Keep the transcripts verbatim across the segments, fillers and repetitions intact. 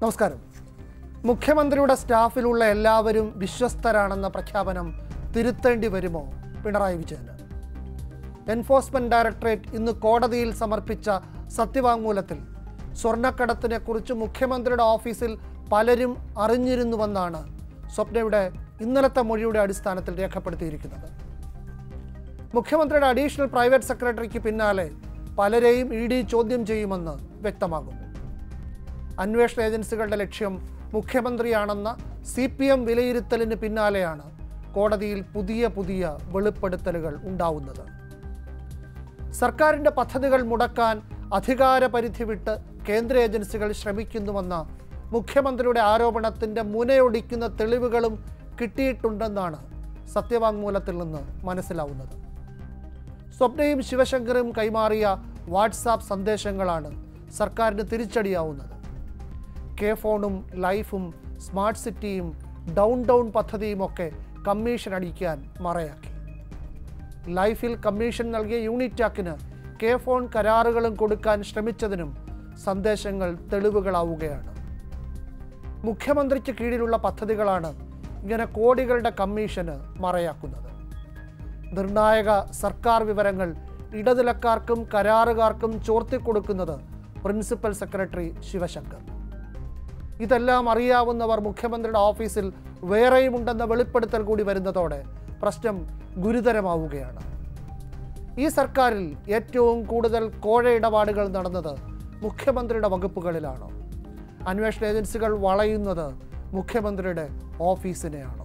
നമസ്കാരം. മുഖ്യമന്ത്രിയുടെ സ്റ്റാഫിലുള്ള എല്ലാവരും വിശ്വസ്തരാണെന്ന പ്രഖ്യാപനം തിരുത്തേണ്ടി വരുമോ പിണറായി വിജയന്? എൻഫോഴ്സ്മെന്റ് ഡയറക്ടറേറ്റ് ഇന്ന് കോടതിയിൽ സമർപ്പിച്ച സത്യവാങ്മൂലത്തിൽ സ്വർണ്ണക്കടത്തിനെ കുറിച്ച് മുഖ്യമന്ത്രിയുടെ ഓഫീസിൽ പലരും അറിഞ്ഞിരുന്നുവെന്നാണ് സ്വപ്നയുടെ ഇന്നലത്തെ മൊഴിയുടെ അടിസ്ഥാനത്തിൽ രേഖപ്പെടുത്തിയിരിക്കുന്നത്. മുഖ്യമന്ത്രിയുടെ അഡീഷണൽ പ്രൈവറ്റ് സെക്രട്ടറിക്ക് പിന്നാലെ പലരെയും ഇ ഡി ചോദ്യം ചെയ്യുമെന്ന് വ്യക്തമാകുന്നു. അന്വേഷണ ഏജൻസികളുടെ ലക്ഷ്യം മുഖ്യമന്ത്രിയാണെന്ന സി പി എം വിലയിരുത്തലിന് പിന്നാലെയാണ് കോടതിയിൽ പുതിയ പുതിയ വെളിപ്പെടുത്തലുകൾ ഉണ്ടാവുന്നത്. സർക്കാരിൻ്റെ പദ്ധതികൾ മുടക്കാൻ അധികാരപരിധി വിട്ട് കേന്ദ്ര ഏജൻസികൾ ശ്രമിക്കുന്നുവെന്ന മുഖ്യമന്ത്രിയുടെ ആരോപണത്തിൻ്റെ മുനയൊടിക്കുന്ന തെളിവുകളും കിട്ടിയിട്ടുണ്ടെന്നാണ് സത്യവാങ്മൂലത്തിൽ നിന്ന് മനസ്സിലാവുന്നത്. സ്വപ്നയും ശിവശങ്കറും കൈമാറിയ വാട്സാപ്പ് സന്ദേശങ്ങളാണ് സർക്കാരിന് തിരിച്ചടിയാവുന്നത്. കെ ഫോണും ലൈഫും സ്മാർട്ട് സിറ്റിയും ഡൗൺ ഡൗൺ പദ്ധതിയുമൊക്കെ കമ്മീഷൻ അടിക്കാൻ മറയാക്കി. ലൈഫിൽ കമ്മീഷൻ നൽകിയ യൂണിറ്റാക്കിന് കെ ഫോൺ കരാറുകളും കൊടുക്കാൻ ശ്രമിച്ചതിനും സന്ദേശങ്ങൾ തെളിവുകളാവുകയാണ്. മുഖ്യമന്ത്രിക്ക് കീഴിലുള്ള പദ്ധതികളാണ് ഇങ്ങനെ കോടികളുടെ കമ്മീഷന് മറയാക്കുന്നത്. നിർണായക സർക്കാർ വിവരങ്ങൾ ഇടനിലക്കാർക്കും കരാറുകാർക്കും ചോർത്തിക്കൊടുക്കുന്നത് പ്രിൻസിപ്പൽ സെക്രട്ടറി ശിവശങ്കർ. ഇതെല്ലാം അറിയാവുന്നവർ മുഖ്യമന്ത്രിയുടെ ഓഫീസിൽ വേറെയുമുണ്ടെന്ന വെളിപ്പെടുത്തൽ കൂടി വരുന്നതോടെ പ്രശ്നം ഗുരുതരമാവുകയാണ്. ഈ സർക്കാരിൽ ഏറ്റവും കൂടുതൽ കോഴ ഇടപാടുകൾ നടന്നത് മുഖ്യമന്ത്രിയുടെ വകുപ്പുകളിലാണോ? അന്വേഷണ ഏജൻസികൾ വളയുന്നത് മുഖ്യമന്ത്രിയുടെ ഓഫീസിനെയാണോ?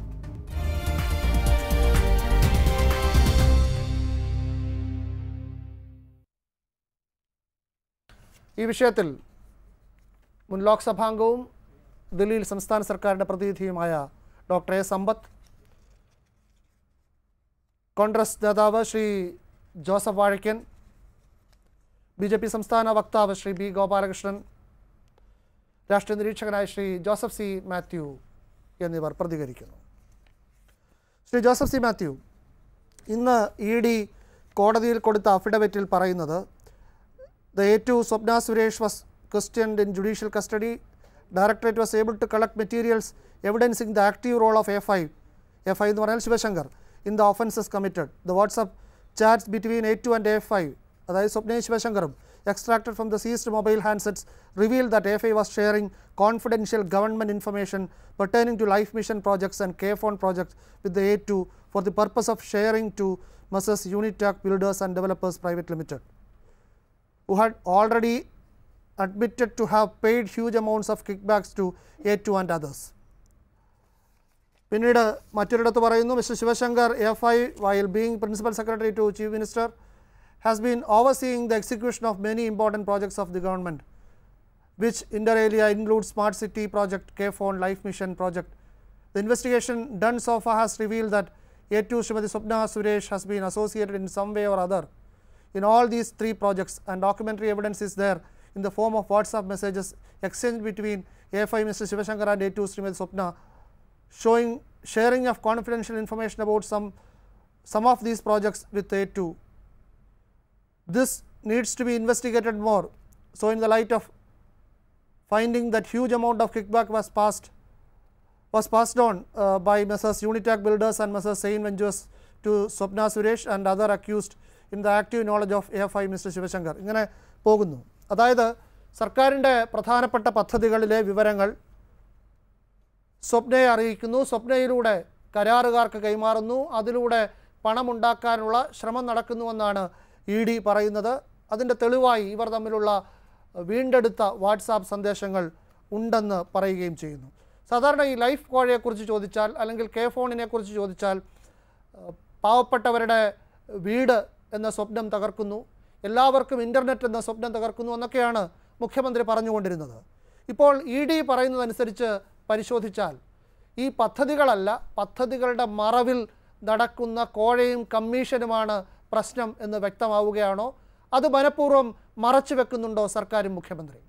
ഈ വിഷയത്തിൽ മുൻ ലോക്സഭാംഗവും ദില്ലിയിൽ സംസ്ഥാന സർക്കാരിൻ്റെ പ്രതിനിധിയുമായ ഡോക്ടർ എ സമ്പത്ത്, കോൺഗ്രസ് നേതാവ് Shri Joseph Vazhakkan, B J P സംസ്ഥാന വക്താവ് ശ്രീ ബി ഗോപാലകൃഷ്ണൻ, രാഷ്ട്രീയ നിരീക്ഷകനായ ശ്രീ ജോസഫ് സി മാത്യു എന്നിവർ പ്രതികരിക്കുന്നു. ശ്രീ ജോസഫ് സി മാത്യു, ഇന്ന് ഇ ഡി കോടതിയിൽ കൊടുത്ത അഫിഡവിറ്റിൽ പറയുന്നത് the A two Swapna Suresh was questioned in judicial custody. Directorate was able to collect materials evidencing the active role of A five, A five എന്ന് പറഞ്ഞാൽ Sivasankar, in the offences committed. The WhatsApp chats between A two and A five, അതായത് സ്വപ്നയും ശിവശങ്കറും, extracted from the seized mobile handsets revealed that A five was sharing confidential government information pertaining to Life Mission projects and K-Phone projects with the A two for the purpose of sharing to Messrs Unitac Builders and Developers Private Limited, who had already admitted to have paid huge amounts of kickbacks to A two and others. പിന്നീട് മറ്റൊരിടത്ത് പറയുന്നു, mister Sivasankar A five while being principal secretary to chief minister has been overseeing the execution of many important projects of the government, which inter alia includes smart city project, K-Phone, Life Mission project. The investigation done so far has revealed that A two Srimati Swapna Suresh has been associated in some way or other in all these three projects, and documentary evidence is there in the form of WhatsApp messages exchanged between A five Mister Shivashankar and A two Srimati Swapna, showing sharing of confidential information about some some of these projects with A two. This needs to be investigated more. So in the light of finding that huge amount of kickback was passed was passed on uh, by Messrs Unitac Builders and Messrs Sain Ventures to Swapna Suresh and other accused in the active knowledge of A five Mister Sivasankar, ഇങ്ങനെ പോകുന്നു. അതായത് സർക്കാരിൻ്റെ പ്രധാനപ്പെട്ട പദ്ധതികളിലെ വിവരങ്ങൾ സ്വപ്നയെ അറിയിക്കുന്നു, സ്വപ്നയിലൂടെ കരാറുകാർക്ക് കൈമാറുന്നു, അതിലൂടെ പണമുണ്ടാക്കാനുള്ള ശ്രമം നടക്കുന്നുവെന്നാണ് ഇ ഡി പറയുന്നത്. അതിൻ്റെ തെളിവായി ഇവർ തമ്മിലുള്ള വീണ്ടെടുത്ത വാട്സാപ്പ് സന്ദേശങ്ങൾ ഉണ്ടെന്ന് പറയുകയും ചെയ്യുന്നു. സാധാരണ ഈ ലൈഫ് കോഴയെക്കുറിച്ച് ചോദിച്ചാൽ, അല്ലെങ്കിൽ കെ ഫോണിനെ കുറിച്ച് ചോദിച്ചാൽ, പാവപ്പെട്ടവരുടെ വീട് എന്ന സ്വപ്നം തകർക്കുന്നു, എല്ലാവർക്കും ഇൻ്റർനെറ്റ് എന്ന സ്വപ്നം തകർക്കുന്നു എന്നൊക്കെയാണ് മുഖ്യമന്ത്രി പറഞ്ഞുകൊണ്ടിരുന്നത്. ഇപ്പോൾ ഇ ഡി പറയുന്നതനുസരിച്ച് പരിശോധിച്ചാൽ ഈ പദ്ധതികളല്ല, പദ്ധതികളുടെ മറവിൽ നടക്കുന്ന കോഴയും കമ്മീഷനുമാണ് പ്രശ്നം എന്ന് വ്യക്തമാവുകയാണോ? അത് മനഃപൂർവ്വം മറച്ചു വെക്കുന്നുണ്ടോ സർക്കാരും മുഖ്യമന്ത്രി?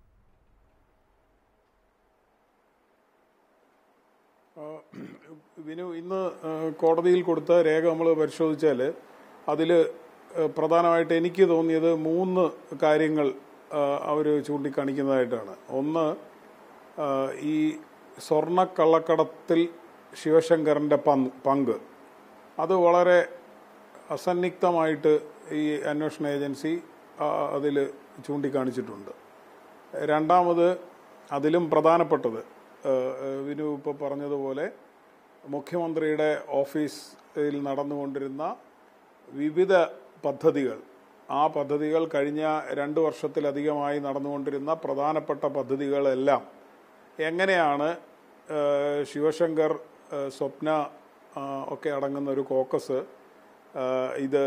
വിനു, ഇന്ന് കോടതിയിൽ കൊടുത്ത രേഖ നമ്മൾ പരിശോധിച്ചാൽ അതിൽ പ്രധാനമായിട്ട് എനിക്ക് തോന്നിയത് മൂന്ന് കാര്യങ്ങൾ അവർ ചൂണ്ടിക്കാണിക്കുന്നതായിട്ടാണ്. ഒന്ന്, ഈ സ്വർണ്ണക്കള്ളക്കടത്തിൽ ശിവശങ്കറിൻ്റെ പങ്ക് അത് വളരെ അസന്നിഗ്ധമായിട്ട് ഈ അന്വേഷണ ഏജൻസി അതിൽ ചൂണ്ടിക്കാണിച്ചിട്ടുണ്ട്. രണ്ടാമത് അതിലും പ്രധാനപ്പെട്ടത് വിനു ഇപ്പോൾ പറഞ്ഞതുപോലെ മുഖ്യമന്ത്രിയുടെ ഓഫീസിൽ നടന്നുകൊണ്ടിരുന്ന വിവിധ പദ്ധതികൾ, ആ പദ്ധതികൾ കഴിഞ്ഞ രണ്ട് വർഷത്തിലധികമായി നടന്നുകൊണ്ടിരുന്ന പ്രധാനപ്പെട്ട പദ്ധതികളെല്ലാം എങ്ങനെയാണ് ശിവശങ്കർ, സ്വപ്ന ഒക്കെ അടങ്ങുന്ന ഒരു കോക്കസ് ഇത്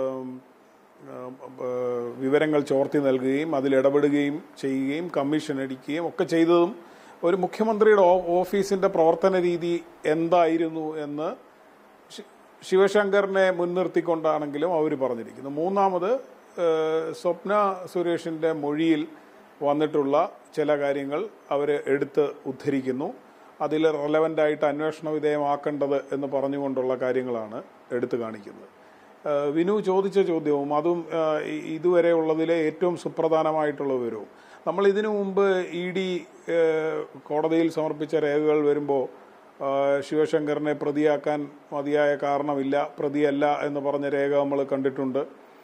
വിവരങ്ങൾ ചോർത്തി നൽകുകയും അതിലിടപെടുകയും ചെയ്യുകയും കമ്മീഷൻ അടിക്കുകയും ഒക്കെ ചെയ്തതും ഒരു മുഖ്യമന്ത്രിയുടെ ഓഫീസിന്റെ പ്രവർത്തന രീതി എന്തായിരുന്നു എന്ന് ശിവശങ്കറിനെ മുൻനിർത്തിക്കൊണ്ടാണെങ്കിലും അവർ പറഞ്ഞിരിക്കുന്നു. മൂന്നാമത് സ്വപ്ന സുരേഷിന്റെ മൊഴിയിൽ വന്നിട്ടുള്ള ചില കാര്യങ്ങൾ അവർ എടുത്ത് ഉദ്ധരിക്കുന്നു. അതിൽ റെലവൻ്റായിട്ട് അന്വേഷണ വിധേയമാക്കേണ്ടത് എന്ന് പറഞ്ഞുകൊണ്ടുള്ള കാര്യങ്ങളാണ് എടുത്തു കാണിക്കുന്നത്. വിനു ചോദിച്ച ചോദ്യവും അതും ഇതുവരെ ഉള്ളതിലെ ഏറ്റവും സുപ്രധാനമായിട്ടുള്ള വിവരവും, നമ്മൾ ഇതിനു മുമ്പ് ഇ ഡി കോടതിയിൽ സമർപ്പിച്ച രേഖകൾ വരുമ്പോൾ ശിവശങ്കറിനെ പ്രതിയാക്കാൻ മതിയായ കാരണമില്ല, പ്രതിയല്ല എന്ന് പറഞ്ഞ രേഖ നമ്മൾ കണ്ടിട്ടുണ്ട്.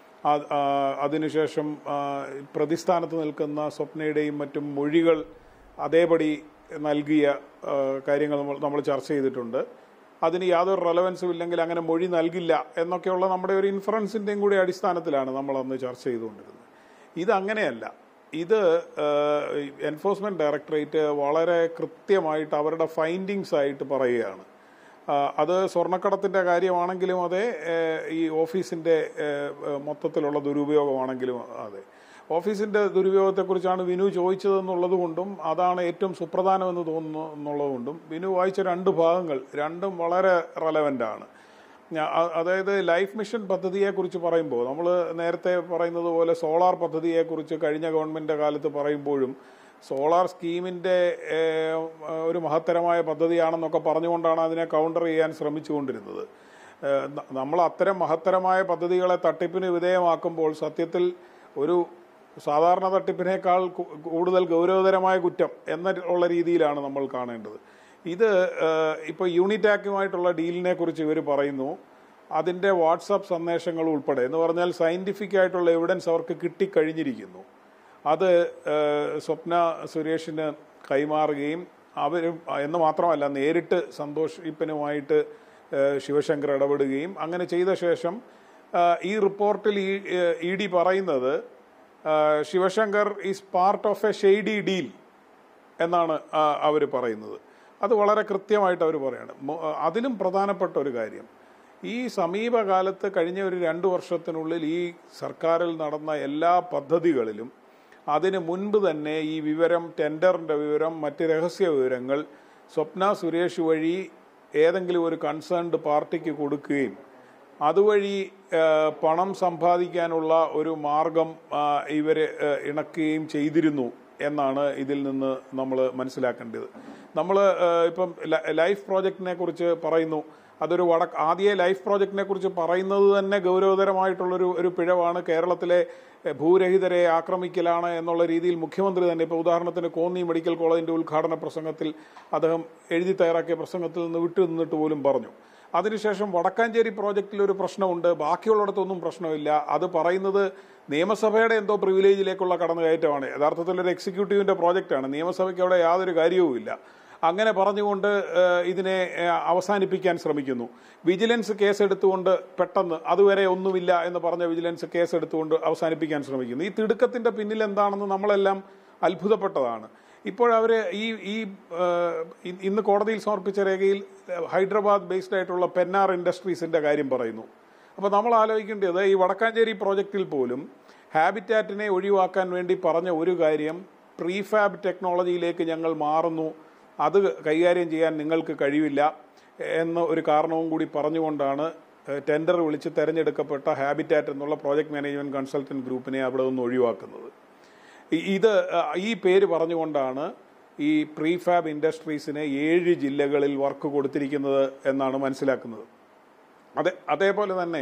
അതിനുശേഷം പ്രതിസ്ഥാനത്ത് നിൽക്കുന്ന സ്വപ്നയുടെയും മറ്റും മൊഴികൾ അതേപടി നൽകിയ കാര്യങ്ങൾ നമ്മൾ നമ്മൾ ചർച്ച ചെയ്തിട്ടുണ്ട്. അതിന് യാതൊരു റെലവൻസും ഇല്ലെങ്കിൽ അങ്ങനെ മൊഴി നൽകില്ല എന്നൊക്കെയുള്ള നമ്മുടെ ഒരു ഇൻഫറൻസിൻ്റെയും കൂടി അടിസ്ഥാനത്തിലാണ് നമ്മൾ അന്ന് ചർച്ച ചെയ്തുകൊണ്ടിരുന്നത്. ഇതങ്ങനെയല്ല. ഇത് എൻഫോഴ്സ്മെന്റ് ഡയറക്ടറേറ്റ് വളരെ കൃത്യമായിട്ട് അവരുടെ ഫൈൻഡിങ്സ് ആയിട്ട് പറയുകയാണ്. അത് സ്വർണ്ണക്കടത്തിന്റെ കാര്യമാണെങ്കിലും അതെ, ഈ ഓഫീസിന്റെ മൊത്തത്തിലുള്ള ദുരുപയോഗമാണെങ്കിലും അതെ. ഓഫീസിന്റെ ദുരുപയോഗത്തെക്കുറിച്ചാണ് വിനു ചോദിച്ചതെന്നുള്ളത് കൊണ്ടും അതാണ് ഏറ്റവും സുപ്രധാനമെന്ന് തോന്നുന്നു എന്നുള്ളതുകൊണ്ടും വിനു വായിച്ച രണ്ട് ഭാഗങ്ങൾ രണ്ടും വളരെ റെലവൻ്റ് ആണ്. അതായത് ലൈഫ് മിഷൻ പദ്ധതിയെക്കുറിച്ച് പറയുമ്പോൾ നമ്മൾ നേരത്തെ പറയുന്നത് പോലെ സോളാർ പദ്ധതിയെക്കുറിച്ച് കഴിഞ്ഞ ഗവൺമെൻറ് കാലത്ത് പറയുമ്പോഴും സോളാർ സ്കീമിൻ്റെ ഒരു മഹത്തരമായ പദ്ധതിയാണെന്നൊക്കെ പറഞ്ഞുകൊണ്ടാണ് അതിനെ കൗണ്ടർ ചെയ്യാൻ ശ്രമിച്ചുകൊണ്ടിരുന്നത്. നമ്മൾ അത്തരം മഹത്തരമായ പദ്ധതികളെ തട്ടിപ്പിന് വിധേയമാക്കുമ്പോൾ സത്യത്തിൽ ഒരു സാധാരണ തട്ടിപ്പിനേക്കാൾ കൂടുതൽ ഗൗരവതരമായ കുറ്റം എന്നുള്ള രീതിയിലാണ് നമ്മൾ കാണേണ്ടത്. ഇത് ഇപ്പോൾ യൂണിറ്റാക്കുമായിട്ടുള്ള ഡീലിനെ കുറിച്ച് ഇവർ പറയുന്നു. അതിൻ്റെ വാട്സാപ്പ് സന്ദേശങ്ങൾ ഉൾപ്പെടെ എന്ന് പറഞ്ഞാൽ സയൻറ്റിഫിക് ആയിട്ടുള്ള എവിഡൻസ് അവർക്ക് കിട്ടിക്കഴിഞ്ഞിരിക്കുന്നു. അത് സ്വപ്ന സുരേഷിന് കൈമാറുകയും അവർ എന്ന് മാത്രമല്ല നേരിട്ട് സന്തോഷ് ഈപ്പനുമായിട്ട് ശിവശങ്കർ ഇടപെടുകയും അങ്ങനെ ചെയ്ത ശേഷം ഈ റിപ്പോർട്ടിൽ ഇ ഡി പറയുന്നത് Sivasankar is part of a shady deal എന്നാണ് അവർ പറയുന്നത്. അത് വളരെ കൃത്യമായിട്ട് അവർ പറയാണ്. അതിലും പ്രധാനപ്പെട്ട ഒരു കാര്യം, ഈ സമീപകാലത്ത് കഴിഞ്ഞ ഒരു രണ്ട് വർഷത്തിനുള്ളിൽ ഈ സർക്കാരിൽ നടന്ന എല്ലാ പദ്ധതികളിലും അതിന് മുൻപ് തന്നെ ഈ വിവരം, ടെൻഡറിൻ്റെ വിവരം, മറ്റ് രഹസ്യ വിവരങ്ങൾ സ്വപ്ന സുരേഷ് വഴി ഏതെങ്കിലും ഒരു കൺസേൺഡ് പാർട്ടിക്ക് കൊടുക്കുകയും അതുവഴി പണം സമ്പാദിക്കാനുള്ള ഒരു മാർഗം ഇവർ ഇണക്കുകയും ചെയ്തിരുന്നു എന്നാണ് ഇതിൽ നിന്ന് നമ്മൾ മനസ്സിലാക്കേണ്ടത്. നമ്മൾ ഇപ്പം ലൈഫ് പ്രോജക്റ്റിനെ കുറിച്ച് പറയുന്നു. അതൊരു വട ആദ്യ ലൈഫ് പ്രോജക്റ്റിനെ കുറിച്ച് പറയുന്നത് തന്നെ ഗൗരവതരമായിട്ടുള്ളൊരു ഒരു പിഴവാണ്. കേരളത്തിലെ ഭൂരഹിതരെ ആക്രമിക്കലാണ് എന്നുള്ള രീതിയിൽ മുഖ്യമന്ത്രി തന്നെ ഇപ്പോൾ ഉദാഹരണത്തിന് കോന്നി മെഡിക്കൽ കോളേജിൻ്റെ ഉദ്ഘാടന പ്രസംഗത്തിൽ അദ്ദേഹം എഴുതി തയ്യാറാക്കിയ പ്രസംഗത്തിൽ നിന്ന് വിട്ടു നിന്നിട്ട് പോലും പറഞ്ഞു. അതിനുശേഷം വടക്കാഞ്ചേരി പ്രോജക്റ്റിൽ ഒരു പ്രശ്നമുണ്ട്, ബാക്കിയുള്ളിടത്തൊന്നും പ്രശ്നമില്ല. അത് പറയുന്നത് നിയമസഭയുടെ എന്തോ പ്രിവിലേജിലേക്കുള്ള കടന്നുകയറ്റമാണ്. യഥാർത്ഥത്തിൽ ഒരു എക്സിക്യൂട്ടീവിൻ്റെ പ്രോജക്റ്റാണ്, നിയമസഭയ്ക്ക് അവിടെ യാതൊരു കാര്യവുമില്ല. അങ്ങനെ പറഞ്ഞുകൊണ്ട് ഇതിനെ അവസാനിപ്പിക്കാൻ ശ്രമിക്കുന്നു. വിജിലൻസ് കേസ് എടുത്തുകൊണ്ട് പെട്ടെന്ന് അതുവരെ ഒന്നുമില്ല എന്ന് പറഞ്ഞ വിജിലൻസ് കേസ് എടുത്തുകൊണ്ട് അവസാനിപ്പിക്കാൻ ശ്രമിക്കുന്നു. ഈ തിടുക്കത്തിൻ്റെ പിന്നിൽ എന്താണെന്ന് നമ്മളെല്ലാം അത്ഭുതപ്പെട്ടതാണ്. ഇപ്പോഴവർ ഈ ഈ ഇന്ന് കോടതിയിൽ സമർപ്പിച്ച രേഖയിൽ ഹൈദരാബാദ് ബേസ്ഡ് ആയിട്ടുള്ള പെന്നാർ ഇൻഡസ്ട്രീസിൻ്റെ കാര്യം പറയുന്നു. അപ്പോൾ നമ്മൾ ആലോചിക്കേണ്ടത് ഈ വടക്കാഞ്ചേരി പ്രോജക്റ്റിൽ പോലും ഹാബിറ്റാറ്റിനെ ഒഴിവാക്കാൻ വേണ്ടി പറഞ്ഞ ഒരു കാര്യം, പ്രീഫാബ് ടെക്നോളജിയിലേക്ക് ഞങ്ങൾ മാറുന്നു, അത് കൈകാര്യം ചെയ്യാൻ നിങ്ങൾക്ക് കഴിവില്ല എന്ന ഒരു കാരണവും കൂടി പറഞ്ഞുകൊണ്ടാണ് ടെൻഡർ വിളിച്ച് തെരഞ്ഞെടുക്കപ്പെട്ട ഹാബിറ്റാറ്റ് എന്നുള്ള പ്രോജക്ട് മാനേജ്മെൻറ്റ് കൺസൾട്ടൻറ്റ് ഗ്രൂപ്പിനെ അവിടെ നിന്ന് ഒഴിവാക്കുന്നത്. ഇത് ഈ പേര് പറഞ്ഞുകൊണ്ടാണ് ഈ പ്രീഫാബ് ഇൻഡസ്ട്രീസിന് ഏഴ് ജില്ലകളിൽ വർക്ക് കൊടുത്തിരിക്കുന്നത് എന്നാണ് മനസ്സിലാക്കുന്നത്. അതെ അതേപോലെ തന്നെ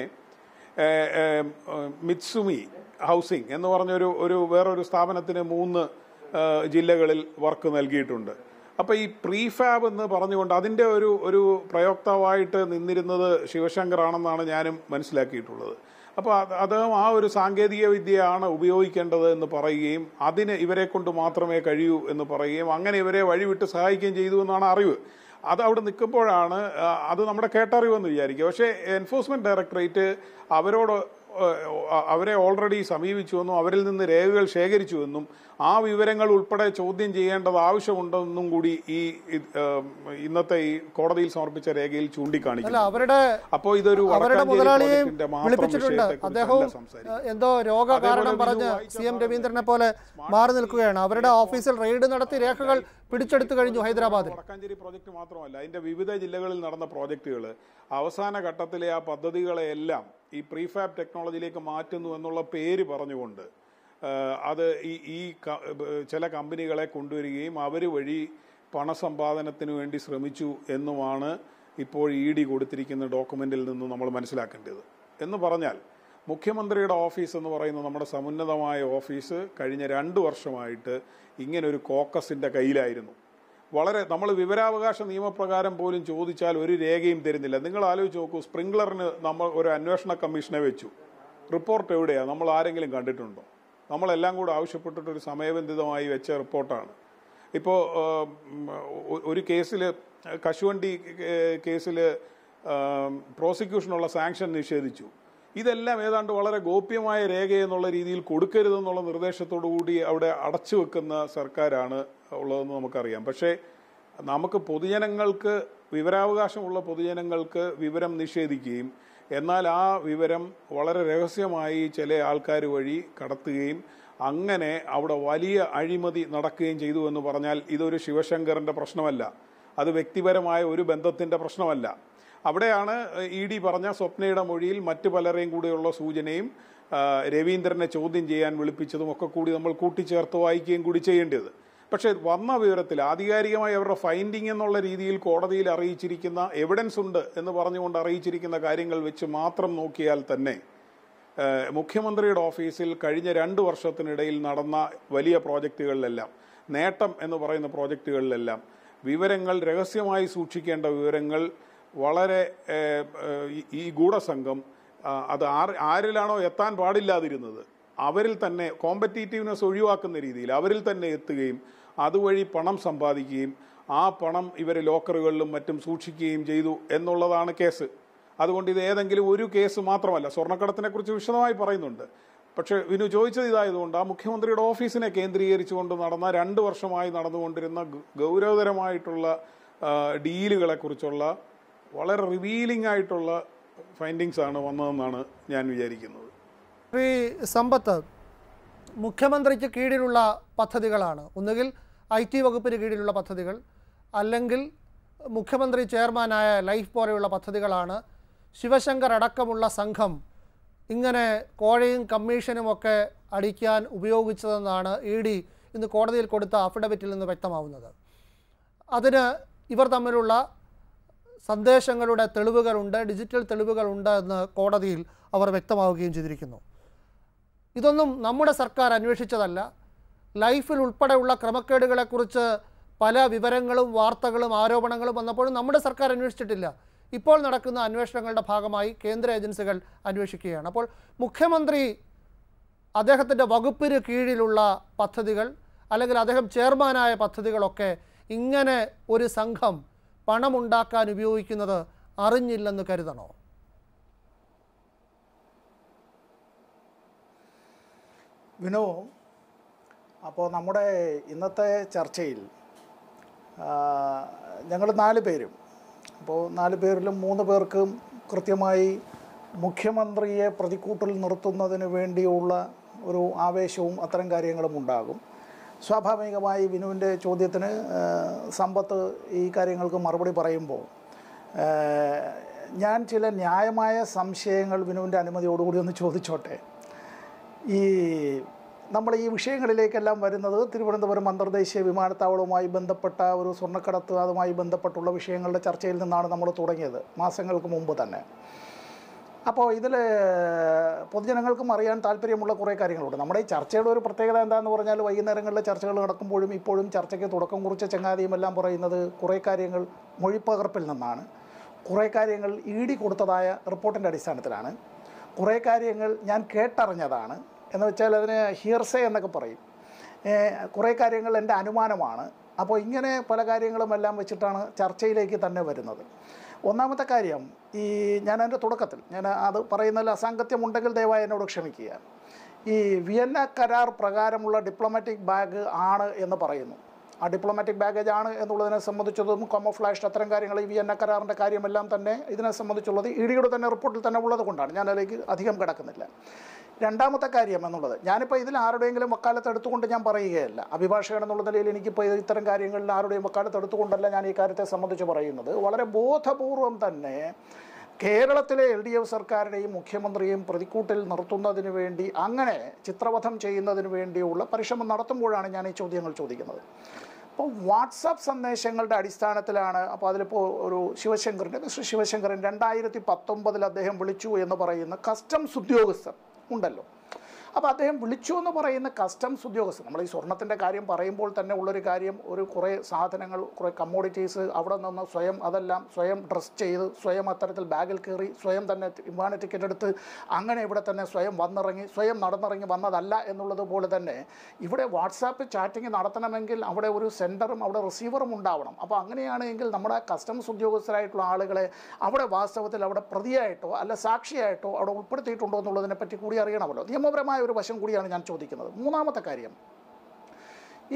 മിത്സുമി ഹൗസിംഗ് എന്ന് പറഞ്ഞൊരു ഒരു വേറൊരു സ്ഥാപനത്തിന് മൂന്ന് ജില്ലകളിൽ വർക്ക് നൽകിയിട്ടുണ്ട്. അപ്പോൾ ഈ പ്രീഫാബ് എന്ന് പറഞ്ഞുകൊണ്ട് അതിൻ്റെ ഒരു ഒരു പ്രയോക്താവായിട്ട് നിന്നിരുന്നത് ശിവശങ്കറാണെന്നാണ് ഞാനും മനസ്സിലാക്കിയിട്ടുള്ളത്. അപ്പോൾ അദ്ദേഹം ആ ഒരു സാങ്കേതിക വിദ്യയാണ് ഉപയോഗിക്കേണ്ടത് എന്ന് പറയുകയും അതിന് ഇവരെ കൊണ്ട് മാത്രമേ കഴിയൂ എന്ന് പറയുകയും അങ്ങനെ ഇവരെ വഴിവിട്ട് സഹായിക്കുകയും ചെയ്തു എന്നാണ് അറിവ്. അത് അവിടെ നിൽക്കുമ്പോഴാണ് അത് നമ്മുടെ കേട്ടറിവെന്ന് വിചാരിക്കുക. പക്ഷേ എൻഫോഴ്സ്മെന്റ് ഡയറക്ടറേറ്റ് അവരോട് അവരെ ഓൾറെഡി സമീപിച്ചുവെന്നും അവരിൽ നിന്ന് രേഖകൾ ശേഖരിച്ചുവെന്നും ആ വിവരങ്ങൾ ഉൾപ്പെടെ ചോദ്യം ചെയ്യേണ്ടത് ആവശ്യമുണ്ടെന്നും കൂടി ഈ ഇന്നത്തെ ഈ കോടതിയിൽ സമർപ്പിച്ച രേഖയിൽ ചൂണ്ടിക്കാണിക്കുന്നു. അപ്പോൾ ഇതൊരു എന്തോ രോഗകാരണം പറഞ്ഞ് സി എം രവീന്ദ്രനെ പോലെ മാറി നിൽക്കുകയാണ്. അവരുടെ ഓഫീസിൽ റെയ്ഡ് നടത്തി രേഖകൾ പിടിച്ചെടുത്തു കഴിഞ്ഞു ഹൈദരാബാദിൽ. വടക്കാഞ്ചേരി പ്രോജക്ട് മാത്രമല്ല, അതിന്റെ വിവിധ ജില്ലകളിൽ നടന്ന പ്രോജക്റ്റുകൾ അവസാന ഘട്ടത്തിലെ ആ പദ്ധതികളെയെല്ലാം ഈ പ്രീഫാബ് ടെക്നോളജിയിലേക്ക് മാറ്റുന്നു എന്നുള്ള പേര് പറഞ്ഞുകൊണ്ട് അത് ഈ ഈ ചില കമ്പനികളെ കൊണ്ടുവരികയും അവർ വഴി പണസമ്പാദനത്തിന് വേണ്ടി ശ്രമിച്ചു എന്നുമാണ് ഇപ്പോൾ ഇ ഡി കൊടുത്തിരിക്കുന്ന ഡോക്യുമെന്റിൽ നിന്ന് നമ്മൾ മനസ്സിലാക്കേണ്ടത്. എന്ന് പറഞ്ഞാൽ മുഖ്യമന്ത്രിയുടെ ഓഫീസ് എന്ന് പറയുന്ന നമ്മുടെ സമുന്നതമായ ഓഫീസ് കഴിഞ്ഞ രണ്ട് വർഷമായിട്ട് ഇങ്ങനൊരു കോക്കസിന്റെ കയ്യിലായിരുന്നു. വളരെ നമ്മൾ വിവരാവകാശ നിയമപ്രകാരം പോലും ചോദിച്ചാൽ ഒരു രേഖയും തരുന്നില്ല. നിങ്ങൾ ആലോചിച്ച് നോക്കൂ, സ്പ്രിംഗ്ലറിന് നമ്മൾ ഒരു അന്വേഷണ കമ്മീഷനെ വെച്ചു, റിപ്പോർട്ട് എവിടെയാണ്? നമ്മൾ ആരെങ്കിലും കണ്ടിട്ടുണ്ടോ? നമ്മളെല്ലാം കൂടെ ആവശ്യപ്പെട്ടിട്ട് ഒരു സമയബന്ധിതമായി വെച്ച റിപ്പോർട്ടാണ്. ഇപ്പോൾ ഒരു കേസിൽ, കശുവണ്ടി കേസിൽ പ്രോസിക്യൂഷനുള്ള സാങ്ഷൻ നിഷേധിച്ചു. ഇതെല്ലാം ഏതാണ്ട് വളരെ ഗോപ്യമായ രേഖ എന്നുള്ള രീതിയിൽ കൊടുക്കരുതെന്നുള്ള നിർദ്ദേശത്തോടു കൂടി അവിടെ അടച്ചു വെക്കുന്ന സർക്കാരാണ് ഉള്ളതെന്ന് നമുക്കറിയാം. പക്ഷേ നമുക്ക് പൊതുജനങ്ങൾക്ക്, വിവരാവകാശമുള്ള പൊതുജനങ്ങൾക്ക് വിവരം നിഷേധിക്കുകയും എന്നാൽ ആ വിവരം വളരെ രഹസ്യമായി ചില ആൾക്കാർ വഴി കടത്തുകയും അങ്ങനെ അവിടെ വലിയ അഴിമതി നടക്കുകയും ചെയ്തു എന്ന് പറഞ്ഞാൽ ഇതൊരു ശിവശങ്കറിന്റെ പ്രശ്നമല്ല, അത് വ്യക്തിപരമായ ഒരു ബന്ധത്തിന്റെ പ്രശ്നമല്ല. അവിടെയാണ് ഇ ഡി പറഞ്ഞ സ്വപ്നയുടെ മൊഴിയിൽ മറ്റു പലരെയും കൂടെയുള്ള സൂചനയും രവീന്ദ്രനെ ചോദ്യം ചെയ്യാൻ വിളിപ്പിച്ചതും ഒക്കെ കൂടി നമ്മൾ കൂട്ടിച്ചേർത്ത് വായിക്കുകയും കൂടി ചെയ്യേണ്ടത്. പക്ഷേ വന്ന വിവരത്തിൽ ആധികാരികമായി അവരുടെ ഫൈൻഡിങ് എന്നുള്ള രീതിയിൽ കോടതിയിൽ അറിയിച്ചിരിക്കുന്ന എവിഡൻസ് ഉണ്ട് എന്ന് പറഞ്ഞുകൊണ്ട് അറിയിച്ചിരിക്കുന്ന കാര്യങ്ങൾ വെച്ച് മാത്രം നോക്കിയാൽ തന്നെ മുഖ്യമന്ത്രിയുടെ ഓഫീസിൽ കഴിഞ്ഞ രണ്ട് വർഷത്തിനിടയിൽ നടന്ന വലിയ പ്രോജക്റ്റുകളിലെല്ലാം, നേട്ടം എന്ന് പറയുന്ന പ്രോജക്റ്റുകളിലെല്ലാം വിവരങ്ങൾ, രഹസ്യമായി സൂക്ഷിക്കേണ്ട വിവരങ്ങൾ വളരെ ഈ ഗൂഢസംഘം അത് ആരിലാണോ എത്താൻ പാടില്ലാതിരുന്നത് അവരിൽ തന്നെ കോമ്പറ്റീറ്റീവ്നെസ് ഒഴിവാക്കുന്ന രീതിയിൽ അവരിൽ തന്നെ എത്തുകയും അതുവഴി പണം സമ്പാദിക്കുകയും ആ പണം ഇവർ ലോക്കറുകളിലും മറ്റും സൂക്ഷിക്കുകയും ചെയ്തു എന്നുള്ളതാണ് കേസ്. അതുകൊണ്ട് ഇത് ഏതെങ്കിലും ഒരു കേസ് മാത്രമല്ല. സ്വർണ്ണക്കടത്തിനെ കുറിച്ച് വിശദമായി പറയുന്നുണ്ട്. പക്ഷെ വിനു ചോദിച്ചത് ഇതായതുകൊണ്ട് ആ മുഖ്യമന്ത്രിയുടെ ഓഫീസിനെ കേന്ദ്രീകരിച്ചുകൊണ്ട് നടന്ന രണ്ട് വർഷമായി നടന്നുകൊണ്ടിരുന്ന ഗൗരവതരമായിട്ടുള്ള ഡീലുകളെ കുറിച്ചുള്ള വളരെ റിവീലിംഗ് ആയിട്ടുള്ള ഫൈൻഡിങ്സ് ആണ് വന്നതെന്നാണ് ഞാൻ വിചാരിക്കുന്നത്. ശ്രീ സമ്പത്ത്, മുഖ്യമന്ത്രിക്ക് കീഴിലുള്ള പദ്ധതികളാണ്, ഒന്നുകിൽ ഐ ടി വകുപ്പിന് കീഴിലുള്ള പദ്ധതികൾ, അല്ലെങ്കിൽ മുഖ്യമന്ത്രി ചെയർമാനായ ലൈഫ് പോലെയുള്ള പദ്ധതികളാണ് ശിവശങ്കർ അടക്കമുള്ള സംഘം ഇങ്ങനെ കോഴയും കമ്മീഷനുമൊക്കെ അടിക്കാൻ ഉപയോഗിച്ചതെന്നാണ് ഇ ഡി ഇന്ന് കോടതിയിൽ കൊടുത്ത അഫിഡവിറ്റിൽ നിന്ന് വ്യക്തമാവുന്നത്. അതിന് ഇവർ തമ്മിലുള്ള സന്ദേശങ്ങളുടെ തെളിവുകളുണ്ട്, ഡിജിറ്റൽ തെളിവുകളുണ്ട് എന്ന് കോടതിയിൽ അവർ വ്യക്തമാവുകയും ചെയ്തിരിക്കുന്നു. ഇതൊന്നും നമ്മുടെ സർക്കാർ അന്വേഷിച്ചതല്ല. ലൈഫിൽ ഉൾപ്പെടെയുള്ള ക്രമക്കേടുകളെക്കുറിച്ച് പല വിവരങ്ങളും വാർത്തകളും ആരോപണങ്ങളും വന്നപ്പോഴും നമ്മുടെ സർക്കാർ അന്വേഷിച്ചിട്ടില്ല. ഇപ്പോൾ നടക്കുന്ന അന്വേഷണങ്ങളുടെ ഭാഗമായി കേന്ദ്ര ഏജൻസികൾ അന്വേഷിക്കുകയാണ്. അപ്പോൾ മുഖ്യമന്ത്രി അദ്ദേഹത്തിൻ്റെ വകുപ്പിന് കീഴിലുള്ള പദ്ധതികൾ അല്ലെങ്കിൽ അദ്ദേഹം ചെയർമാനായ പദ്ധതികളൊക്കെ ഇങ്ങനെ ഒരു സംഘം പണമുണ്ടാക്കാൻ ഉപയോഗിക്കുന്നത് അറിഞ്ഞില്ലെന്ന് കരുതണോ? വിനു, അപ്പോൾ നമ്മുടെ ഇന്നത്തെ ചർച്ചയിൽ ഞങ്ങൾ നാല് പേരും, അപ്പോൾ നാല് പേരിലും മൂന്ന് പേർക്കും കൃത്യമായി മുഖ്യമന്ത്രിയെ പ്രതിക്കൂട്ടിൽ നിർത്തുന്നതിന് വേണ്ടിയുള്ള ഒരു ആവേശവും അത്തരം കാര്യങ്ങളും ഉണ്ടാകും. സ്വാഭാവികമായി വിനുവിൻ്റെ ചോദ്യത്തിന് സമ്പത്ത് ഈ കാര്യങ്ങൾക്ക് മറുപടി പറയുമ്പോൾ ഞാൻ ചില ന്യായമായ സംശയങ്ങൾ വിനുവിൻ്റെ അനുമതിയോടുകൂടി ഒന്ന് ചോദിച്ചോട്ടെ. ഈ നമ്മൾ ഈ വിഷയങ്ങളിലേക്കെല്ലാം വരുന്നത് തിരുവനന്തപുരം അന്തർദേശീയ വിമാനത്താവളവുമായി ബന്ധപ്പെട്ട ഒരു സ്വർണ്ണക്കടത്ത്, അതുമായി ബന്ധപ്പെട്ടുള്ള വിഷയങ്ങളുടെ ചർച്ചയിൽ നിന്നാണ് നമ്മൾ തുടങ്ങിയത് മാസങ്ങൾക്ക് മുമ്പ് തന്നെ. അപ്പോൾ ഇതിൽ പൊതുജനങ്ങൾക്കും അറിയാൻ താല്പര്യമുള്ള കുറേ കാര്യങ്ങളുണ്ട്. നമ്മുടെ ഈ ചർച്ചയുടെ ഒരു പ്രത്യേകത എന്താണെന്ന് പറഞ്ഞാൽ വൈകുന്നേരങ്ങളിലെ ചർച്ചകൾ നടക്കുമ്പോഴും ഇപ്പോഴും ചർച്ചയ്ക്ക് തുടക്കം കുറിച്ച ചങ്ങാതിയും എല്ലാം പറയുന്നത് കുറേ കാര്യങ്ങൾ മൊഴിപ്പകർപ്പിൽ നിന്നാണ്, കുറേ കാര്യങ്ങൾ ഇ ഡി കൊടുത്തതായ റിപ്പോർട്ടിൻ്റെ അടിസ്ഥാനത്തിലാണ്, കുറേ കാര്യങ്ങൾ ഞാൻ കേട്ടറിഞ്ഞതാണ്, എന്ന് വെച്ചാൽ അതിന് ഹിയർസേ എന്നൊക്കെ പറയും, കുറേ കാര്യങ്ങൾ എൻ്റെ അനുമാനമാണ്. അപ്പോൾ ഇങ്ങനെ പല കാര്യങ്ങളുമെല്ലാം വെച്ചിട്ടാണ് ചർച്ചയിലേക്ക് തന്നെ വരുന്നത്. ഒന്നാമത്തെ കാര്യം, ഈ ഞാൻ എൻ്റെ തുടക്കത്തിൽ ഞാൻ അത് പറയുന്നതിൽ അസാംഗത്യമുണ്ടെങ്കിൽ ദയവായി എന്നോട് ക്ഷമിക്കുക. ഈ വിയന്ന കരാർ പ്രകാരമുള്ള ഡിപ്ലോമാറ്റിക് ബാഗ് ആണ് എന്ന് പറയുന്നു. ആ ഡിപ്ലോമാറ്റിക് ബാഗേജ് ആണ് എന്നുള്ളതിനെ സംബന്ധിച്ചതും കോമോഫ്ലാഷ് അത്തരം കാര്യങ്ങൾ ഈ വിയന്ന കരാറിൻ്റെ കാര്യമെല്ലാം തന്നെ ഇതിനെ സംബന്ധിച്ചുള്ളത് ഇ ഡിയുടെ തന്നെ റിപ്പോർട്ടിൽ തന്നെ ഉള്ളത് കൊണ്ടാണ് ഞാൻ അതിലേക്ക് അധികം കിടക്കുന്നില്ല. രണ്ടാമത്തെ കാര്യം എന്നുള്ളത്, ഞാനിപ്പോൾ ഇതിൽ ആരുടെയെങ്കിലും വക്കാലത്ത് എടുത്തുകൊണ്ട് ഞാൻ പറയുകയല്ല. അഭിഭാഷകൻ എന്നുള്ള നിലയിൽ എനിക്കിപ്പോൾ ഇത്തരം കാര്യങ്ങളിൽ ആരുടെയും വക്കാലത്ത് എടുത്തുകൊണ്ടല്ല ഞാൻ ഈ കാര്യത്തെ സംബന്ധിച്ച് പറയുന്നത്. വളരെ ബോധപൂർവം തന്നെ കേരളത്തിലെ എൽ ഡി എഫ് സർക്കാരിനെയും മുഖ്യമന്ത്രിയെയും പ്രതിക്കൂട്ടിൽ നിർത്തുന്നതിന് വേണ്ടി, അങ്ങനെ ചിത്രവധം ചെയ്യുന്നതിന് വേണ്ടിയുള്ള പരിശ്രമം നടത്തുമ്പോഴാണ് ഞാൻ ഈ ചോദ്യങ്ങൾ ചോദിക്കുന്നത്. അപ്പോൾ വാട്സാപ്പ് സന്ദേശങ്ങളുടെ അടിസ്ഥാനത്തിലാണ്. അപ്പോൾ അതിലിപ്പോൾ ഒരു ശിവശങ്കറിൻ്റെ മിസ്റ്റർ ശിവശങ്കരൻ രണ്ടായിരത്തി പത്തൊമ്പതിൽ അദ്ദേഹം വിളിച്ചു എന്ന് പറയുന്ന കസ്റ്റംസ് ഉദ്യോഗസ്ഥർ ഉണ്ടല്ലോ. അപ്പോൾ അദ്ദേഹം വിളിച്ചു എന്ന് പറയുന്ന കസ്റ്റംസ് ഉദ്യോഗസ്ഥർ, നമ്മൾ ഈ സ്വർണത്തിൻ്റെ കാര്യം പറയുമ്പോൾ തന്നെ ഉള്ളൊരു കാര്യം, ഒരു കുറേ സാധനങ്ങൾ, കുറേ കമ്മോഡിറ്റീസ് അവിടെ നിന്ന് സ്വയം അതെല്ലാം സ്വയം ഡ്രസ് ചെയ്ത് സ്വയം അത്തരത്തിൽ ബാഗിൽ കയറി സ്വയം തന്നെ വിമാന ടിക്കറ്റ് എടുത്ത് അങ്ങനെ ഇവിടെ തന്നെ സ്വയം വന്നിറങ്ങി സ്വയം നടന്നിറങ്ങി വന്നതല്ല എന്നുള്ളതുപോലെ തന്നെ ഇവിടെ വാട്സാപ്പ് ചാറ്റിംഗ് നടത്തണമെങ്കിൽ അവിടെ ഒരു സെൻഡറും അവിടെ റിസീവറും ഉണ്ടാവണം. അപ്പോൾ അങ്ങനെയാണെങ്കിൽ നമ്മുടെ കസ്റ്റംസ് ഉദ്യോഗസ്ഥരായിട്ടുള്ള ആളുകളെ അവിടെ വാസ്തവത്തിൽ അവിടെ പ്രതിയായിട്ടോ അല്ല സാക്ഷിയായിട്ടോ അവിടെ ഉൾപ്പെടുത്തിയിട്ടുണ്ടോ എന്നുള്ളതിനെ പറ്റി കൂടി അറിയണമല്ലോ. നിയമപരമായ ഒരു വശം കൂടിയാണ് ഞാൻ ചോദിക്കുന്നത്. മൂന്നാമത്തെ കാര്യം, ഈ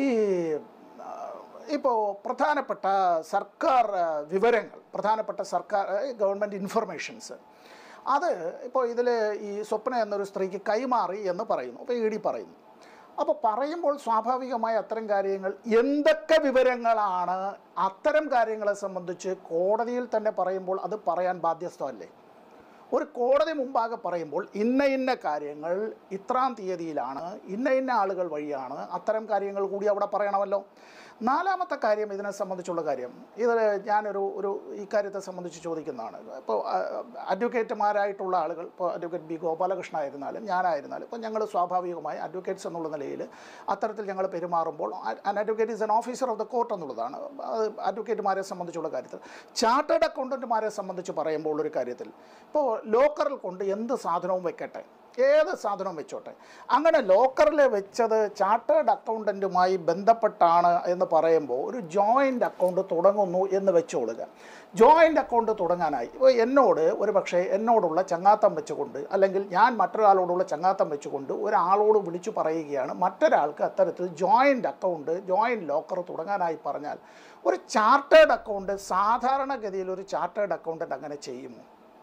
ഇപ്പോൾ പ്രധാനപ്പെട്ട സർക്കാർ വിവരങ്ങൾ, പ്രധാനപ്പെട്ട സർക്കാർ ഗവൺമെൻറ് ഇൻഫർമേഷൻസ്, അത് ഇപ്പോൾ ഇതിൽ ഈ സ്വപ്ന എന്നൊരു സ്ത്രീക്ക് കൈമാറി എന്ന് പറയുന്നു. അപ്പോൾ ഇ ഡി പറയുന്നു. അപ്പോൾ പറയുമ്പോൾ സ്വാഭാവികമായി അത്തരം കാര്യങ്ങൾ എന്തൊക്കെ വിവരങ്ങളാണ്, അത്തരം കാര്യങ്ങളെ സംബന്ധിച്ച് കോടതിയിൽ തന്നെ പറയുമ്പോൾ അത് പറയാൻ ബാധ്യസ്ഥമല്ലേ? ഒരു കോടതി മുമ്പാകെ പറയുമ്പോൾ ഇന്ന ഇന്ന കാര്യങ്ങൾ ഇത്രാം തീയതിയിലാണ് ഇന്ന ഇന്ന ആളുകൾ വഴിയാണ്, അത്തരം കാര്യങ്ങൾ കൂടി അവിടെ പറയണമല്ലോ. നാലാമത്തെ കാര്യം, ഇതിനെ സംബന്ധിച്ചുള്ള കാര്യം, ഇതിൽ ഞാനൊരു ഒരു ഈ കാര്യത്തെ സംബന്ധിച്ച് ചോദിക്കുന്നതാണ്. ഇപ്പോൾ അഡ്വക്കേറ്റുമാരായിട്ടുള്ള ആളുകൾ, ഇപ്പോൾ അഡ്വക്കേറ്റ് ബി ഗോപാലകൃഷ്ണ ആയിരുന്നാലും ഞാനായിരുന്നാലും, ഇപ്പോൾ ഞങ്ങൾ സ്വാഭാവികമായി അഡ്വക്കേറ്റ്സ് എന്നുള്ള നിലയിൽ അത്തരത്തിൽ ഞങ്ങൾ പെരുമാറുമ്പോൾ an advocate is an officer of the court എന്നുള്ളതാണ് അഡ്വക്കേറ്റുമാരെ സംബന്ധിച്ചുള്ള കാര്യത്തിൽ. ചാർട്ടേഡ് അക്കൗണ്ടൻറ്റുമാരെ സംബന്ധിച്ച് പറയുമ്പോൾ ഒരു കാര്യത്തിൽ, ഇപ്പോൾ ലോക്കറിൽ കൊണ്ട് എന്ത് സാധനവും വെക്കട്ടെ, ഏത് സാധനവും വെച്ചോട്ടെ, അങ്ങനെ ലോക്കറിൽ വെച്ചത് ചാർട്ടേഡ് അക്കൗണ്ടൻറ്റുമായി ബന്ധപ്പെട്ടാണ് എന്ന് പറയുമ്പോൾ ഒരു ജോയിൻ്റ് അക്കൗണ്ട് തുടങ്ങുന്നു എന്ന് വെച്ചോളുക. ജോയിൻ്റ് അക്കൗണ്ട് തുടങ്ങാനായി ഇപ്പോൾ എന്നോട് ഒരു പക്ഷേ എന്നോടുള്ള ചങ്ങാത്തം വെച്ചുകൊണ്ട്, അല്ലെങ്കിൽ ഞാൻ മറ്റൊരാളോടുള്ള ചങ്ങാത്തം വെച്ചുകൊണ്ട് ഒരാളോട് വിളിച്ചു പറയുകയാണ് മറ്റൊരാൾക്ക് അത്തരത്തിൽ ജോയിൻ്റ് അക്കൗണ്ട് ജോയിൻ്റ് ലോക്കർ തുടങ്ങാനായി പറഞ്ഞാൽ, ഒരു ചാർട്ടേഡ് അക്കൗണ്ട് സാധാരണഗതിയിൽ ഒരു ചാർട്ടേഡ് അക്കൗണ്ടൻ്റ് അങ്ങനെ ചെയ്യുമോ?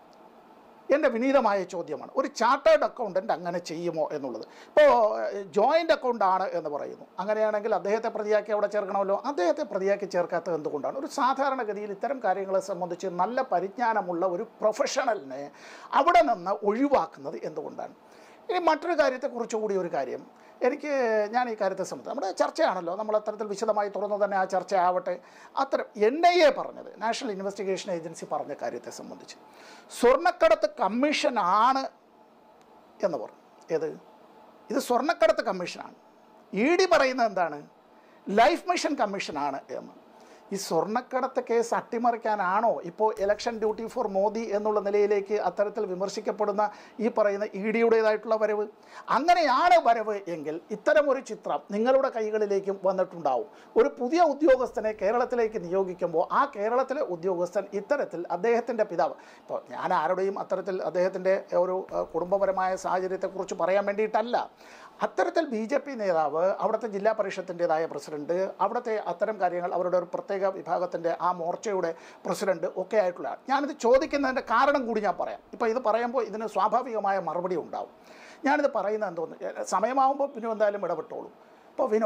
എൻ്റെ വിനീതമായ ചോദ്യമാണ്. ഒരു ചാർട്ടേഡ് അക്കൗണ്ടൻ്റ് അങ്ങനെ ചെയ്യുമോ എന്നുള്ളത്. ഇപ്പോൾ ജോയിൻ്റ് അക്കൗണ്ട് ആണ് എന്ന് പറയുന്നു, അങ്ങനെയാണെങ്കിൽ അദ്ദേഹത്തെ പ്രതിയാക്കി അവിടെ ചേർക്കണമല്ലോ. അദ്ദേഹത്തെ പ്രതിയാക്കി ചേർക്കാത്തത് എന്തുകൊണ്ടാണ്? ഒരു സാധാരണഗതിയിൽ ഇത്തരം കാര്യങ്ങളെ സംബന്ധിച്ച് നല്ല പരിജ്ഞാനമുള്ള ഒരു പ്രൊഫഷണലിനെ അവിടെ നിന്ന് ഒഴിവാക്കുന്നത് എന്തുകൊണ്ടാണ്? ഇനി മറ്റൊരു കാര്യത്തെക്കുറിച്ച് കൂടി ഒരു കാര്യം എനിക്ക്, ഞാൻ ഈ കാര്യത്തെ സംബന്ധിച്ച്, നമ്മുടെ ചർച്ചയാണല്ലോ, നമ്മൾ അത്തരത്തിൽ വിശദമായി തുറന്നു തന്നെ ആ ചർച്ച ആവട്ടെ. അത്തരം എൻ ഐ എ പറഞ്ഞത്, നാഷണൽ ഇൻവെസ്റ്റിഗേഷൻ ഏജൻസി പറഞ്ഞ കാര്യത്തെ സംബന്ധിച്ച് സ്വർണ്ണക്കടത്ത് കമ്മീഷനാണ് എന്ന് പറഞ്ഞു. ഏത്? ഇത് സ്വർണ്ണക്കടത്ത് കമ്മീഷനാണ്. ഇ ഡി പറയുന്നത് എന്താണ്? ലൈഫ് മിഷൻ കമ്മീഷനാണ് എന്ന്. ഈ സ്വർണ്ണക്കടത്ത് കേസ് അട്ടിമറിക്കാനാണോ ഇപ്പോൾ ഇലക്ഷൻ ഡ്യൂട്ടി ഫോർ മോദി എന്നുള്ള നിലയിലേക്ക് അത്തരത്തിൽ വിമർശിക്കപ്പെടുന്ന ഈ പറയുന്ന ഇ ഡിയുടേതായിട്ടുള്ള വരവ്? അങ്ങനെയാണ് വരവ് എങ്കിൽ ഇത്തരമൊരു ചിത്രം നിങ്ങളുടെ കൈകളിലേക്കും വന്നിട്ടുണ്ടാവും. ഒരു പുതിയ ഉദ്യോഗസ്ഥനെ കേരളത്തിലേക്ക് നിയോഗിക്കുമ്പോൾ ആ കേരളത്തിലെ ഉദ്യോഗസ്ഥൻ ഇത്തരത്തിൽ അദ്ദേഹത്തിൻ്റെ പിതാവ്, ഇപ്പോൾ ഞാൻ ആരുടെയും അത്തരത്തിൽ അദ്ദേഹത്തിൻ്റെ ഒരു കുടുംബപരമായ സാഹചര്യത്തെക്കുറിച്ച് പറയാൻ വേണ്ടിയിട്ടല്ല, അത്തരത്തിൽ ബി ജെ പി നേതാവ്, അവിടുത്തെ ജില്ലാ പരിഷത്തിൻ്റെതായ പ്രസിഡന്റ്, അവിടുത്തെ അത്തരം കാര്യങ്ങൾ അവരുടെ ഒരു പ്രത്യേക വിഭാഗത്തിൻ്റെ ആ മോർച്ചയുടെ പ്രസിഡന്റ് ഒക്കെ ആയിട്ടുള്ള, ഞാനിത് ചോദിക്കുന്നതിൻ്റെ കാരണം കൂടി ഞാൻ പറയാം. ഇപ്പോൾ ഇത് പറയുമ്പോൾ ഇതിന് സ്വാഭാവികമായ മറുപടി ഉണ്ടാവും. ഞാനിത് പറയുന്നത് എന്തോന്ന്, സമയമാകുമ്പോൾ വിനു എന്തായാലും ഇടപെട്ടോളൂ. ഇപ്പോൾ വിനു,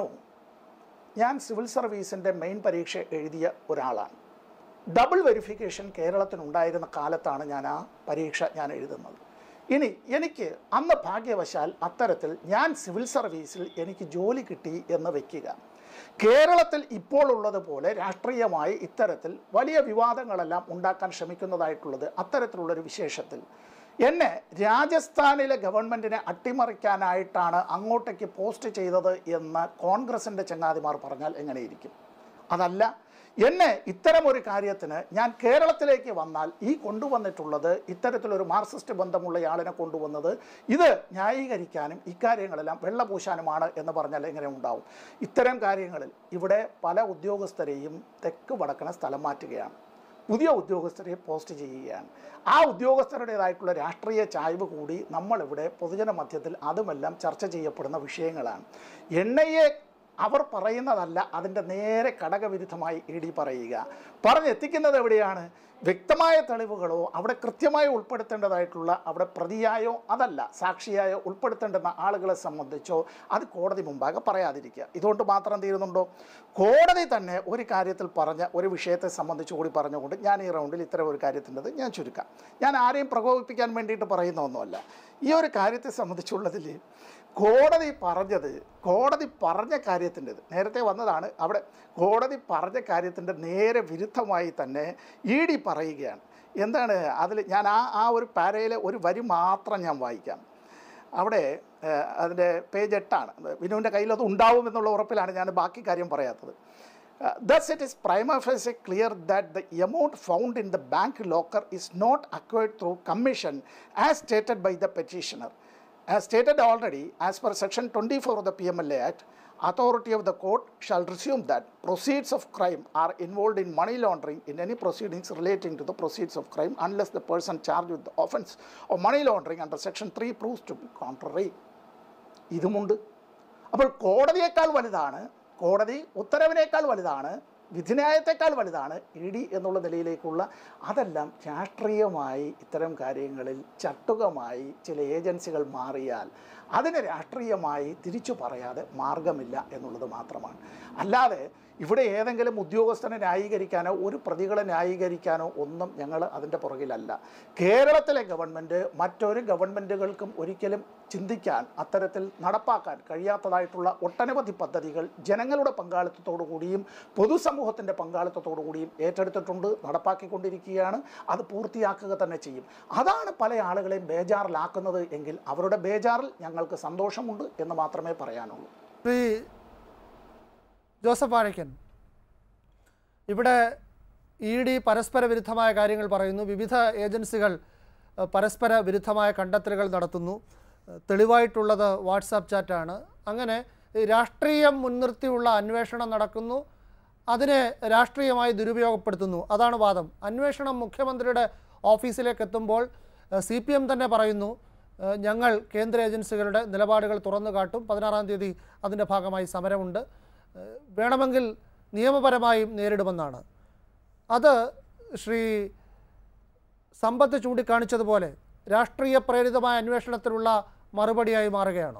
ഞാൻ സിവിൽ സർവീസിൻ്റെ മെയിൻ പരീക്ഷ എഴുതിയ ഒരാളാണ്. ഡബിൾ വെരിഫിക്കേഷൻ കേരളത്തിനുണ്ടായിരുന്ന കാലത്താണ് ഞാൻ ആ പരീക്ഷ ഞാൻ എഴുതുന്നത്. ഇനി എനിക്ക് അന്ന് ഭാഗ്യവശാൽ അത്തരത്തിൽ ഞാൻ സിവിൽ സർവീസിൽ എനിക്ക് ജോലി കിട്ടി എന്ന് വയ്ക്കുക. കേരളത്തിൽ ഇപ്പോൾ ഉള്ളതുപോലെ രാഷ്ട്രീയമായി ഇത്തരത്തിൽ വലിയ വിവാദങ്ങളെല്ലാം ഉണ്ടാക്കാൻ ശ്രമിക്കുന്നതായിട്ടുള്ളത് അത്തരത്തിലുള്ളൊരു വിശേഷത്തിൽ എന്നെ രാജസ്ഥാനിലെ ഗവൺമെൻറ്റിനെ അട്ടിമറിക്കാനായിട്ടാണ് അങ്ങോട്ടേക്ക് പോസ്റ്റ് ചെയ്തത് എന്ന് കോൺഗ്രസിൻ്റെ ചങ്ങാതിമാർ പറഞ്ഞാൽ എങ്ങനെയിരിക്കും? അതല്ല, എന്നെ ഇത്തരമൊരു കാര്യത്തിന് ഞാൻ കേരളത്തിലേക്ക് വന്നാൽ ഈ കൊണ്ടുവന്നിട്ടുള്ളത് ഇത്തരത്തിലൊരു മാർക്സിസ്റ്റ് ബന്ധമുള്ളയാളിനെ കൊണ്ടുവന്നത് ഇത് ന്യായീകരിക്കാനും ഇക്കാര്യങ്ങളെല്ലാം വെള്ളപൂശാനുമാണ് എന്ന് പറഞ്ഞാൽ എങ്ങനെ ഉണ്ടാവും? ഇത്തരം കാര്യങ്ങളിൽ ഇവിടെ പല ഉദ്യോഗസ്ഥരെയും തെക്ക് വടക്കണ സ്ഥലം മാറ്റുകയാണ്, പുതിയ ഉദ്യോഗസ്ഥരെ പോസ്റ്റ് ചെയ്യുകയാണ്. ആ ഉദ്യോഗസ്ഥരുടേതായിട്ടുള്ള രാഷ്ട്രീയ ചായ്വ് കൂടി നമ്മളിവിടെ പൊതുജന മധ്യത്തിൽ അതുമെല്ലാം ചർച്ച ചെയ്യപ്പെടുന്ന വിഷയങ്ങളാണ്. എൻ ഐ എ അവർ പറയുന്നതല്ല, അതിൻ്റെ നേരെ ഘടകവിരുദ്ധമായി ഇ ഡി പറയുക, പറഞ്ഞെത്തിക്കുന്നത് എവിടെയാണ്? വ്യക്തമായ തെളിവുകളോ അവിടെ കൃത്യമായി ഉൾപ്പെടുത്തേണ്ടതായിട്ടുള്ള അവിടെ പ്രതിയായോ അതല്ല സാക്ഷിയായോ ഉൾപ്പെടുത്തേണ്ടുന്ന ആളുകളെ സംബന്ധിച്ചോ അത് കോടതി മുമ്പാകെ പറയാതിരിക്കുക. ഇതുകൊണ്ട് മാത്രം തീരുന്നുണ്ടോ? കോടതി തന്നെ ഒരു കാര്യത്തിൽ പറഞ്ഞ ഒരു വിഷയത്തെ സംബന്ധിച്ച് കൂടി പറഞ്ഞുകൊണ്ട് ഞാൻ ഈ റൗണ്ടിൽ ഇത്തരം ഒരു കാര്യത്തിൻ്റെത് ഞാൻ ചുരുക്കാം. ഞാൻ ആരെയും പ്രകോപിപ്പിക്കാൻ വേണ്ടിയിട്ട് പറയുന്ന ഒന്നുമല്ല. ഈ ഒരു കാര്യത്തെ സംബന്ധിച്ചുള്ളതിൽ കോടതി പറഞ്ഞത് കോടതി പറഞ്ഞ കാര്യത്തിൻ്റെത് നേരത്തെ വന്നതാണ്. അവിടെ കോടതി പറഞ്ഞ കാര്യത്തിൻ്റെ നേരെ വിരുദ്ധമായി തന്നെ ഇ ഡി പറയുകയാണ്. എന്താണ് അതിൽ? ഞാൻ ആ ആ ഒരു പാരയിലെ ഒരു വരി മാത്രം ഞാൻ വായിക്കാം. അവിടെ അതിൻ്റെ പേജ് എട്ടാണ്. വിനുവിൻ്റെ കയ്യിൽ അത് ഉണ്ടാവുമെന്നുള്ള ഉറപ്പിലാണ് ഞാൻ ബാക്കി കാര്യം പറയാത്തത്. Thus it is prima facie clear that the amount found in the bank locker is not acquired through commission as stated by the petitioner. As stated already, as per section twenty-four of the P M L A Act, authority of the court shall resume that proceeds of crime are involved in money laundering in any proceedings relating to the proceeds of crime unless the person charged with the offence of money laundering under section three proves to be contrary. ഇതുമുണ്ട്. അപ്പോൾ കോടതിയേക്കാൾ വലുതാണ്, കോടതി ഉത്തരവിനേക്കാൾ വലുതാണ്, വിധിന്യായത്തെക്കാൾ വലുതാണ് E D എന്നുള്ള നിലയിലേക്കുള്ള അതെല്ലാം രാഷ്ട്രീയമായി ഇത്തരം കാര്യങ്ങളിൽ ചട്ടുകമായി ചില ഏജൻസികൾ മാറിയാൽ അതിനെ രാഷ്ട്രീയമായി തിരിച്ചു പറയാതെ മാർഗമില്ല എന്നുള്ളത് മാത്രമാണ്. അല്ലാതെ ഇവിടെ ഏതെങ്കിലും ഉദ്യോഗസ്ഥനെ ന്യായീകരിക്കാനോ ഒരു പ്രതികളെ ന്യായീകരിക്കാനോ ഒന്നും ഞങ്ങൾ അതിൻ്റെ പുറകിലല്ല. കേരളത്തിലെ ഗവൺമെൻറ് മറ്റൊരു ഗവൺമെൻറ്റുകൾക്കും ഒരിക്കലും ചിന്തിക്കാൻ അത്തരത്തിൽ നടപ്പാക്കാൻ കഴിയാത്തതായിട്ടുള്ള ഒട്ടനവധി പദ്ധതികൾ ജനങ്ങളുടെ പങ്കാളിത്തത്തോടു കൂടിയും പൊതുസമൂഹത്തിൻ്റെ പങ്കാളിത്തത്തോടു കൂടിയും ഏറ്റെടുത്തിട്ടുണ്ട്, നടപ്പാക്കിക്കൊണ്ടിരിക്കുകയാണ്. അത് പൂർത്തിയാക്കുക തന്നെ ചെയ്യും. അതാണ് പല ആളുകളെയും ബേജാറിലാക്കുന്നത് എങ്കിൽ അവരുടെ ബേജാറിൽ ഞങ്ങൾക്ക് സന്തോഷമുണ്ട് എന്ന് മാത്രമേ പറയാനുള്ളൂ. ശ്രീ ജോസഫ് വാഴക്കൻ, ഇവിടെ ഇ ഡി പരസ്പര വിരുദ്ധമായ കാര്യങ്ങൾ പറയുന്നു, വിവിധ ഏജൻസികൾ പരസ്പര വിരുദ്ധമായ കണ്ടെത്തലുകൾ നടത്തുന്നു, തെളിവായിട്ടുള്ളത് വാട്സാപ്പ് ചാറ്റാണ്. അങ്ങനെ രാഷ്ട്രീയം മുൻനിർത്തിയുള്ള അന്വേഷണം നടക്കുന്നു, അതിനെ രാഷ്ട്രീയമായി ദുരുപയോഗപ്പെടുത്തുന്നു. അതാണ് വാദം. അന്വേഷണം മുഖ്യമന്ത്രിയുടെ ഓഫീസിലേക്ക് എത്തുമ്പോൾ സി പി എം തന്നെ പറയുന്നു, ഞങ്ങൾ കേന്ദ്ര ഏജൻസികളുടെ നിലപാടുകൾ തുറന്നു കാട്ടും, പതിനാറാം തീയതി അതിൻ്റെ ഭാഗമായി സമരമുണ്ട്, വേണമെങ്കിൽ നിയമപരമായും നേരിടുമെന്നാണ്. അത് ശ്രീ സമ്പത്ത് ചൂണ്ടിക്കാണിച്ചതുപോലെ രാഷ്ട്രീയ പ്രേരിതമായ അന്വേഷണത്തിലുള്ള മറുപടിയായി മാറുകയാണോ?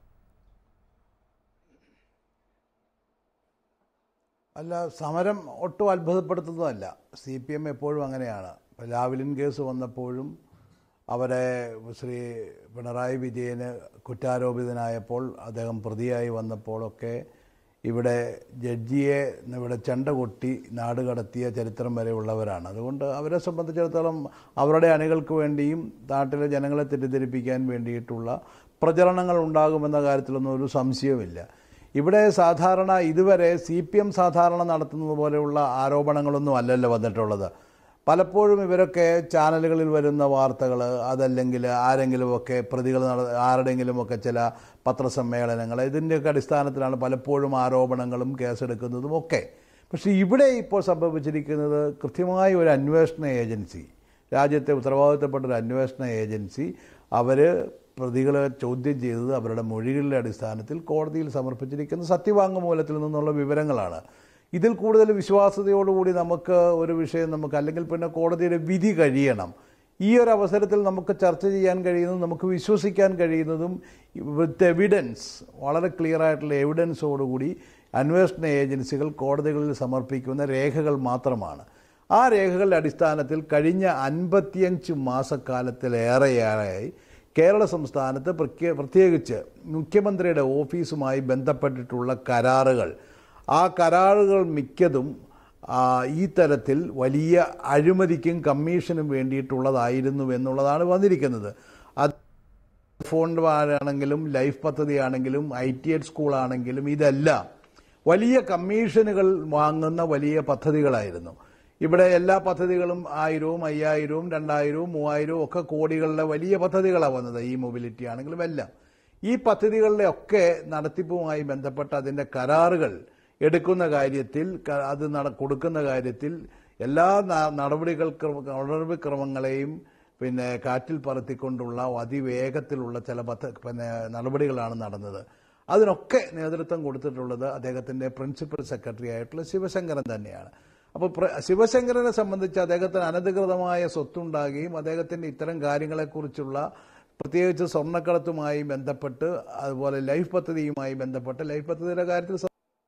അല്ല, സമരം ഒട്ടും അത്ഭുതപ്പെടുത്തുന്നതല്ല. സി പി എം എപ്പോഴും അങ്ങനെയാണ്. ലാവ്ലിൻ കേസ് വന്നപ്പോഴും അവരെ ശ്രീ പിണറായി വിജയന് കുറ്റാരോപിതനായപ്പോൾ അദ്ദേഹം പ്രതിയായി വന്നപ്പോഴൊക്കെ ഇവിടെ ജഡ്ജിയെ ഇവിടെ ചെണ്ട കൊട്ടി നാട് കടത്തിയ ചരിത്രം വരെ ഉള്ളവരാണ്. അതുകൊണ്ട് അവരെ സംബന്ധിച്ചിടത്തോളം അവരുടെ അണികൾക്ക് വേണ്ടിയും നാട്ടിലെ ജനങ്ങളെ തെറ്റിദ്ധരിപ്പിക്കാൻ വേണ്ടിയിട്ടുള്ള പ്രചരണങ്ങൾ ഉണ്ടാകുമെന്ന കാര്യത്തിലൊന്നും ഒരു സംശയവുമില്ല. ഇവിടെ സാധാരണ ഇതുവരെ സി പി എം സാധാരണ നടത്തുന്നത് പോലെയുള്ള ആരോപണങ്ങളൊന്നും അല്ലല്ലോ വന്നിട്ടുള്ളത്. പലപ്പോഴും ഇവരൊക്കെ ചാനലുകളിൽ വരുന്ന വാർത്തകൾ, അതല്ലെങ്കിൽ ആരെങ്കിലുമൊക്കെ പ്രതികൾ നട ആരുടെയെങ്കിലുമൊക്കെ ചില പത്രസമ്മേളനങ്ങൾ, ഇതിൻ്റെയൊക്കെ അടിസ്ഥാനത്തിലാണ് പലപ്പോഴും ആരോപണങ്ങളും കേസെടുക്കുന്നതും ഒക്കെ. പക്ഷേ ഇവിടെ ഇപ്പോൾ സംഭവിച്ചിരിക്കുന്നത് കൃത്യമായ ഒരു അന്വേഷണ ഏജൻസി, രാജ്യത്തെ ഉത്തരവാദിത്തപ്പെട്ട ഒരു അന്വേഷണ ഏജൻസി അവർ പ്രതികളെ ചോദ്യം ചെയ്തത് അവരുടെ മൊഴികളുടെ അടിസ്ഥാനത്തിൽ കോടതിയിൽ സമർപ്പിച്ചിരിക്കുന്ന സത്യവാങ്മൂലത്തിൽ നിന്നുള്ള വിവരങ്ങളാണ്. ഇതിൽ കൂടുതൽ വിശ്വാസ്യതയോടുകൂടി നമുക്ക് ഒരു വിഷയം നമുക്ക് അല്ലെങ്കിൽ പിന്നെ കോടതിയുടെ വിധി കഴിയണം. ഈ ഒരു അവസരത്തിൽ നമുക്ക് ചർച്ച ചെയ്യാൻ കഴിയുന്നതും നമുക്ക് വിശ്വസിക്കാൻ കഴിയുന്നതും വിത്ത് എവിഡൻസ്, വളരെ ക്ലിയർ ആയിട്ടുള്ള എവിഡൻസോടുകൂടി അന്വേഷണ ഏജൻസികൾ കോടതികളിൽ സമർപ്പിക്കുന്ന രേഖകൾ മാത്രമാണ്. ആ രേഖകളുടെ അടിസ്ഥാനത്തിൽ കഴിഞ്ഞ അൻപത്തിയഞ്ച് മാസക്കാലത്തിലേറെയായി കേരള സംസ്ഥാനത്ത് പ്രത്യേകിച്ച് മുഖ്യമന്ത്രിയുടെ ഓഫീസുമായി ബന്ധപ്പെട്ടിട്ടുള്ള കരാറുകൾ, ആ കരാറുകൾ മിക്കതും ഈ തരത്തിൽ വലിയ അഴിമതിക്കും കമ്മീഷനും വേണ്ടിയിട്ടുള്ളതായിരുന്നു എന്നുള്ളതാണ് വന്നിരിക്കുന്നത്. അത് ഫോൺ ആണെങ്കിലും ലൈഫ് പദ്ധതിയാണെങ്കിലും ഐ ടി എഡ് സ്കൂളാണെങ്കിലും ഇതെല്ലാം വലിയ കമ്മീഷനുകൾ വാങ്ങുന്ന വലിയ പദ്ധതികളായിരുന്നു. ഇവിടെ എല്ലാ പദ്ധതികളും ആയിരവും അയ്യായിരവും രണ്ടായിരവും മൂവായിരവും ഒക്കെ കോടികളുടെ വലിയ പദ്ധതികളാണ് വന്നത്. ഈ മൊബിലിറ്റി ആണെങ്കിലും എല്ലാം ഈ പദ്ധതികളുടെ ഒക്കെ നടത്തിപ്പുമായി ബന്ധപ്പെട്ട അതിൻ്റെ കരാറുകൾ എടുക്കുന്ന കാര്യത്തിൽ, അത് കൊടുക്കുന്ന കാര്യത്തിൽ എല്ലാ നടപടികൾ നടപടിക്രമങ്ങളെയും പിന്നെ കാറ്റിൽ പറത്തിക്കൊണ്ടുള്ള അതിവേഗത്തിലുള്ള ചില പദ്ധ പിന്നെ നടപടികളാണ് നടന്നത്. അതിനൊക്കെ നേതൃത്വം കൊടുത്തിട്ടുള്ളത് അദ്ദേഹത്തിൻ്റെ പ്രിൻസിപ്പൽ സെക്രട്ടറി ആയിട്ടുള്ള ശിവശങ്കരൻ തന്നെയാണ്. അപ്പോൾ ശിവശങ്കരനെ സംബന്ധിച്ച് അദ്ദേഹത്തിന് അനധികൃതമായ സ്വത്തുണ്ടാകുകയും അദ്ദേഹത്തിൻ്റെ ഇത്തരം കാര്യങ്ങളെക്കുറിച്ചുള്ള പ്രത്യേകിച്ച് സ്വർണ്ണക്കടത്തുമായി ബന്ധപ്പെട്ട് അതുപോലെ ലൈഫ് പദ്ധതിയുമായി ബന്ധപ്പെട്ട് ലൈഫ് പദ്ധതിയുടെ കാര്യത്തിൽ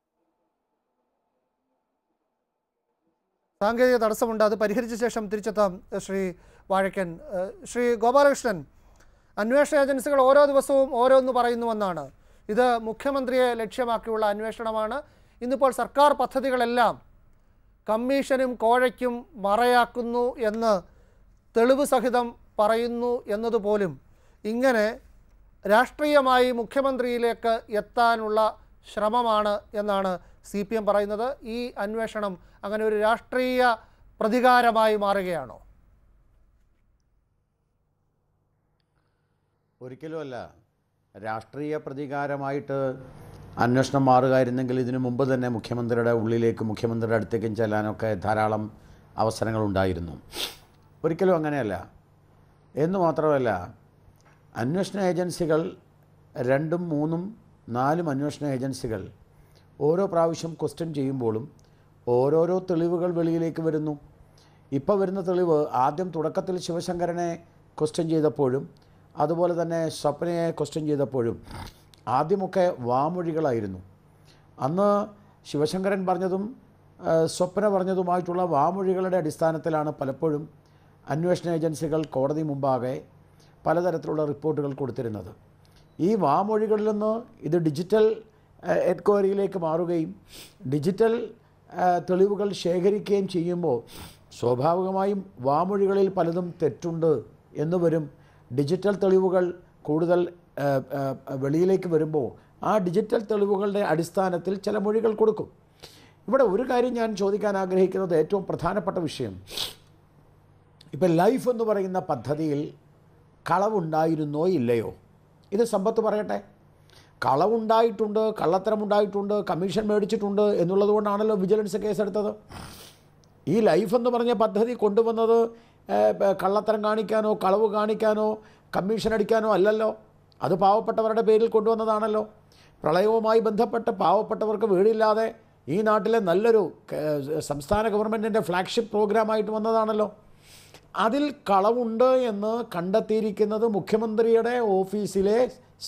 സാങ്കേതിക തടസ്സമുണ്ട്. അത് പരിഹരിച്ച ശേഷം തിരിച്ചെത്താം ശ്രീ വാഴക്കൻ. ശ്രീ ഗോപാലകൃഷ്ണൻ, അന്വേഷണ ഏജൻസികൾ ഓരോ ദിവസവും ഓരോന്ന് പറയുന്നുവെന്നാണ്. ഇത് മുഖ്യമന്ത്രിയെ ലക്ഷ്യമാക്കിയുള്ള അന്വേഷണമാണ്. ഇന്നിപ്പോൾ സർക്കാർ പദ്ധതികളെല്ലാം കമ്മീഷനും കോഴയ്ക്കും മറയാക്കുന്നു എന്ന് തെളിവ് സഹിതം പറയുന്നു എന്നതുപോലും ഇങ്ങനെ രാഷ്ട്രീയമായി മുഖ്യമന്ത്രിയിലേക്ക് എത്താനുള്ള ശ്രമമാണ് എന്നാണ് സി പി എം പറയുന്നത്. ഈ അന്വേഷണം അങ്ങനെ ഒരു രാഷ്ട്രീയ പ്രതികാരമായി മാറുകയാണോ? ഒരിക്കലുമല്ല. രാഷ്ട്രീയ പ്രതികാരമായിട്ട് അന്വേഷണം മാറുകയായിരുന്നെങ്കിൽ ഇതിനു മുമ്പ് തന്നെ മുഖ്യമന്ത്രിയുടെ ഉള്ളിലേക്ക് മുഖ്യമന്ത്രിയുടെ അടുത്തേക്കും ചെല്ലാനൊക്കെ ധാരാളം അവസരങ്ങളുണ്ടായിരുന്നു. ഒരിക്കലും അങ്ങനെയല്ല. എന്ന് മാത്രമല്ല, അന്വേഷണ ഏജൻസികൾ രണ്ടും മൂന്നും നാലും അന്വേഷണ ഏജൻസികൾ ഓരോ പ്രാവശ്യം ക്വസ്റ്റ്യൻ ചെയ്യുമ്പോഴും ഓരോരോ തെളിവുകൾ വെളിയിലേക്ക് വരുന്നു. ഇപ്പോൾ വരുന്ന തെളിവ് ആദ്യം തുടക്കത്തിൽ ശിവശങ്കരനെ ക്വസ്റ്റ്യൻ ചെയ്തപ്പോഴും അതുപോലെ തന്നെ സ്വപ്നയെ ക്വസ്റ്റ്യൻ ചെയ്തപ്പോഴും ആദ്യമൊക്കെ വാമൊഴികളായിരുന്നു. അന്ന് ശിവശങ്കരൻ പറഞ്ഞതും സ്വപ്ന പറഞ്ഞതുമായിട്ടുള്ള വാമൊഴികളുടെ അടിസ്ഥാനത്തിലാണ് പലപ്പോഴും അന്വേഷണ ഏജൻസികൾ കോടതി മുമ്പാകെ പലതരത്തിലുള്ള റിപ്പോർട്ടുകൾ കൊടുത്തിരുന്നത്. ഈ വാമൊഴികളിൽ നിന്ന് ഇത് ഡിജിറ്റൽ എൻക്വയറിയിലേക്ക് മാറുകയും ഡിജിറ്റൽ തെളിവുകൾ ശേഖരിക്കുകയും ചെയ്യുമ്പോൾ സ്വാഭാവികമായും വാമൊഴികളിൽ പലതും തെറ്റുണ്ട് എന്ന് വരും. ഡിജിറ്റൽ തെളിവുകൾ കൂടുതൽ വെളിയിലേക്ക് വരുമ്പോൾ ആ ഡിജിറ്റൽ തെളിവുകളുടെ അടിസ്ഥാനത്തിൽ ചില മൊഴികൾ കൊടുക്കും. ഇവിടെ ഒരു കാര്യം ഞാൻ ചോദിക്കാൻ ആഗ്രഹിക്കുന്നത്, ഏറ്റവും പ്രധാനപ്പെട്ട വിഷയം, ഇപ്പം ലൈഫ് എന്ന് പറയുന്ന പദ്ധതിയിൽ കളവുണ്ടായിരുന്നോ ഇല്ലയോ? ഇത് സമ്പത്ത് പറയട്ടെ. കളവുണ്ടായിട്ടുണ്ട്, കള്ളത്തരമുണ്ടായിട്ടുണ്ട്, കമ്മീഷൻ മേടിച്ചിട്ടുണ്ട് എന്നുള്ളത് കൊണ്ടാണല്ലോ വിജിലൻസ് കേസെടുത്തത്. ഈ ലൈഫ് എന്ന് പറഞ്ഞ പദ്ധതി കൊണ്ടുവന്നത് കള്ളത്തരം കാണിക്കാനോ കളവ് കാണിക്കാനോ കമ്മീഷൻ അടിക്കാനോ അല്ലല്ലോ. അത് പാവപ്പെട്ടവരുടെ പേരിൽ കൊണ്ടുവന്നതാണല്ലോ. പ്രളയവുമായി ബന്ധപ്പെട്ട് പാവപ്പെട്ടവർക്ക് വീടില്ലാതെ ഈ നാട്ടിലെ നല്ലൊരു സംസ്ഥാന ഗവൺമെൻറ്റിൻ്റെ ഫ്ലാഗ്ഷിപ്പ് പ്രോഗ്രാമായിട്ട് വന്നതാണല്ലോ. അതിൽ കളവുണ്ട് എന്ന് കണ്ടെത്തിയിരിക്കുന്നത് മുഖ്യമന്ത്രിയുടെ ഓഫീസിലെ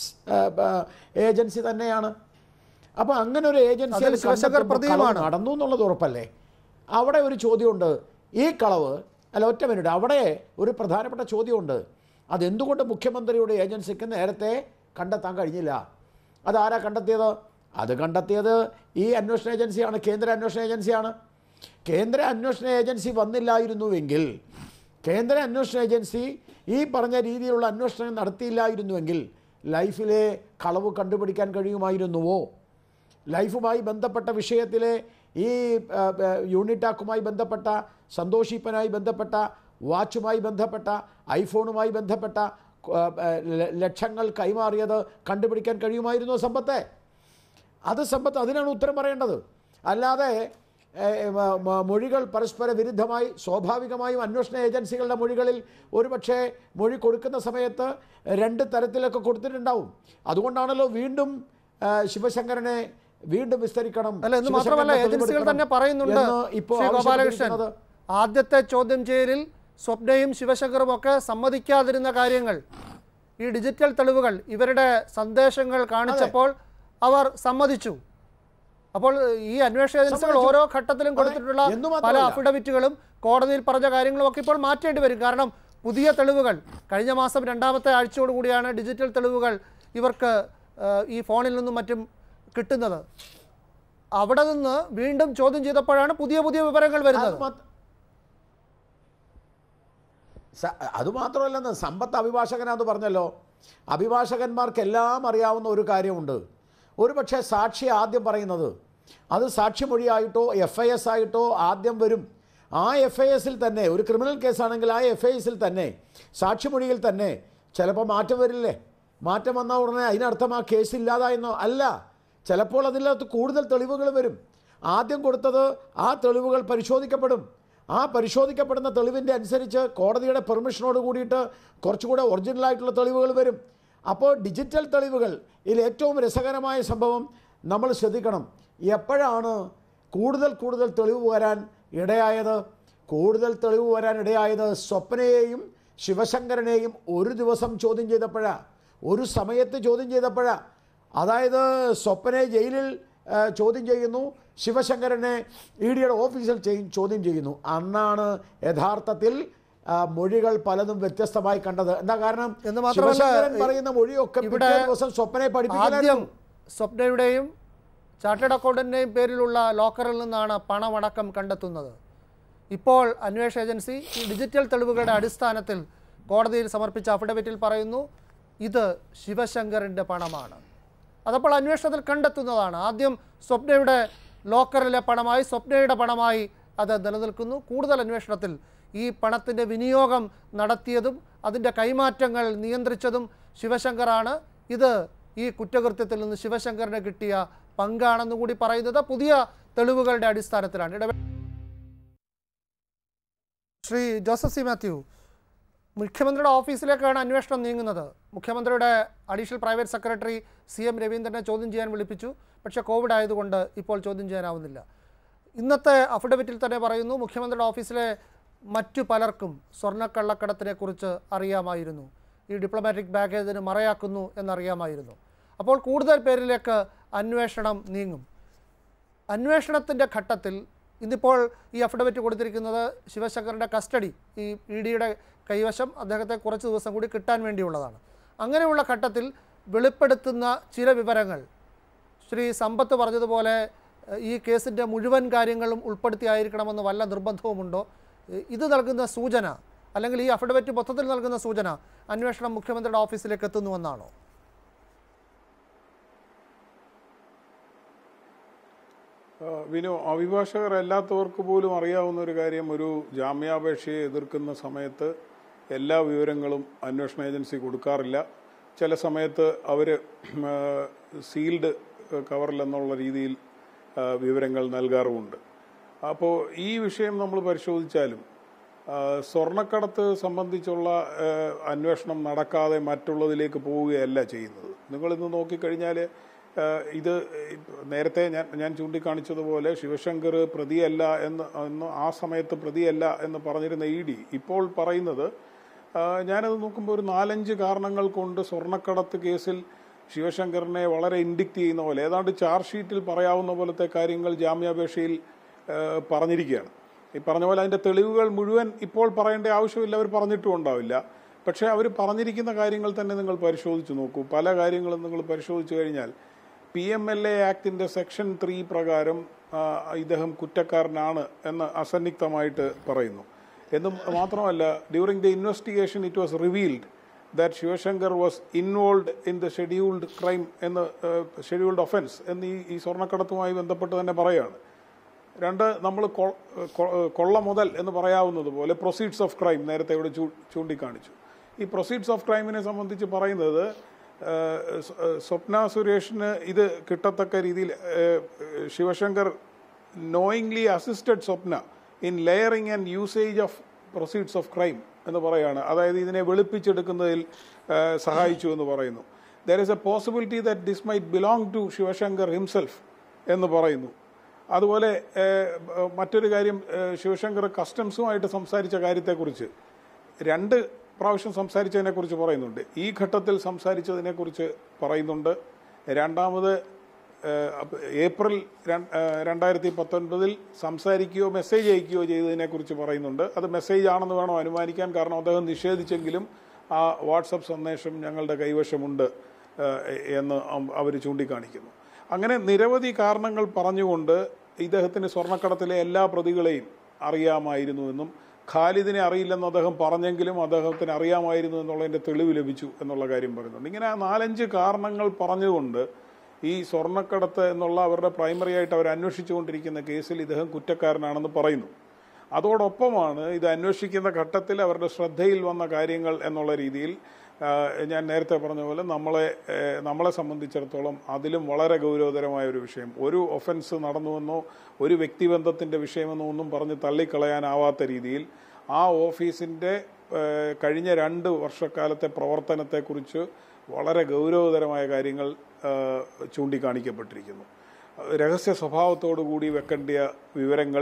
ഏജൻസി തന്നെയാണ്. അപ്പോൾ അങ്ങനെ ഒരു ഏജൻസി നടന്നു എന്നുള്ളത് ഉറപ്പല്ലേ? അവിടെ ഒരു ചോദ്യമുണ്ട്. ഈ കളവ് അല്ല, ഒറ്റ മിനിറ്റ്, അവിടെ ഒരു പ്രധാനപ്പെട്ട ചോദ്യമുണ്ട്. അതെന്തുകൊണ്ട് മുഖ്യമന്ത്രിയുടെ ഏജൻസിക്ക് നേരത്തെ കണ്ടെത്താൻ കഴിഞ്ഞില്ല? അതാരാ കണ്ടെത്തിയത്? അത് കണ്ടെത്തിയത് ഈ അന്വേഷണ ഏജൻസിയാണ്, കേന്ദ്ര അന്വേഷണ ഏജൻസിയാണ്. കേന്ദ്ര അന്വേഷണ ഏജൻസി വന്നില്ലായിരുന്നുവെങ്കിൽ, കേന്ദ്ര അന്വേഷണ ഏജൻസി ഈ പറഞ്ഞ രീതിയിലുള്ള അന്വേഷണം നടത്തിയില്ലായിരുന്നുവെങ്കിൽ ലൈഫിലെ കളവ് കണ്ടുപിടിക്കാൻ കഴിയുമായിരുന്നുവോ? ലൈഫുമായി ബന്ധപ്പെട്ട വിഷയത്തിലെ ഈ യൂണിടാക്കുമായി ബന്ധപ്പെട്ട, സന്തോഷിപ്പനായി ബന്ധപ്പെട്ട, വാച്ചുമായി ബന്ധപ്പെട്ട, ഐഫോണുമായി ബന്ധപ്പെട്ട ലക്ഷങ്ങൾ കൈമാറിയത് കണ്ടുപിടിക്കാൻ കഴിയുമായിരുന്നോ സമ്പത്തെ? അത് സമ്പത്ത് അതിനാണ് ഉത്തരം പറയേണ്ടത്. അല്ലാതെ മൊഴികൾ പരസ്പര വിരുദ്ധമായി, സ്വാഭാവികമായും അന്വേഷണ ഏജൻസികളുടെ മൊഴികളിൽ ഒരുപക്ഷെ മൊഴി കൊടുക്കുന്ന സമയത്ത് രണ്ട് തരത്തിലൊക്കെ കൊടുത്തിട്ടുണ്ടാവും. അതുകൊണ്ടാണല്ലോ വീണ്ടും ശിവശങ്കരനെ വീണ്ടും വിസ്തരിക്കണം. അല്ല, എന്ന് മാത്രമല്ല ഏജൻസികൾ തന്നെ പറയുന്നുണ്ട്. ഇപ്പോൾ ഗോപാലകൃഷ്ണൻ, ആദ്യത്തെ ചോദ്യം ചെയ്യലിൽ സ്വപ്നയും ശിവശങ്കറും ഒക്കെ സമ്മതിക്കാതിരുന്ന കാര്യങ്ങൾ, ഈ ഡിജിറ്റൽ തെളിവുകൾ, ഇവരുടെ സന്ദേശങ്ങൾ കാണിച്ചപ്പോൾ അവർ സമ്മതിച്ചു. അപ്പോൾ ഈ അന്വേഷണ ഏജൻസികൾ ഓരോ ഘട്ടത്തിലും കൊടുത്തിട്ടുള്ള പല അഫിഡവിറ്റുകളും കോടതിയിൽ പറഞ്ഞ കാര്യങ്ങളും ഒക്കെ ഇപ്പോൾ മാറ്റേണ്ടി വരും. കാരണം പുതിയ തെളിവുകൾ, കഴിഞ്ഞ മാസം രണ്ടാമത്തെ ആഴ്ചയോടുകൂടിയാണ് ഡിജിറ്റൽ തെളിവുകൾ ഇവർക്ക് ഈ ഫോണിൽ നിന്നും മറ്റും കിട്ടുന്നത്. അവിടെ നിന്ന് വീണ്ടും ചോദ്യം ചെയ്തപ്പോഴാണ് പുതിയ പുതിയ വിവരങ്ങൾ വരുന്നത്. അതുമാത്രമല്ലെന്ന് സമ്പത്ത് അഭിഭാഷകനാന്ന് പറഞ്ഞല്ലോ. അഭിഭാഷകന്മാർക്കെല്ലാം അറിയാവുന്ന ഒരു കാര്യമുണ്ട്. ഒരു പക്ഷേ സാക്ഷി ആദ്യം പറയുന്നത് അത് സാക്ഷിമൊഴിയായിട്ടോ എഫ് ഐ എസ് ആയിട്ടോ ആദ്യം വരും. ആ എഫ് ഐ എസിൽ തന്നെ, ഒരു ക്രിമിനൽ കേസാണെങ്കിൽ ആ എഫ് ഐ എസിൽ തന്നെ സാക്ഷിമൊഴിയിൽ തന്നെ ചിലപ്പോൾ മാറ്റം വരില്ലേ? മാറ്റം വന്നാൽ ഉടനെ അതിനർത്ഥം ആ കേസ് ഇല്ലാതായെന്നോ അല്ല. ചിലപ്പോൾ അതിനകത്ത് കൂടുതൽ തെളിവുകൾ വരും. ആദ്യം കൊടുത്തത് ആ തെളിവുകൾ പരിശോധിക്കപ്പെടും. ആ പരിശോധിക്കപ്പെടുന്ന തെളിവിൻ്റെ അനുസരിച്ച് കോടതിയുടെ പെർമിഷനോട് കൂടിയിട്ട് കുറച്ചുകൂടെ ഒറിജിനലായിട്ടുള്ള തെളിവുകൾ വരും. അപ്പോൾ ഡിജിറ്റൽ തെളിവുകൾ ഇതിൽ ഏറ്റവും രസകരമായ സംഭവം നമ്മൾ ശ്രദ്ധിക്കണം. എപ്പോഴാണ് കൂടുതൽ കൂടുതൽ തെളിവ് വരാൻ ഇടയായത്? കൂടുതൽ തെളിവ് വരാൻ ഇടയായത് സ്വപ്നയെയും ശിവശങ്കരനെയും ഒരു ദിവസം ചോദ്യം ചെയ്തപ്പോഴാണ്, ഒരു സമയത്ത് ചോദ്യം ചെയ്തപ്പോഴാണ്. അതായത് സ്വപ്നയെ ജയിലിൽ ചോദ്യം ചെയ്യുന്നു, ശിവശങ്കരനെ ഇ ഡിയുടെ ഓഫീസിൽ ചോദ്യം ചെയ്യുന്നു. അന്നാണ് യഥാർത്ഥത്തിൽ മൊഴികൾ പലതും വ്യത്യസ്തമായി കണ്ടത്. എന്താ കാരണം? ശിവശങ്കരൻ പറയുന്ന മൊഴിയൊക്കെ പിറ്റേ ദിവസം സ്വപ്നയെ പഠിപ്പിക്കും. സ്വപ്നയുടെയും ചാർട്ടേഡ് അക്കൗണ്ടന്റിൻ്റെയും പേരിലുള്ള ലോക്കറിൽ നിന്നാണ് പണമടക്കം കണ്ടെത്തുന്നത്. ഇപ്പോൾ അന്വേഷണ ഏജൻസി ഈ ഡിജിറ്റൽ തെളിവുകളുടെ അടിസ്ഥാനത്തിൽ കോടതിയിൽ സമർപ്പിച്ച അഫിഡവിറ്റിൽ പറയുന്നു ഇത് ശിവശങ്കറിൻ്റെ പണമാണ്. അതപ്പോൾ അന്വേഷണത്തിൽ കണ്ടെത്തുന്നതാണ്. ആദ്യം സ്വപ്നയുടെ ലോക്കറിലെ പണമായി, സ്വപ്നയുടെ പണമായി അത് നിലനിൽക്കുന്നു. കൂടുതൽ അന്വേഷണത്തിൽ ഈ പണത്തിൻ്റെ വിനിയോഗം നടത്തിയതും അതിൻ്റെ കൈമാറ്റങ്ങൾ നിയന്ത്രിച്ചതും ശിവശങ്കറാണ്. ഇത് ഈ കുറ്റകൃത്യത്തിൽ നിന്ന് ശിവശങ്കറിന് കിട്ടിയ പങ്കാണെന്ന് കൂടി പറയുന്നത് പുതിയ തെളിവുകളുടെ അടിസ്ഥാനത്തിലാണ്. ഇടവ ശ്രീ ജോസഫ് സി മാത്യു, മുഖ്യമന്ത്രിയുടെ ഓഫീസിലേക്കാണ് അന്വേഷണം നീങ്ങുന്നത്. മുഖ്യമന്ത്രിയുടെ additional private secretary C M രവീന്ദ്രനെ ചോദ്യം ചെയ്യാൻ വിളിപ്പിച്ചു. പക്ഷേ കോവിഡ് ആയതുകൊണ്ട് ഇപ്പോൾ ചോദ്യം ചെയ്യാനാവുന്നില്ല. ഇന്നത്തെ അഫിഡവിറ്റിൽ തന്നെ പറയുന്നു മുഖ്യമന്ത്രിയുടെ ഓഫീസിലെ മറ്റു പലർക്കും സ്വർണ്ണക്കള്ളക്കടത്തിനെക്കുറിച്ച് അറിയാമായിരുന്നു, ഈ ഡിപ്ലോമാറ്റിക് ബാഗേജിന് മറയാക്കുന്നു എന്നറിയാമായിരുന്നു. അപ്പോൾ കൂടുതൽ പേരിലേക്ക് അന്വേഷണം നീങ്ങും. അന്വേഷണത്തിൻ്റെ ഘട്ടത്തിൽ ഇന്നിപ്പോൾ ഈ അഫിഡവിറ്റ് കൊടുത്തിരിക്കുന്നത് ശിവശങ്കറിൻ്റെ കസ്റ്റഡി, ഈ ഇ ഡിയുടെ കൈവശം അദ്ദേഹത്തെ കുറച്ച് ദിവസം കൂടി കിട്ടാൻ വേണ്ടിയുള്ളതാണ്. അങ്ങനെയുള്ള ഘട്ടത്തിൽ വെളിപ്പെടുത്തുന്ന ചില വിവരങ്ങൾ ശ്രീ സമ്പത്ത് പറഞ്ഞതുപോലെ ഈ കേസിൻ്റെ മുഴുവൻ കാര്യങ്ങളും ഉൾപ്പെടുത്തിയായിരിക്കണമെന്ന് വല്ല നിർബന്ധവുമുണ്ടോ? ഇത് നൽകുന്ന സൂചന, അല്ലെങ്കിൽ ഈ അഫിഡവിറ്റ് മൊത്തത്തിൽ നൽകുന്ന സൂചന അന്വേഷണം മുഖ്യമന്ത്രിയുടെ ഓഫീസിലേക്ക് എത്തുന്നുവെന്നാണോ? വിനു, അഭിഭാഷകർ അല്ലാത്തവർക്ക് പോലും അറിയാവുന്ന ഒരു കാര്യം, ഒരു ജാമ്യാപേക്ഷയെ എതിർക്കുന്ന സമയത്ത് എല്ലാ വിവരങ്ങളും അന്വേഷണ ഏജൻസി കൊടുക്കാറില്ല. ചില സമയത്ത് അവർ സീൽഡ് കവറിലെന്നുള്ള രീതിയിൽ വിവരങ്ങൾ നൽകാറുമുണ്ട്. അപ്പോൾ ഈ വിഷയം നമ്മൾ പരിശോധിച്ചാലും സ്വർണ്ണക്കടത്ത് സംബന്ധിച്ചുള്ള അന്വേഷണം നടക്കാതെ മറ്റുള്ളതിലേക്ക് പോവുകയല്ല ചെയ്യുന്നത്. നിങ്ങളിന്ന് നോക്കിക്കഴിഞ്ഞാൽ ഇത് നേരത്തെ ഞാൻ ഞാൻ ചൂണ്ടിക്കാണിച്ചതുപോലെ ശിവശങ്കർ പ്രതിയല്ല എന്ന് എന്ന് ആ സമയത്ത് പ്രതിയല്ല എന്ന് പറഞ്ഞിരുന്ന ഇ ഡി ഇപ്പോൾ പറയുന്നത്, ഞാനത് നോക്കുമ്പോൾ ഒരു നാലഞ്ച് കാരണങ്ങൾ കൊണ്ട് സ്വർണ്ണക്കടത്ത് കേസിൽ ശിവശങ്കറിനെ വളരെ ഇൻഡിക്റ്റ് ചെയ്യുന്ന പോലെ, ഏതാണ്ട് ചാർജ് ഷീറ്റിൽ പറയാവുന്ന പോലത്തെ കാര്യങ്ങൾ ജാമ്യാപേക്ഷയിൽ പറഞ്ഞിരിക്കുകയാണ്. ഈ പറഞ്ഞ പോലെ അതിൻ്റെ തെളിവുകൾ മുഴുവൻ ഇപ്പോൾ പറയേണ്ട ആവശ്യമില്ല, അവർ പറഞ്ഞിട്ടും ഉണ്ടാവില്ല. പക്ഷേ അവർ പറഞ്ഞിരിക്കുന്ന കാര്യങ്ങൾ തന്നെ നിങ്ങൾ പരിശോധിച്ച് നോക്കൂ. പല കാര്യങ്ങളും നിങ്ങൾ പരിശോധിച്ചു കഴിഞ്ഞാൽ പി എം എൽ എ ആക്ടിൻ്റെ സെക്ഷൻ ത്രീ പ്രകാരം ഇദ്ദേഹം കുറ്റക്കാരനാണ് എന്ന് അസന്നിഗ്ധമായിട്ട് പറയുന്നു. എന്നും മാത്രമല്ല, during the investigation it was revealed that Shivashankar was involved in the scheduled crime എന്ന് ഷെഡ്യൂൾഡ് ഒഫൻസ് എന്ന് ഈ ഈ സ്വർണ്ണക്കടത്തുമായി ബന്ധപ്പെട്ട് തന്നെ പറയുകയാണ്. രണ്ട്, നമ്മൾ കൊള്ള മുതൽ എന്ന് പറയാവുന്നത് പോലെ പ്രൊസീഡ്സ് ഓഫ് ക്രൈം നേരത്തെ ഇവിടെ ചൂണ്ടിക്കാണിച്ചു. ഈ പ്രൊസീഡ്സ് ഓഫ് ക്രൈമിനെ സംബന്ധിച്ച് പറയുന്നത് സ്വപ്ന സുരേഷിന് ഇത് കിട്ടത്തക്ക രീതിയിൽ Sivasankar knowingly assisted Swapna in layering and usage of proceeds of crime എന്ന് പറയുകയാണ്. അതായത് ഇതിനെ വെളുപ്പിച്ചെടുക്കുന്നതിൽ സഹായിച്ചു എന്ന് പറയുന്നു. There is a possibility that this might belong to Sivasankar himself എന്ന് പറയുന്നു. അതുപോലെ മറ്റൊരു കാര്യം, ശിവശങ്കർ കസ്റ്റംസുമായിട്ട് സംസാരിച്ച കാര്യത്തെക്കുറിച്ച് രണ്ട് പ്രാവശ്യം സംസാരിച്ചതിനെക്കുറിച്ച് പറയുന്നുണ്ട്. ഈ ഘട്ടത്തിൽ സംസാരിച്ചതിനെക്കുറിച്ച് പറയുന്നുണ്ട്. രണ്ടാമത് ഏപ്രിൽ രണ്ടായിരത്തി പത്തൊൻപതിൽ സംസാരിക്കുകയോ മെസ്സേജ് അയക്കുകയോ ചെയ്തതിനെക്കുറിച്ച് പറയുന്നുണ്ട്. അത് മെസ്സേജ് ആണെന്ന് വേണം അനുമാനിക്കാൻ, കാരണം അദ്ദേഹം നിഷേധിച്ചെങ്കിലും ആ വാട്സപ്പ് സന്ദേശം ഞങ്ങളുടെ കൈവശമുണ്ട് എന്ന് അവർ ചൂണ്ടിക്കാണിക്കുന്നു. അങ്ങനെ നിരവധി കാരണങ്ങൾ പറഞ്ഞുകൊണ്ട് ഇദ്ദേഹത്തിന് സ്വർണ്ണക്കടത്തിലെ എല്ലാ പ്രതികളെയും അറിയാമായിരുന്നുവെന്നും ഖാലിദിനെ അറിയില്ലെന്ന് അദ്ദേഹം പറഞ്ഞെങ്കിലും അദ്ദേഹത്തിന് അറിയാമായിരുന്നു എന്നുള്ളതിൻ്റെ തെളിവ് ലഭിച്ചു എന്നുള്ള കാര്യം പറയുന്നുണ്ട്. ഇങ്ങനെ നാലഞ്ച് കാരണങ്ങൾ പറഞ്ഞുകൊണ്ട് ഈ സ്വർണ്ണക്കടത്ത് എന്നുള്ള അവരുടെ പ്രൈമറി ആയിട്ട് അവർ അന്വേഷിച്ചുകൊണ്ടിരിക്കുന്ന കേസിൽ ഇദ്ദേഹം കുറ്റക്കാരനാണെന്ന് പറയുന്നു. അതോടൊപ്പമാണ് ഇത് അന്വേഷിക്കുന്ന ഘട്ടത്തിൽ അവരുടെ ശ്രദ്ധയിൽ വന്ന കാര്യങ്ങൾ എന്നുള്ള രീതിയിൽ ഞാൻ നേരത്തെ പറഞ്ഞ പോലെ നമ്മളെ നമ്മളെ സംബന്ധിച്ചിടത്തോളം അതിലും വളരെ ഗൗരവതരമായ ഒരു വിഷയം, ഒരു ഒഫൻസ് നടന്നുവെന്നോ ഒരു വ്യക്തിബന്ധത്തിൻ്റെ വിഷയമെന്നോ ഒന്നും പറഞ്ഞ് തള്ളിക്കളയാനാവാത്ത രീതിയിൽ ആ ഓഫീസിൻ്റെ കഴിഞ്ഞ രണ്ട് വർഷക്കാലത്തെ പ്രവർത്തനത്തെക്കുറിച്ച് വളരെ ഗൗരവതരമായ കാര്യങ്ങൾ ചൂണ്ടിക്കാണിക്കപ്പെട്ടിരിക്കുന്നു. രഹസ്യ സ്വഭാവത്തോടു കൂടി വെക്കേണ്ട വിവരങ്ങൾ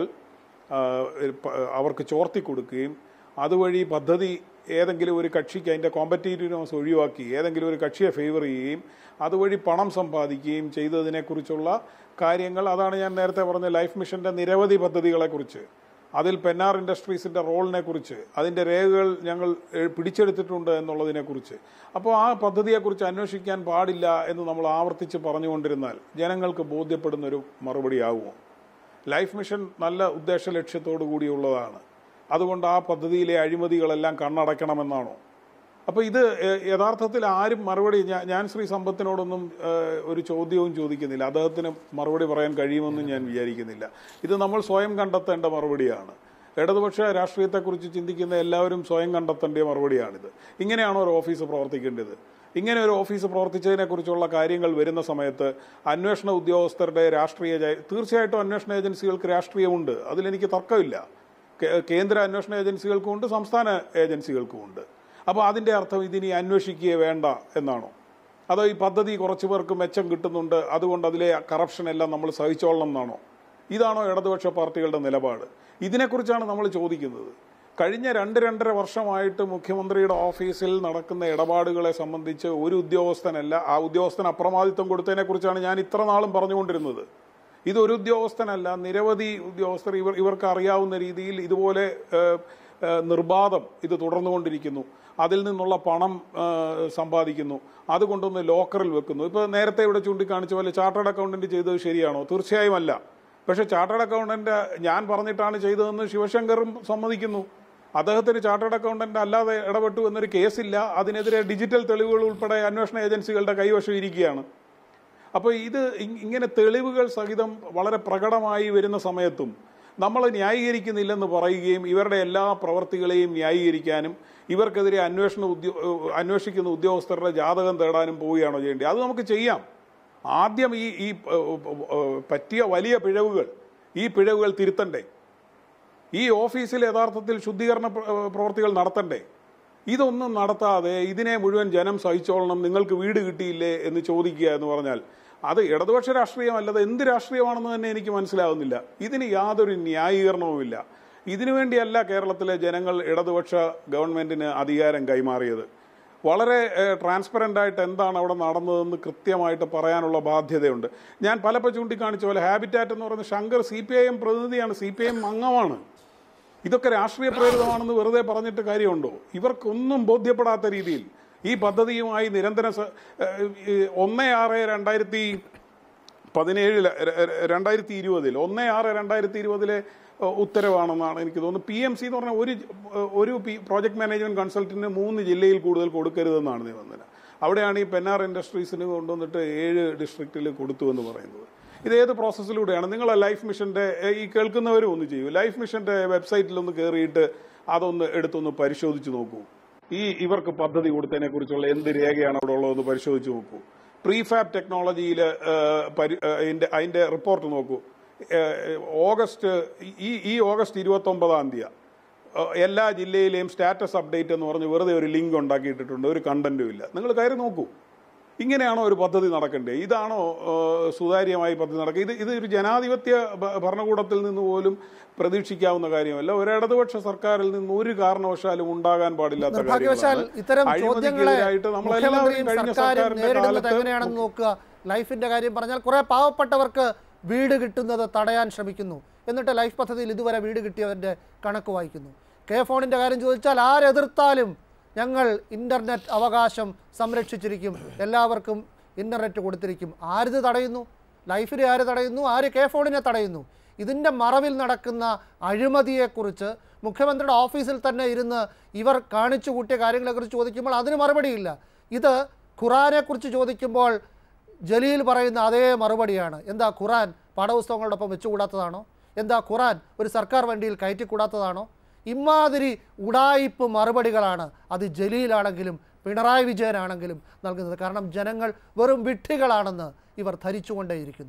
അവർക്ക് ചോർത്തി കൊടുക്കുകയും അതുവഴി പദ്ധതി ഏതെങ്കിലും ഒരു കക്ഷിക്ക് അതിൻ്റെ കോമ്പറ്റീറ്റീവ്നെസ് ഒഴിവാക്കി ഏതെങ്കിലും ഒരു കക്ഷിയെ ഫേവർ ചെയ്യുകയും അതുവഴി പണം സമ്പാദിക്കുകയും ചെയ്തതിനെക്കുറിച്ചുള്ള കാര്യങ്ങൾ, അതാണ് ഞാൻ നേരത്തെ പറഞ്ഞ ലൈഫ് മിഷൻ്റെ നിരവധി പദ്ധതികളെക്കുറിച്ച്, അതിൽ പെന്നാർ ഇൻഡസ്ട്രീസിൻ്റെ റോളിനെ കുറിച്ച് അതിൻ്റെ രേഖകൾ ഞങ്ങൾ പിടിച്ചെടുത്തിട്ടുണ്ട് എന്നുള്ളതിനെക്കുറിച്ച്. അപ്പോൾ ആ പദ്ധതിയെക്കുറിച്ച് അന്വേഷിക്കാൻ പാടില്ല എന്ന് നമ്മൾ ആവർത്തിച്ച് പറഞ്ഞുകൊണ്ടിരുന്നാൽ ജനങ്ങൾക്ക് ബോധ്യപ്പെടുന്നൊരു മറുപടിയാകുമോ? ലൈഫ് മിഷൻ നല്ല ഉദ്ദേശ ലക്ഷ്യത്തോടു കൂടിയുള്ളതാണ്, അതുകൊണ്ട് ആ പദ്ധതിയിലെ അഴിമതികളെല്ലാം കണ്ണടയ്ക്കണമെന്നാണോ? അപ്പോൾ ഇത് യഥാർത്ഥത്തിൽ ആരും മറുപടി, ഞാൻ ശ്രീ സമ്പത്തിനോടൊന്നും ഒരു ചോദ്യവും ചോദിക്കുന്നില്ല, അദ്ദേഹത്തിന് മറുപടി പറയാൻ കഴിയുമെന്നും ഞാൻ വിചാരിക്കുന്നില്ല. ഇത് നമ്മൾ സ്വയം കണ്ടെത്തേണ്ട മറുപടിയാണ്. ഇടതുപക്ഷ രാഷ്ട്രീയത്തെക്കുറിച്ച് ചിന്തിക്കുന്ന എല്ലാവരും സ്വയം കണ്ടെത്തേണ്ട മറുപടിയാണിത്. ഇങ്ങനെയാണോ ഒരു ഓഫീസ് പ്രവർത്തിക്കേണ്ടത്? ഇങ്ങനെ ഒരു ഓഫീസ് പ്രവർത്തിച്ചതിനെക്കുറിച്ചുള്ള കാര്യങ്ങൾ വരുന്ന സമയത്ത് അന്വേഷണ ഉദ്യോഗസ്ഥരുടെ രാഷ്ട്രീയ, തീർച്ചയായിട്ടും അന്വേഷണ ഏജൻസികൾക്ക് രാഷ്ട്രീയമുണ്ട്, അതിലെനിക്ക് തർക്കമില്ല. കേന്ദ്ര അന്വേഷണ ഏജൻസികൾക്കുമുണ്ട്, സംസ്ഥാന ഏജൻസികൾക്കുമുണ്ട്. അപ്പോൾ അതിൻ്റെ അർത്ഥം ഇതിനി അന്വേഷിക്കുകയേ വേണ്ട എന്നാണോ? അതോ ഈ പദ്ധതി കുറച്ചു പേർക്ക് മെച്ചം കിട്ടുന്നുണ്ട്, അതുകൊണ്ട് അതിലെ കറപ്ഷൻ എല്ലാം നമ്മൾ സഹിച്ചോളണം എന്നാണോ? ഇതാണോ ഇടതുപക്ഷ പാർട്ടികളുടെ നിലപാട്? ഇതിനെക്കുറിച്ചാണ് നമ്മൾ ചോദിക്കുന്നത്. കഴിഞ്ഞ രണ്ട് രണ്ടര വർഷമായിട്ട് മുഖ്യമന്ത്രിയുടെ ഓഫീസിൽ നടക്കുന്ന ഇടപാടുകളെ സംബന്ധിച്ച് ഒരു ഉദ്യോഗസ്ഥനല്ല, ആ ഉദ്യോഗസ്ഥന് അപ്രമാദിത്വം കൊടുത്തതിനെക്കുറിച്ചാണ് ഞാൻ ഇത്ര നാളും പറഞ്ഞുകൊണ്ടിരുന്നത്. ഇതൊരു ഉദ്യോഗസ്ഥനല്ല, നിരവധി ഉദ്യോഗസ്ഥർ ഇവർ ഇവർക്ക് അറിയാവുന്ന രീതിയിൽ ഇതുപോലെ നിർബാധം ഇത് തുടർന്നുകൊണ്ടിരിക്കുന്നു. അതിൽ നിന്നുള്ള പണം സമ്പാദിക്കുന്നു, അതുകൊണ്ടൊന്ന് ലോക്കറിൽ വെക്കുന്നു. ഇപ്പോൾ നേരത്തെ ഇവിടെ ചൂണ്ടിക്കാണിച്ച പോലെ ചാർട്ടേഡ് അക്കൗണ്ടന്റ് ചെയ്തത് ശരിയാണോ? തീർച്ചയായും അല്ല. പക്ഷേ ചാർട്ടേഡ് അക്കൗണ്ടന്റ് ഞാൻ പറഞ്ഞിട്ടാണ് ചെയ്തതെന്ന് ശിവശങ്കറും സമ്മതിക്കുന്നു. അദ്ദേഹത്തിന് ചാർട്ടേഡ് അക്കൗണ്ടന്റ് അല്ലാതെ ഇടപെട്ടു എന്നൊരു കേസില്ല, അതിനെതിരെ ഡിജിറ്റൽ തെളിവുകൾ ഉൾപ്പെടെ അന്വേഷണ ഏജൻസികളുടെ കൈവശം ഇരിക്കുകയാണ്. അപ്പോൾ ഇത് ഇങ്ങനെ തെളിവുകൾ സഹിതം വളരെ പ്രകടമായി വരുന്ന സമയത്തും നമ്മൾ ന്യായീകരിക്കുന്നില്ലെന്ന് പറയുകയും ഇവരുടെ എല്ലാ പ്രവർത്തികളെയും ന്യായീകരിക്കാനും ഇവർക്കെതിരെ അന്വേഷണ ഉദ്യോ അന്വേഷിക്കുന്ന ഉദ്യോഗസ്ഥരുടെ ജാതകം തേടാനും പോവുകയാണോ ചെയ്യേണ്ടത്? അത് നമുക്ക് ചെയ്യാം. ആദ്യം ഈ ഈ പറ്റിയ വലിയ പിഴവുകൾ, ഈ പിഴവുകൾ തിരുത്തണ്ടേ? ഈ ഓഫീസിൽ യഥാർത്ഥത്തിൽ ശുദ്ധീകരണ പ്രവർത്തികൾ നടത്തണ്ടേ? ഇതൊന്നും നടത്താതെ ഇതിനെ മുഴുവൻ ജനം സഹിച്ചോളണം, നിങ്ങൾക്ക് വീട് കിട്ടിയില്ലേ എന്ന് ചോദിക്കുക എന്ന് പറഞ്ഞാൽ അത് ഇടതുപക്ഷ രാഷ്ട്രീയമല്ലാതെ എന്ത് രാഷ്ട്രീയമാണെന്ന് തന്നെ എനിക്ക് മനസ്സിലാവുന്നില്ല. ഇതിന് യാതൊരു ന്യായീകരണവുമില്ല. ഇതിനുവേണ്ടിയല്ല കേരളത്തിലെ ജനങ്ങൾ ഇടതുപക്ഷ ഗവൺമെന്റിന് അധികാരം കൈമാറിയത്. വളരെ ട്രാൻസ്പെറൻ്റ് ആയിട്ട് എന്താണ് അവിടെ നടന്നതെന്ന് കൃത്യമായിട്ട് പറയാനുള്ള ബാധ്യതയുണ്ട്. ഞാൻ പലപ്പോൾ ചൂണ്ടിക്കാണിച്ച പോലെ ഹാബിറ്റാറ്റ് എന്ന് പറയുന്ന Shankar C P I M പ്രതിനിധിയാണ്, സി പി ഐ എം അംഗമാണ്. ഇതൊക്കെ രാഷ്ട്രീയ പ്രേരിതമാണെന്ന് വെറുതെ പറഞ്ഞിട്ട് കാര്യമുണ്ടോ? ഇവർക്കൊന്നും ബോധ്യപ്പെടാത്ത രീതിയിൽ ഈ പദ്ധതിയുമായി നിരന്തരം ഒന്ന് ആറ് രണ്ടായിരത്തി പതിനേഴില് രണ്ടായിരത്തി ഇരുപതിൽ ഒന്ന് ആറ് രണ്ടായിരത്തി ഇരുപതിലെ ഉത്തരവാണെന്നാണ് എനിക്ക് തോന്നുന്നത്. പി എം സി എന്ന് പറഞ്ഞാൽ ഒരു ഒരു പി പ്രോജക്ട് മാനേജ്മെന്റ് കൺസൾട്ടന്റിന് മൂന്ന് ജില്ലയിൽ കൂടുതൽ കൊടുക്കരുതെന്നാണ് നിബന്ധന. അവിടെയാണ് ഈ പെന്നാർ ഇൻഡസ്ട്രീസിന് കൊണ്ടുവന്നിട്ട് ഏഴ് ഡിസ്ട്രിക്റ്റിൽ കൊടുത്തു എന്ന് പറയുന്നത്. ഇതേത് പ്രോസസ്സിലൂടെയാണ്? നിങ്ങൾ ലൈഫ് മിഷന്റെ ഈ കേൾക്കുന്നവരും ഒന്ന് ചെയ്യൂ, ലൈഫ് മിഷന്റെ വെബ്സൈറ്റിലൊന്ന് കയറിയിട്ട് അതൊന്ന് എടുത്തൊന്ന് പരിശോധിച്ച് നോക്കൂ. ഈ ഇവർക്ക് പദ്ധതി കൊടുത്തതിനെ കുറിച്ചുള്ള എന്ത് രേഖയാണ് അവിടെ ഉള്ളതെന്ന് പരിശോധിച്ച് നോക്കൂ. പ്രീഫാബ് ടെക്നോളജിയിൽ അതിന്റെ റിപ്പോർട്ട് നോക്കൂ. ഓഗസ്റ്റ് ഈ ഈ ഓഗസ്റ്റ് ഇരുപത്തി ഒമ്പതാം തീയതി എല്ലാ ജില്ലയിലെയും സ്റ്റാറ്റസ് അപ്ഡേറ്റ് എന്ന് പറഞ്ഞ് വെറുതെ ഒരു ലിങ്ക് ഉണ്ടാക്കിയിട്ടിട്ടുണ്ട്, ഒരു കണ്ടന്റും ഇല്ല. നിങ്ങൾ കയറി നോക്കൂ. ഇങ്ങനെയാണോ ഒരു പദ്ധതി നടക്കേണ്ടത്? ഇതാണോ സുതാര്യമായി പദ്ധതി നടക്കുക? ഇത് ഇത് ഒരു ജനാധിപത്യ ഭരണകൂടത്തിൽ നിന്ന് പോലും പ്രതീക്ഷിക്കാവുന്ന കാര്യമല്ല. ഒരു ഇടതുപക്ഷ സർക്കാരിൽ നിന്ന് ഒരു കാരണവശാലും ഉണ്ടാകാൻ പാടില്ലാത്ത എങ്ങനെയാണെന്ന് നോക്കുക. ലൈഫിന്റെ കാര്യം പറഞ്ഞാൽ കുറെ പാവപ്പെട്ടവർക്ക് വീട് കിട്ടുന്നത് തടയാൻ ശ്രമിക്കുന്നു, എന്നിട്ട് ലൈഫ് പദ്ധതിയിൽ ഇതുവരെ വീട് കിട്ടിയവരുടെ കണക്ക് വായിക്കുന്നു. കെ ഫോണിന്റെ കാര്യം ചോദിച്ചാൽ ആരെതിർത്താലും ഞങ്ങൾ ഇന്റർനെറ്റ് അവകാശം സംരക്ഷിച്ചിരിക്കും, എല്ലാവർക്കും ഇന്റർനെറ്റ് കൊടുത്തിരിക്കും. ആരിത് തടയുന്നു? ലൈഫിനെ ആര് തടയുന്നു, ആര് കെ ഫോണിനെ തടയുന്നു? ഇതിൻ്റെ മറവിൽ നടക്കുന്ന അഴിമതിയെക്കുറിച്ച് മുഖ്യമന്ത്രിയുടെ ഓഫീസിൽ തന്നെ ഇരുന്ന് ഇവർ കാണിച്ചു കൂട്ടിയ കാര്യങ്ങളെക്കുറിച്ച് ചോദിക്കുമ്പോൾ അതിന് മറുപടിയില്ല. ഇത് ഖുറാനെക്കുറിച്ച് ചോദിക്കുമ്പോൾ ജലീൽ പറയുന്ന അതേ മറുപടിയാണ്. എന്താ ഖുറാൻ പാഠപുസ്തകങ്ങളോടൊപ്പം വെച്ചുകൂടാത്തതാണോ? എന്താ ഖുറാൻ ഒരു സർക്കാർ വണ്ടിയിൽ കയറ്റിക്കൂടാത്തതാണോ? ഇമാതിരി ഉടായിപ്പ് മറുപടികളാണ് അത് ജലീലാണെങ്കിലും പിണറായി വിജയനാണെങ്കിലും നൽകുന്നത്. കാരണം ജനങ്ങൾ വെറും വിഡ്ഢികളാണെന്ന് ഇവർ ധരിച്ചുകൊണ്ടേയിരിക്കുന്നു.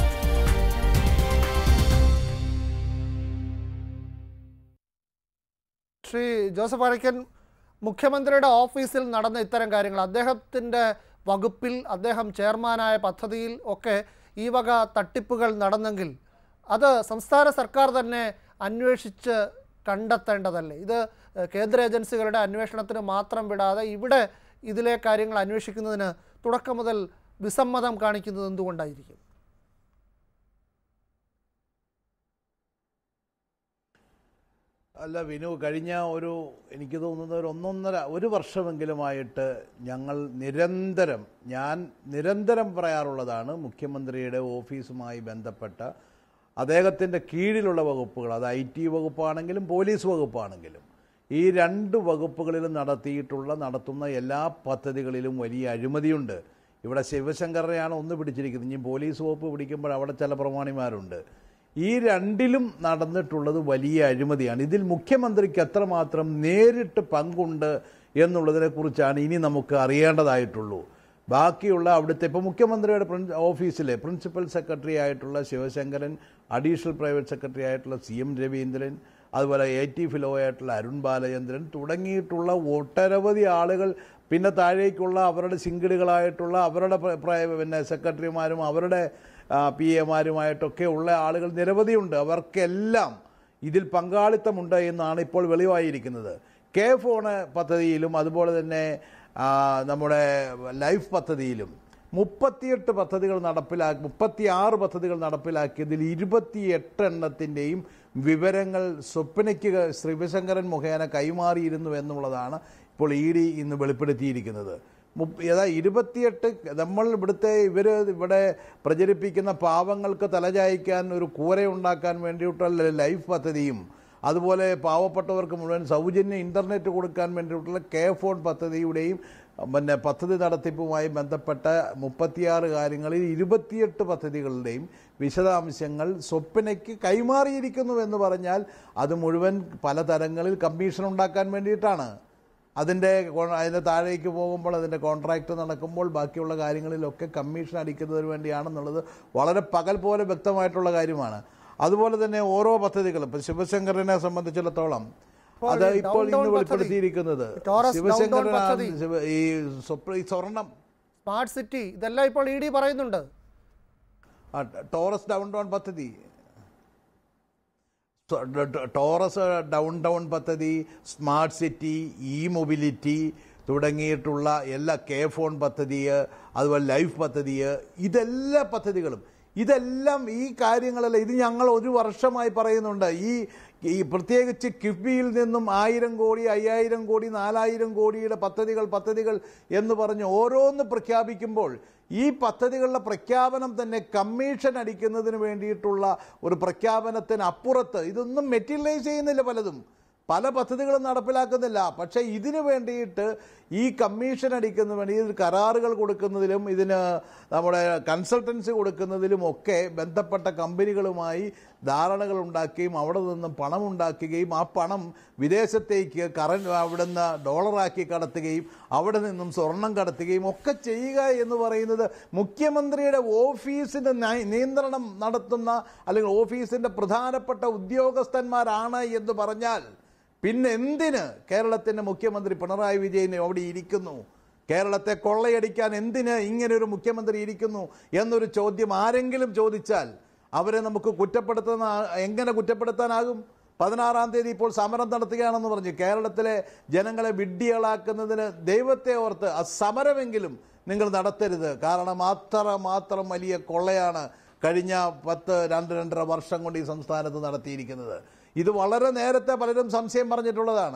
ശ്രീ ജോസഫ് വാഴക്കൻ, മുഖ്യമന്ത്രിയുടെ ഓഫീസിൽ നടന്ന ഇത്തരം കാര്യങ്ങൾ, അദ്ദേഹത്തിൻ്റെ വകുപ്പിൽ അദ്ദേഹം ചെയർമാനായ പദ്ധതിയിൽ ഒക്കെ ഈ വക തട്ടിപ്പുകൾ നടന്നെങ്കിൽ അത് സംസ്ഥാന സർക്കാർ തന്നെ അന്വേഷിച്ച് കണ്ടെത്തേണ്ടതല്ലേ? ഇത് കേന്ദ്ര ഏജൻസികളുടെ അന്വേഷണത്തിന് മാത്രം വിടാതെ ഇവിടെ ഇതിലെ കാര്യങ്ങൾ അന്വേഷിക്കുന്നതിന് തുടക്കം മുതൽ വിസമ്മതം കാണിക്കുന്നത് എന്തുകൊണ്ടായിരിക്കും? അല്ല വിനു, കഴിഞ്ഞ ഒരു എനിക്ക് തോന്നുന്ന ഒരു ഒന്നൊന്നര ഒരു വർഷമെങ്കിലുമായിട്ട് ഞങ്ങൾ നിരന്തരം ഞാൻ നിരന്തരം പറയാറുള്ളതാണ്, മുഖ്യമന്ത്രിയുടെ ഓഫീസുമായി ബന്ധപ്പെട്ട അദ്ദേഹത്തിൻ്റെ കീഴിലുള്ള വകുപ്പുകൾ, അത് ഐ ടി വകുപ്പാണെങ്കിലും പോലീസ് വകുപ്പാണെങ്കിലും, ഈ രണ്ട് വകുപ്പുകളിലും നടത്തിയിട്ടുള്ള നടത്തുന്ന എല്ലാ പദ്ധതികളിലും വലിയ അഴിമതിയുണ്ട്. ഇവിടെ ശിവശങ്കറിനെയാണ് ഒന്ന് പിടിച്ചിരിക്കുന്നത്, ഇനി പോലീസ് വകുപ്പ് പിടിക്കുമ്പോൾ അവിടെ ചില പ്രമാണിമാരുണ്ട്. ഈ രണ്ടിലും നടന്നിട്ടുള്ളത് വലിയ അഴിമതിയാണ്. ഇതിൽ മുഖ്യമന്ത്രിക്ക് എത്രമാത്രം നേരിട്ട് പങ്കുണ്ട് എന്നുള്ളതിനെക്കുറിച്ചാണ് ഇനി നമുക്ക് അറിയേണ്ടതായിട്ടുള്ളൂ. ബാക്കിയുള്ള അവിടുത്തെ ഇപ്പോൾ മുഖ്യമന്ത്രിയുടെ ഓഫീസിലെ പ്രിൻസിപ്പൽ സെക്രട്ടറി ആയിട്ടുള്ള ശിവശങ്കരൻ, അഡീഷണൽ പ്രൈവറ്റ് സെക്രട്ടറി ആയിട്ടുള്ള സി എം രവീന്ദ്രൻ, അതുപോലെ എ ടി ഫിലോ ആയിട്ടുള്ള അരുൺ ബാലചന്ദ്രൻ തുടങ്ങിയിട്ടുള്ള ഒട്ടനവധി ആളുകൾ, പിന്നെ താഴേക്കുള്ള അവരുടെ ശിങ്കിടികളായിട്ടുള്ള അവരുടെ പിന്നെ സെക്രട്ടറിമാരും അവരുടെ പി എമാരുമായിട്ടൊക്കെ ഉള്ള ആളുകൾ നിരവധിയുണ്ട്. അവർക്കെല്ലാം ഇതിൽ പങ്കാളിത്തമുണ്ട് എന്നാണ് ഇപ്പോൾ വെളിവായിരിക്കുന്നത്. കെ ഫോണ് പദ്ധതിയിലും അതുപോലെ തന്നെ നമ്മുടെ ലൈഫ് പദ്ധതിയിലും മുപ്പത്തിയെട്ട് പദ്ധതികൾ നടപ്പിലാക്കി മുപ്പത്തിയാറ് പദ്ധതികൾ നടപ്പിലാക്കിയതിൽ ഇരുപത്തിയെട്ട് എണ്ണത്തിൻ്റെയും വിവരങ്ങൾ സ്വപ്നയ്ക്ക് ശിവശങ്കരൻ മുഖേന കൈമാറിയിരുന്നു എന്നുള്ളതാണ് ഇപ്പോൾ ഇ ഡി ഇന്ന് വെളിപ്പെടുത്തിയിരിക്കുന്നത്. ഏതാ ഇരുപത്തിയെട്ട് നമ്മൾ ഇവിടുത്തെ ഇവർ ഇവിടെ പ്രചരിപ്പിക്കുന്ന പാവങ്ങൾക്ക് തലചായ്ക്കാൻ ഒരു കൂരയുണ്ടാക്കാൻ വേണ്ടിയിട്ടുള്ള ലൈഫ് പദ്ധതിയും അതുപോലെ പാവപ്പെട്ടവർക്ക് മുഴുവൻ സൗജന്യ ഇൻ്റർനെറ്റ് കൊടുക്കാൻ വേണ്ടിയിട്ടുള്ള കെ ഫോൺ പദ്ധതിയുടെയും പിന്നെ പദ്ധതി നടത്തിപ്പുമായി ബന്ധപ്പെട്ട മുപ്പത്തിയാറ് കാര്യങ്ങളിൽ ഇരുപത്തിയെട്ട് പദ്ധതികളുടെയും വിശദാംശങ്ങൾ സ്വപ്നയ്ക്ക് കൈമാറിയിരിക്കുന്നു എന്ന് പറഞ്ഞാൽ അത് മുഴുവൻ പലതരങ്ങളിൽ കമ്മീഷൻ ഉണ്ടാക്കാൻ വേണ്ടിയിട്ടാണ്. അതിൻ്റെ അതിൻ്റെ താഴേക്ക് പോകുമ്പോൾ അതിൻ്റെ കോൺട്രാക്റ്റ് നടക്കുമ്പോൾ ബാക്കിയുള്ള കാര്യങ്ങളിലൊക്കെ കമ്മീഷൻ അടിക്കുന്നതിന് വേണ്ടിയാണെന്നുള്ളത് വളരെ പകൽ പോലെ വ്യക്തമായിട്ടുള്ള കാര്യമാണ്. അതുപോലെ തന്നെ ഓരോ പദ്ധതികളും ഇപ്പം ശിവശങ്കരനെ സംബന്ധിച്ചിടത്തോളം അത് ഇപ്പോൾ ഇന്ന് വെളിപ്പെടുത്തിയിരിക്കുന്നത് ശിവശങ്കരൻ ഈ സ്വർണം സ്മാർട്ട് സിറ്റി ഇതെല്ലാം ഇപ്പോൾ ഇ ഡി പറയുന്നുണ്ട്. ടോറസ് ഡൗൺ ടൗൺ പദ്ധതി ടോറസ് ഡൗൺ ടൗൺ പദ്ധതി, സ്മാർട്ട് സിറ്റി, ഇ മൊബിലിറ്റി തുടങ്ങിയിട്ടുള്ള എല്ലാ കെ ഫോൺ പദ്ധതി, അതുപോലെ ലൈഫ് പദ്ധതി, ഇതെല്ലാ പദ്ധതികളും ഇതെല്ലാം ഈ കാര്യങ്ങളല്ല. ഇത് ഞങ്ങൾ ഒരു വർഷമായി പറയുന്നുണ്ട്. ഈ ഈ പ്രത്യേകിച്ച് കിഫ്ബിയിൽ നിന്നും ആയിരം കോടി അയ്യായിരം കോടി നാലായിരം കോടിയുടെ പദ്ധതികൾ പദ്ധതികൾ എന്ന് പറഞ്ഞ് ഓരോന്ന് പ്രഖ്യാപിക്കുമ്പോൾ ഈ പദ്ധതികളുടെ പ്രഖ്യാപനം തന്നെ കമ്മീഷൻ അടിക്കുന്നതിന് വേണ്ടിയിട്ടുള്ള ഒരു പ്രഖ്യാപനത്തിന് അപ്പുറത്ത് ഇതൊന്നും മെറ്റീരിയലൈസ് ചെയ്യുന്നില്ല. പലതും പല പദ്ധതികളും നടപ്പിലാക്കുന്നില്ല. പക്ഷേ ഇതിനു വേണ്ടിയിട്ട് ഈ കമ്മീഷൻ അടിക്കുന്ന വേണ്ടി ഇതിൽ കരാറുകൾ കൊടുക്കുന്നതിലും ഇതിന് നമ്മുടെ കൺസൾട്ടൻസി കൊടുക്കുന്നതിലും ഒക്കെ ബന്ധപ്പെട്ട കമ്പനികളുമായി ധാരണകൾ ഉണ്ടാക്കുകയും അവിടെ നിന്നും പണം ഉണ്ടാക്കുകയും ആ പണം വിദേശത്തേക്ക് കറൻറ്റ് അവിടുന്ന് ഡോളറാക്കി കടത്തുകയും അവിടെ നിന്നും സ്വർണം കടത്തുകയും ഒക്കെ ചെയ്യുക എന്ന് പറയുന്നത് മുഖ്യമന്ത്രിയുടെ ഓഫീസിൻ്റെ നിയന്ത്രണം നടത്തുന്ന അല്ലെങ്കിൽ ഓഫീസിൻ്റെ പ്രധാനപ്പെട്ട ഉദ്യോഗസ്ഥന്മാരാണ് എന്ന് പറഞ്ഞാൽ പിന്നെ എന്തിന് കേരളത്തിൻ്റെ മുഖ്യമന്ത്രി പിണറായി വിജയൻ അവിടെ ഇരിക്കുന്നു? കേരളത്തെ കൊള്ളയടിക്കാൻ എന്തിന് ഇങ്ങനൊരു മുഖ്യമന്ത്രി ഇരിക്കുന്നു എന്നൊരു ചോദ്യം ആരെങ്കിലും ചോദിച്ചാൽ അവരെ നമുക്ക് കുറ്റപ്പെടുത്തുന്ന എങ്ങനെ കുറ്റപ്പെടുത്താനാകും? പതിനാറാം തീയതി ഇപ്പോൾ സമരം നടത്തുകയാണെന്ന് പറഞ്ഞു. കേരളത്തിലെ ജനങ്ങളെ വിഡ്ഢികളാക്കുന്നതിന് ദൈവത്തെ ഓർത്ത് ആ സമരമെങ്കിലും നിങ്ങൾ നടത്തരുത്. കാരണം അത്ര മാത്രം വലിയ കൊള്ളയാണ് കഴിഞ്ഞ പത്ത് രണ്ട് രണ്ടര വർഷം കൊണ്ട് ഈ സംസ്ഥാനത്ത് നടത്തിയിരിക്കുന്നത്. ഇത് വളരെ നേരത്തെ പലരും സംശയം പറഞ്ഞിട്ടുള്ളതാണ്.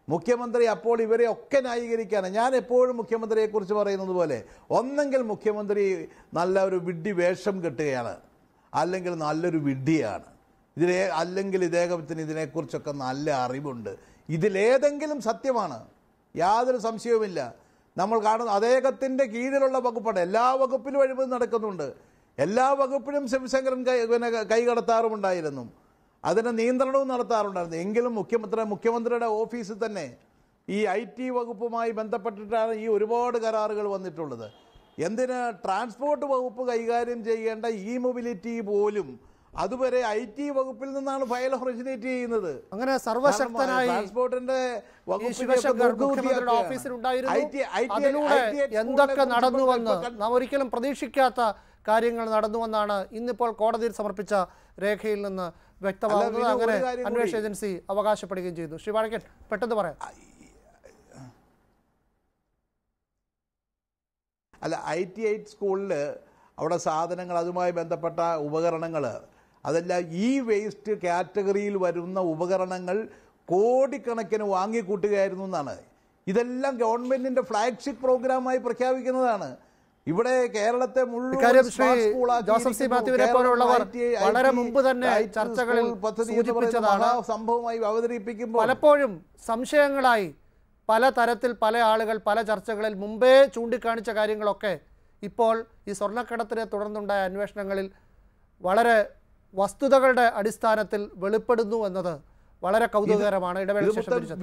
മുഖ്യമന്ത്രി അപ്പോൾ ഇവരെ ഒക്കെ ന്യായീകരിക്കുകയാണ്. ഞാൻ എപ്പോഴും മുഖ്യമന്ത്രിയെക്കുറിച്ച് പറയുന്നത് പോലെ ഒന്നെങ്കിൽ മുഖ്യമന്ത്രി നല്ല ഒരു വിഡ്ഢി വേഷം കെട്ടുകയാണ്, അല്ലെങ്കിൽ നല്ലൊരു വിഡ്ഢിയാണ്. ഇതിലെ അല്ലെങ്കിൽ ഇദ്ദേഹത്തിന് ഇതിനെക്കുറിച്ചൊക്കെ നല്ല അറിവുണ്ട്. ഇതിലേതെങ്കിലും സത്യമാണ്, യാതൊരു സംശയവുമില്ല. നമ്മൾ കാണുന്ന അദ്ദേഹത്തിൻ്റെ കീഴിലുള്ള വകുപ്പാണ്. എല്ലാ വകുപ്പിലും അഴിമതി നടക്കുന്നുണ്ട്. എല്ലാ വകുപ്പിലും ശിവശങ്കരൻ കൈ പിന്നെ കൈകടത്താറുമുണ്ടായിരുന്നു, അതിന് നിയന്ത്രണവും നടത്താറുണ്ടായിരുന്നു. എങ്കിലും മുഖ്യമന്ത്രി മുഖ്യമന്ത്രിയുടെ ഓഫീസിൽ തന്നെ ഈ ഐ ടി വകുപ്പുമായി ബന്ധപ്പെട്ടിട്ടാണ് ഈ ഒരുപാട് കരാറുകൾ വന്നിട്ടുള്ളത്. എന്തിന് ട്രാൻസ്പോർട്ട് വകുപ്പ് കൈകാര്യം ചെയ്യേണ്ട ഇ മൊബിലിറ്റി പോലും അതുവരെ ഐ ടി വകുപ്പിൽ നിന്നാണ് ഫയൽ ഒറിജിനേറ്റ് ചെയ്യുന്നത്. അങ്ങനെ സർവശക്തനായി ട്രാൻസ്പോർട്ടിന്റെ അതിലൂടെ എന്തൊക്കെ നടന്നുവെന്ന് നാം ഒരിക്കലും പ്രതീക്ഷിക്കാത്ത കാര്യങ്ങൾ നടന്നുവെന്നാണ് ഇന്നിപ്പോൾ കോടതിയിൽ സമർപ്പിച്ച രേഖയിൽ നിന്ന് വ്യക്തമാകുന്നത്. അങ്ങനെ അന്വേഷണ ഏജൻസി അവകാശപ്പെടുകയും ചെയ്തു. ശ്രീ വാഴക്കൻ, പെട്ടെന്ന് പറയാം. അല്ല, ഐ ടി ഐ സ്കൂളിൽ അവിടെ സാധനങ്ങൾ, അതുമായി ബന്ധപ്പെട്ട ഉപകരണങ്ങൾ, അതെല്ലാം ഈ വേസ്റ്റ് കാറ്റഗറിയിൽ വരുന്ന ഉപകരണങ്ങൾ കോടിക്കണക്കിന് വാങ്ങിക്കൂട്ടുകയായിരുന്നു എന്നാണ്. ഇതെല്ലാം ഗവൺമെന്റിന്റെ ഫ്ലാഗ്ഷിപ്പ് പ്രോഗ്രാമായി പ്രഖ്യാപിക്കുന്നതാണ്. ഇവിടെ കേരളത്തെ മുഴുവൻ ജോസഫ് സി മാത്യുവിനെ പോലുള്ളവർ വളരെ മുമ്പ് തന്നെ ചർച്ചകളിൽ സൂചിപ്പിച്ചതാണ്. സംഭവമായി അവതരിപ്പിക്കുമ്പോൾ പലപ്പോഴും സംശയങ്ങളായി പല തരത്തിൽ പല ആളുകൾ പല ചർച്ചകളിൽ മുമ്പേ ചൂണ്ടിക്കാണിച്ച കാര്യങ്ങളൊക്കെ ഇപ്പോൾ ഈ സ്വർണ്ണക്കടത്തിനെ തുടർന്നുണ്ടായ അന്വേഷണങ്ങളിൽ വളരെ വസ്തുതകളുടെ അടിസ്ഥാനത്തിൽ വെളിപ്പെടുന്നു എന്നത് വളരെ കൗതുകകരമാണ്. ഇടവേള ശേഷം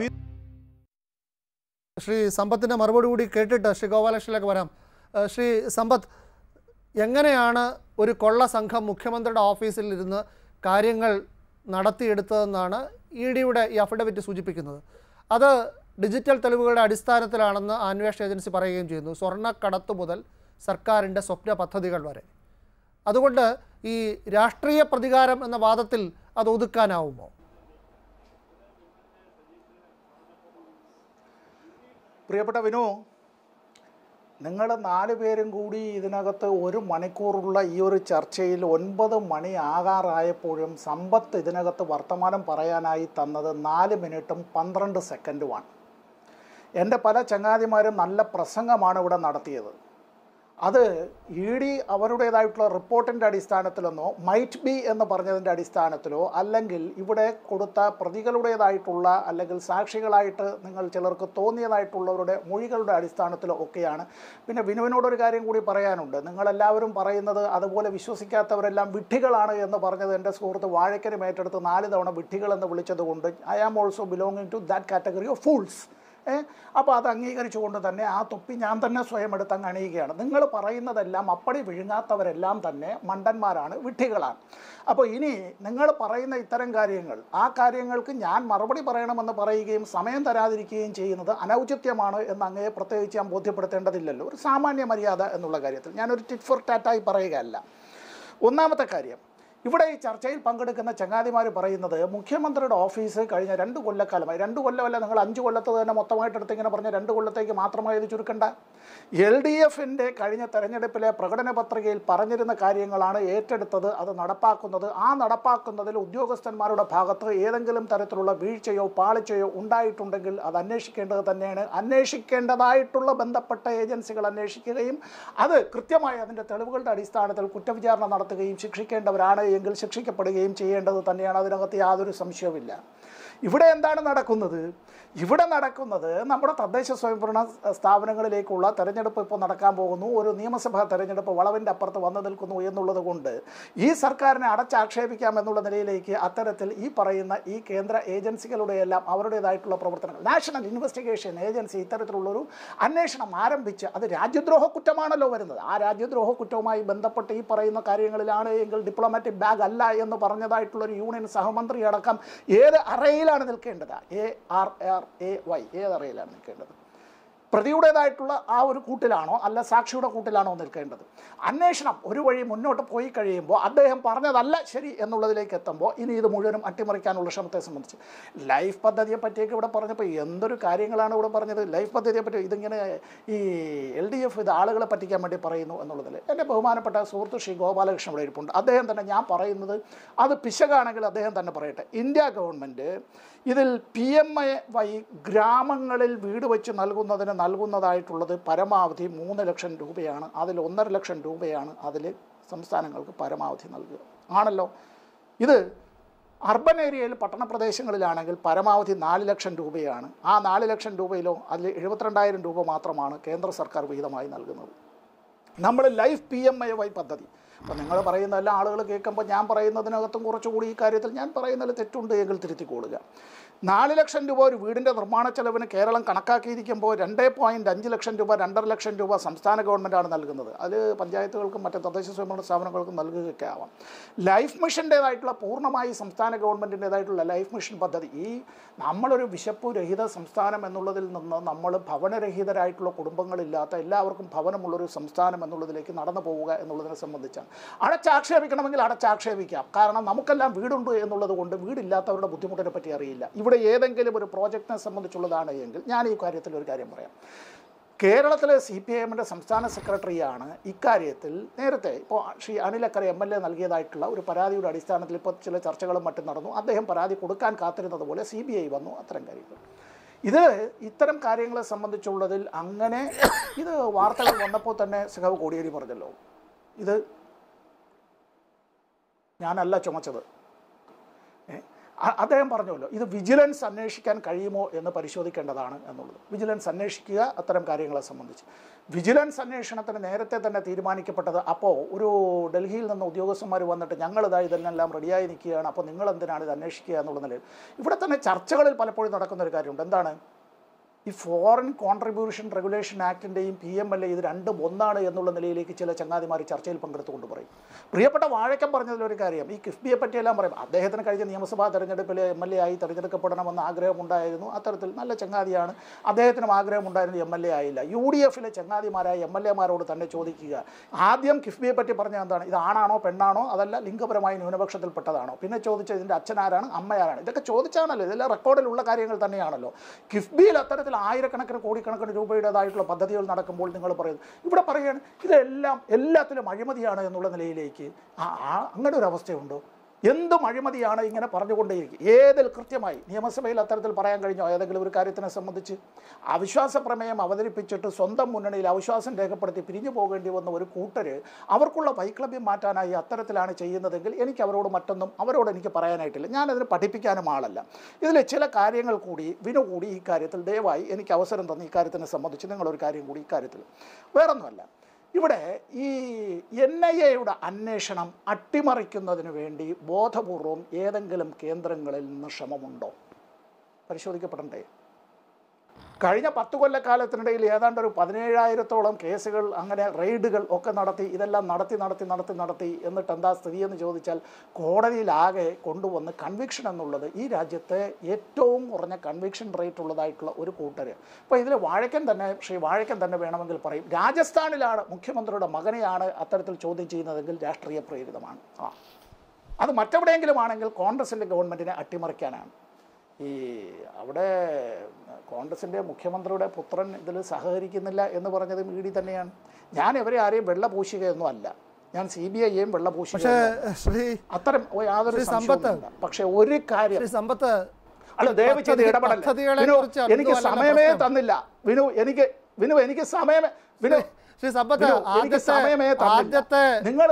ശ്രീ സമ്പത്തിൻ്റെ മറുപടി കൂടി കേട്ടിട്ട് ശ്രീ ഗോപാലകൃഷ്ണനിലേക്ക് വരാം. ശ്രീ സമ്പത്ത്, എങ്ങനെയാണ് ഒരു കൊള്ള സംഘം മുഖ്യമന്ത്രിയുടെ ഓഫീസിൽ ഇരുന്ന് കാര്യങ്ങൾ നടത്തിയെടുത്തതെന്നാണ് ഇ ഡിയുടെ ഈ അഫിഡവിറ്റ് സൂചിപ്പിക്കുന്നത്? അത് ഡിജിറ്റൽ തെളിവുകളുടെ അടിസ്ഥാനത്തിലാണെന്ന് അന്വേഷണ ഏജൻസി പറയുകയും ചെയ്യുന്നു, സ്വർണ്ണക്കടത്ത് മുതൽ സർക്കാരിൻ്റെ സ്വപ്ന പദ്ധതികൾ വരെ. അതുകൊണ്ട് ഈ രാഷ്ട്രീയ പ്രതികാരം എന്ന വാദത്തിൽ അത് ഒതുക്കാനാവുമോ? പ്രിയപ്പെട്ട വിനു, നിങ്ങൾ നാല് പേരും കൂടി ഇതിനകത്ത് ഒരു മണിക്കൂറുള്ള ഈ ഒരു ചർച്ചയിൽ ഒൻപത് മണി ആകാറായപ്പോഴും സമ്പത്ത് ഇതിനകത്ത് വർത്തമാനം പറയാനായി തന്നത് നാല് മിനിറ്റും പന്ത്രണ്ട് സെക്കൻഡുമാണ്. എൻ്റെ പല ചങ്ങാതിമാരും നല്ല പ്രസംഗമാണ് ഇവിടെ നടത്തിയത്. അത് ഇ ഡി അവരുടേതായിട്ടുള്ള റിപ്പോർട്ടിൻ്റെ അടിസ്ഥാനത്തിലെന്നോ മൈറ്റ് ബി എന്ന് പറഞ്ഞതിൻ്റെ അടിസ്ഥാനത്തിലോ അല്ലെങ്കിൽ ഇവിടെ കൊടുത്ത പ്രതികളുടേതായിട്ടുള്ള അല്ലെങ്കിൽ സാക്ഷികളായിട്ട് നിങ്ങൾ ചിലർക്ക് തോന്നിയതായിട്ടുള്ളവരുടെ മൊഴികളുടെ അടിസ്ഥാനത്തിലോ ഒക്കെയാണ്. പിന്നെ വിനുവിനോടൊരു കാര്യം കൂടി പറയാനുണ്ട്. നിങ്ങളെല്ലാവരും പറയുന്നത് അതുപോലെ വിശ്വസിക്കാത്തവരെല്ലാം വിഡ്ഢികളാണ് എന്ന് പറഞ്ഞത് എൻ്റെ സുഹൃത്ത് വാഴക്കനും ഏറ്റെടുത്ത് നാല് തവണ വിഡ്ഢികളെന്ന് വിളിച്ചതുകൊണ്ട് I am also belonging to that category of fools. ഏ അപ്പോൾ അത് അംഗീകരിച്ചുകൊണ്ട് തന്നെ ആ തൊപ്പി ഞാൻ തന്നെ സ്വയം എടുത്ത് അങ്ങ് അണിയുകയാണ്. നിങ്ങൾ പറയുന്നതെല്ലാം അപ്പടി വിഴുങ്ങാത്തവരെല്ലാം തന്നെ മണ്ടന്മാരാണ്, വിഡ്ഢികളാണ്. അപ്പോൾ ഇനി നിങ്ങൾ പറയുന്ന ഇത്തരം കാര്യങ്ങൾ, ആ കാര്യങ്ങൾക്ക് ഞാൻ മറുപടി പറയണമെന്ന് പറയുകയും സമയം തരാതിരിക്കുകയും ചെയ്യുന്നത് അനൗചിത്യമാണ് എന്ന് അങ്ങയെ പ്രത്യേകിച്ച് ഞാൻ ബോധ്യപ്പെടുത്തേണ്ടതില്ലല്ലോ. ഒരു സാമാന്യ മര്യാദ എന്നുള്ള കാര്യത്തിൽ ഞാനൊരു ടിറ്റ് ഫോർ ടാറ്റായി പറയുകയല്ല. ഒന്നാമത്തെ കാര്യം, ഇവിടെ ഈ ചർച്ചയിൽ പങ്കെടുക്കുന്ന ചങ്ങാതിമാർ പറയുന്നത് മുഖ്യമന്ത്രിയുടെ ഓഫീസ് കഴിഞ്ഞ രണ്ട് കൊല്ലക്കാലമായി, രണ്ട് കൊല്ലമല്ല നിങ്ങൾ അഞ്ച് കൊല്ലത്ത് തന്നെ മൊത്തമായിട്ട് എടുത്ത് ഇങ്ങനെ പറഞ്ഞ രണ്ട് കൊല്ലത്തേക്ക് മാത്രമായി ഇത് ചുരുക്കണ്ട. എൽ ഡി എഫിൻ്റെ കഴിഞ്ഞ തെരഞ്ഞെടുപ്പിലെ പ്രകടന പത്രികയിൽ പറഞ്ഞിരുന്ന കാര്യങ്ങളാണ് ഏറ്റെടുത്തത്, അത് നടപ്പാക്കുന്നത്. ആ നടപ്പാക്കുന്നതിൽ ഉദ്യോഗസ്ഥന്മാരുടെ ഭാഗത്ത് ഏതെങ്കിലും തരത്തിലുള്ള വീഴ്ചയോ പാളിച്ചയോ ഉണ്ടായിട്ടുണ്ടെങ്കിൽ അത് അന്വേഷിക്കേണ്ടത് തന്നെയാണ്. അന്വേഷിക്കേണ്ടതായിട്ടുള്ള ബന്ധപ്പെട്ട ഏജൻസികൾ അന്വേഷിക്കുകയും അത് കൃത്യമായി അതിൻ്റെ തെളിവുകളുടെ അടിസ്ഥാനത്തിൽ കുറ്റവിചാരണ നടത്തുകയും ശിക്ഷിക്കേണ്ടവരാണ് എങ്കിൽ ശിക്ഷിക്കപ്പെടുകയും ചെയ്യേണ്ടത് തന്നെയാണ്. അതിനകത്ത് യാതൊരു സംശയവുമില്ല. ഇവിടെ എന്താണ് നടക്കുന്നത്? ഇവിടെ നടക്കുന്നത് നമ്മുടെ തദ്ദേശ സ്വയംഭരണ സ്ഥാപനങ്ങളിലേക്കുള്ള തെരഞ്ഞെടുപ്പ് ഇപ്പോൾ നടക്കാൻ പോകുന്നു. ഒരു നിയമസഭാ തെരഞ്ഞെടുപ്പ് വളവിൻ്റെ അപ്പുറത്ത് വന്നു നിൽക്കുന്നു എന്നുള്ളത് കൊണ്ട് ഈ സർക്കാരിനെ അടച്ചാക്ഷേപിക്കാം എന്നുള്ള നിലയിലേക്ക് അത്തരത്തിൽ ഈ പറയുന്ന ഈ കേന്ദ്ര ഏജൻസികളുടെയെല്ലാം അവരുടേതായിട്ടുള്ള പ്രവർത്തനങ്ങൾ, നാഷണൽ ഇൻവെസ്റ്റിഗേഷൻ ഏജൻസി ഇത്തരത്തിലുള്ളൊരു അന്വേഷണം ആരംഭിച്ച് അത് രാജ്യദ്രോഹ കുറ്റമാണല്ലോ വരുന്നത്. ആ രാജ്യദ്രോഹ കുറ്റവുമായി ബന്ധപ്പെട്ട് ഈ പറയുന്ന കാര്യങ്ങളിലാണ് എങ്കിൽ ഡിപ്ലോമാറ്റിക് ബാഗ് അല്ല എന്ന് പറഞ്ഞതായിട്ടുള്ളൊരു യൂണിയൻ സഹമന്ത്രി അടക്കം ഏത് അറയിലാണ് നിൽക്കേണ്ടത്? A R R A Y ഏത് അറയിലാണ് നിൽക്കേണ്ടത്? പ്രതിയുടേതായിട്ടുള്ള ആ ഒരു കൂട്ടിലാണോ അല്ല സാക്ഷിയുടെ കൂട്ടിലാണോ നിൽക്കേണ്ടത്? അന്വേഷണം ഒരു വഴി മുന്നോട്ട് പോയി കഴിയുമ്പോൾ അദ്ദേഹം പറഞ്ഞതല്ല ശരി എന്നുള്ളതിലേക്ക് എത്തുമ്പോൾ ഇനി ഇത് മുഴുവനും അട്ടിമറിക്കാനുള്ള ശ്രമത്തെ സംബന്ധിച്ച് ലൈഫ് പദ്ധതിയെ പറ്റിയൊക്കെ ഇവിടെ പറഞ്ഞപ്പോൾ എന്തൊരു കാര്യങ്ങളാണ് ഇവിടെ പറഞ്ഞത്. ലൈഫ് പദ്ധതിയെ പറ്റി ഇതിങ്ങനെ ഈ എൽ ഡി എഫ് ഇത് ആളുകളെ പറ്റിക്കാൻ വേണ്ടി പറയുന്നു എന്നുള്ളതിൽ എൻ്റെ ബഹുമാനപ്പെട്ട സുഹൃത്ത് ശ്രീ ഗോപാലകൃഷ്ണൻ ഇവിടെ ഇരിപ്പുണ്ട്. അദ്ദേഹം തന്നെ ഞാൻ പറയുന്നത് അത് പിശകാണെങ്കിൽ അദ്ദേഹം തന്നെ പറയട്ടെ. ഇന്ത്യ ഗവൺമെൻറ് ഇതിൽ പി എം എ വൈ ഗ്രാമങ്ങളിൽ വീട് വെച്ച് നൽകുന്നതിന് നൽകുന്നതായിട്ടുള്ളത് പരമാവധി മൂന്ന് ലക്ഷം രൂപയാണ്. അതിൽ ഒന്നര ലക്ഷം രൂപയാണ് അതിൽ സംസ്ഥാനങ്ങൾക്ക് പരമാവധി നൽകുക ആണല്ലോ. ഇത് അർബൻ ഏരിയയിൽ പട്ടണ പ്രദേശങ്ങളിലാണെങ്കിൽ പരമാവധി നാല് ലക്ഷം രൂപയാണ്. ആ നാല് ലക്ഷം രൂപയിലോ അതിൽ എഴുപത്തിരണ്ടായിരം രൂപ മാത്രമാണ് കേന്ദ്ര സർക്കാർ വിഹിതമായി നൽകുന്നത്. നമ്മൾ life P M A Y പദ്ധതി, അപ്പോൾ നിങ്ങൾ പറയുന്ന എല്ലാ ആളുകൾ കേൾക്കുമ്പോൾ ഞാൻ പറയുന്നതിനകത്തും കുറച്ചുകൂടി ഈ കാര്യത്തിൽ ഞാൻ പറയുന്നതിൽ തെറ്റുണ്ട് എങ്കിൽ തിരുത്തിക്കൊള്ളുക. നാല് ലക്ഷം രൂപ ഒരു വീടിൻ്റെ നിർമ്മാണ ചെലവിന് കേരളം കണക്കാക്കിയിരിക്കുമ്പോൾ രണ്ട് പോയിൻറ്റ് അഞ്ച് ലക്ഷം രൂപ രണ്ടര ലക്ഷം രൂപ സംസ്ഥാന ഗവൺമെൻറ്റാണ് നൽകുന്നത്. അത് പഞ്ചായത്തുകൾക്കും മറ്റ് തദ്ദേശ സ്വയംഭരണ സ്ഥാപനങ്ങൾക്കും നൽകുകയൊക്കെ ആവാം. ലൈഫ് മിഷൻ്റേതായിട്ടുള്ള പൂർണ്ണമായി സംസ്ഥാന ഗവൺമെൻറ്റിൻ്റേതായിട്ടുള്ള ലൈഫ് മിഷൻ പദ്ധതി, ഈ നമ്മളൊരു വിശപ്പ് രഹിത സംസ്ഥാനം എന്നുള്ളതിൽ നിന്ന് നമ്മൾ ഭവനരഹിതരായിട്ടുള്ള കുടുംബങ്ങളില്ലാത്ത എല്ലാവർക്കും ഭവനമുള്ളൊരു സംസ്ഥാനം എന്നുള്ളതിലേക്ക് നടന്നു പോവുക എന്നുള്ളതിനെ സംബന്ധിച്ചാണ്. അടച്ചാക്ഷേപിക്കണമെങ്കിൽ അടച്ചാക്ഷേപിക്കാം. കാരണം നമുക്കെല്ലാം വീടുണ്ട് എന്നുള്ളത് കൊണ്ട് വീടില്ലാത്തവരുടെ ബുദ്ധിമുട്ടിനെ പറ്റി അറിയില്ല. ഇവിടെ ഏതെങ്കിലും ഒരു പ്രോജക്റ്റിനെ സംബന്ധിച്ചുള്ളതാണ് എങ്കിൽ ഞാൻ ഈ കാര്യത്തിൽ ഒരു കാര്യം പറയാം. കേരളത്തിലെ സി പി ഐ എമ്മിൻ്റെ സംസ്ഥാന സെക്രട്ടറിയാണ് ഇക്കാര്യത്തിൽ നേരത്തെ ഇപ്പോൾ Shri Anil Akkara M L A നൽകിയതായിട്ടുള്ള ഒരു പരാതിയുടെ അടിസ്ഥാനത്തിൽ ഇപ്പോൾ ചില ചർച്ചകളും മറ്റും നടന്നു. അദ്ദേഹം പരാതി കൊടുക്കാൻ കാത്തിരുന്നത് പോലെ സി ബി ഐ വന്നു. അത്തരം കാര്യങ്ങൾ ഇത് ഇത്തരം കാര്യങ്ങളെ സംബന്ധിച്ചുള്ളതിൽ അങ്ങനെ ഇത് വാർത്തകൾ വന്നപ്പോൾ തന്നെ സഖാവ് കോടിയേരി പറഞ്ഞല്ലോ, ഇത് ഞാനല്ല ചുമച്ചത്. അദ്ദേഹം പറഞ്ഞല്ലോ ഇത് വിജിലൻസ് അന്വേഷിക്കാൻ കഴിയുമോ എന്ന് പരിശോധിക്കേണ്ടതാണ് എന്നുള്ളത്. വിജിലൻസ് അന്വേഷിക്കുക അത്തരം കാര്യങ്ങളെ സംബന്ധിച്ച്. വിജിലൻസ് അന്വേഷണത്തിന് നേരത്തെ തന്നെ തീരുമാനിക്കപ്പെട്ടത്. അപ്പോൾ ഒരു ഡൽഹിയിൽ നിന്ന് ഉദ്യോഗസ്ഥന്മാർ വന്നിട്ട് ഞങ്ങളിതാ ഇതെല്ലാം റെഡിയായി നിൽക്കുകയാണ്, അപ്പോൾ നിങ്ങൾ എന്തിനാണ് ഇത് അന്വേഷിക്കുക എന്നുള്ള നിലയിൽ ഇവിടെ തന്നെ ചർച്ചകളിൽ പലപ്പോഴും നടക്കുന്ന ഒരു കാര്യമുണ്ട്. എന്താണ് ഈ ഫോറിൻ കോൺട്രിബ്യൂഷൻ റെഗുലേഷൻ ആക്ടിൻ്റെയും പി എം എൽ എ ഇത് രണ്ടും ഒന്നാണ് എന്നുള്ള നിലയിലേക്ക് ചില ചങ്ങാതിമാർ ചർച്ചയിൽ പങ്കെടുത്തുകൊണ്ട് പറയും. പ്രിയപ്പെട്ട വാഴക്കൻ പറഞ്ഞതിലൊരു കാര്യം, ഈ കിഫ്ബിയെ പറ്റിയെല്ലാം പറയും. അദ്ദേഹത്തിന് കഴിഞ്ഞ നിയമസഭാ തെരഞ്ഞെടുപ്പിൽ എം എൽ എ ആയി തെരഞ്ഞെടുക്കപ്പെടണമെന്ന് ആഗ്രഹമുണ്ടായിരുന്നു. അത്തരത്തിൽ നല്ല ചങ്ങാതിയാണ്. അദ്ദേഹത്തിനും ആഗ്രഹമുണ്ടായിരുന്നു, എം എൽ എ ആയില്ല. യു ഡി എഫിലെ ചങ്ങാതിമാരായ എം എൽ എമാരോട് തന്നെ ചോദിക്കുക, ആദ്യം കിഫ്ബിയെ പറ്റി പറഞ്ഞാൽ എന്താണ്, ഇത് ആണാണോ പെണ്ണാണോ അതല്ല ലിംഗപരമായി ന്യൂനപക്ഷത്തിൽപ്പെട്ടതാണോ, പിന്നെ ചോദിച്ചത് ഇതിൻ്റെ അച്ഛനാരാണ് അമ്മയാരാണ്, ഇതൊക്കെ ചോദിച്ചാണല്ലോ. ഇതെല്ലാം റെക്കോർഡിലുള്ള കാര്യങ്ങൾ തന്നെയാണല്ലോ. കിഫ്ബിയിൽ അത്തരത്തിൽ ആയിരക്കണക്കിന് കോടിക്കണക്കിന് രൂപയുടേതായിട്ടുള്ള പദ്ധതികൾ നടക്കുമ്പോൾ നിങ്ങൾ പറയുന്നത് ഇവിടെ പറയുകയാണ് ഇതെല്ലാം എല്ലാത്തിലും അഴിമതിയാണ് എന്നുള്ള നിലയിലേക്ക് അങ്ങനെ ഒരു അവസ്ഥയുണ്ടോ? എന്തും അഴിമതിയാണ് ഇങ്ങനെ പറഞ്ഞുകൊണ്ടേയിരിക്കും. ഏതിൽ കൃത്യമായി നിയമസഭയിൽ അത്തരത്തിൽ പറയാൻ കഴിഞ്ഞോ ഏതെങ്കിലും ഒരു കാര്യത്തിനെ സംബന്ധിച്ച്? അവിശ്വാസ പ്രമേയം അവതരിപ്പിച്ചിട്ട് സ്വന്തം മുന്നണിയിൽ അവിശ്വാസം രേഖപ്പെടുത്തി പിരിഞ്ഞു പോകേണ്ടി വന്ന ഒരു കൂട്ടര് അവർക്കുള്ള വൈക്ലഭ്യം മാറ്റാനായി അത്തരത്തിലാണ് ചെയ്യുന്നതെങ്കിൽ എനിക്ക് അവരോട് മറ്റൊന്നും അവരോട് എനിക്ക് പറയാനായിട്ടില്ല. ഞാനതിന് പഠിപ്പിക്കാനും ആളല്ല. ഇതിൽ ചില കാര്യങ്ങൾ കൂടി വിനു കൂടി ഈ കാര്യത്തിൽ ദയവായി എനിക്ക് അവസരം തന്ന ഈ കാര്യത്തിനെ സംബന്ധിച്ച് നിങ്ങളൊരു കാര്യം കൂടി ഇക്കാര്യത്തിൽ വേറൊന്നുമല്ല. ഇവിടെ ഈ എൻ ഐ എയുടെ അന്വേഷണം അട്ടിമറിക്കുന്നതിന് വേണ്ടി ബോധപൂർവം ഏതെങ്കിലും കേന്ദ്രങ്ങളിൽ നിന്ന് ശ്രമമുണ്ടോ? പരിശോധിക്കപ്പെടണ്ടേ? കഴിഞ്ഞ പത്ത് കൊല്ലക്കാലത്തിനിടയിൽ ഏതാണ്ട് ഒരു പതിനേഴായിരത്തോളം കേസുകൾ അങ്ങനെ റെയ്ഡുകൾ ഒക്കെ നടത്തി. ഇതെല്ലാം നടത്തി നടത്തി നടത്തി നടത്തി എന്നിട്ട് എന്താ സ്ഥിതിയെന്ന് ചോദിച്ചാൽ കോടതിയിലാകെ കൊണ്ടുവന്ന് കൺവിക്ഷൻ എന്നുള്ളത് ഈ രാജ്യത്തെ ഏറ്റവും കുറഞ്ഞ കൺവിക്ഷൻ റേറ്റ് ഉള്ളതായിട്ടുള്ള ഒരു കൂട്ടര്. അപ്പോൾ ഇതിൽ വാഴക്കൻ തന്നെ ശ്രീ വാഴക്കൻ തന്നെ വേണമെങ്കിൽ പറയും, രാജസ്ഥാനിലാണ് മുഖ്യമന്ത്രിയുടെ മകനെയാണ് അത്തരത്തിൽ ചോദ്യം ചെയ്യുന്നതെങ്കിൽ രാഷ്ട്രീയ പ്രേരിതമാണ്. ആ അത് മറ്റെവിടെയെങ്കിലും ആണെങ്കിൽ കോൺഗ്രസിൻ്റെ ഗവൺമെൻറ്റിനെ അട്ടിമറിക്കാനാണ്. ഈ അവിടെ കോൺഗ്രസിൻ്റെ മുഖ്യമന്ത്രിയുടെ പുത്രൻ ഇതിൽ സഹകരിക്കുന്നില്ല എന്ന് പറഞ്ഞത് മീഡി തന്നെയാണ്. ഞാൻ ഇവരെ ആരെയും വെള്ളപൂശുകയൊന്നും അല്ല, ഞാൻ സി ബി ഐയെയും വെള്ളപൂശുക അത്തരം യാതൊരു സംശയവുമില്ല. പക്ഷെ ഒരു കാര്യം സമ്പത്ത് അല്ല, ദയവ് ചെയ്ത് ഇടപെടൽ. എനിക്ക് സമയമേ തന്നില്ല വിനു, എനിക്ക് വിനു എനിക്ക് സമയമേ വിനു ശ്രീ സമ്പത്ത് ആദ്യത്തെ നിങ്ങൾ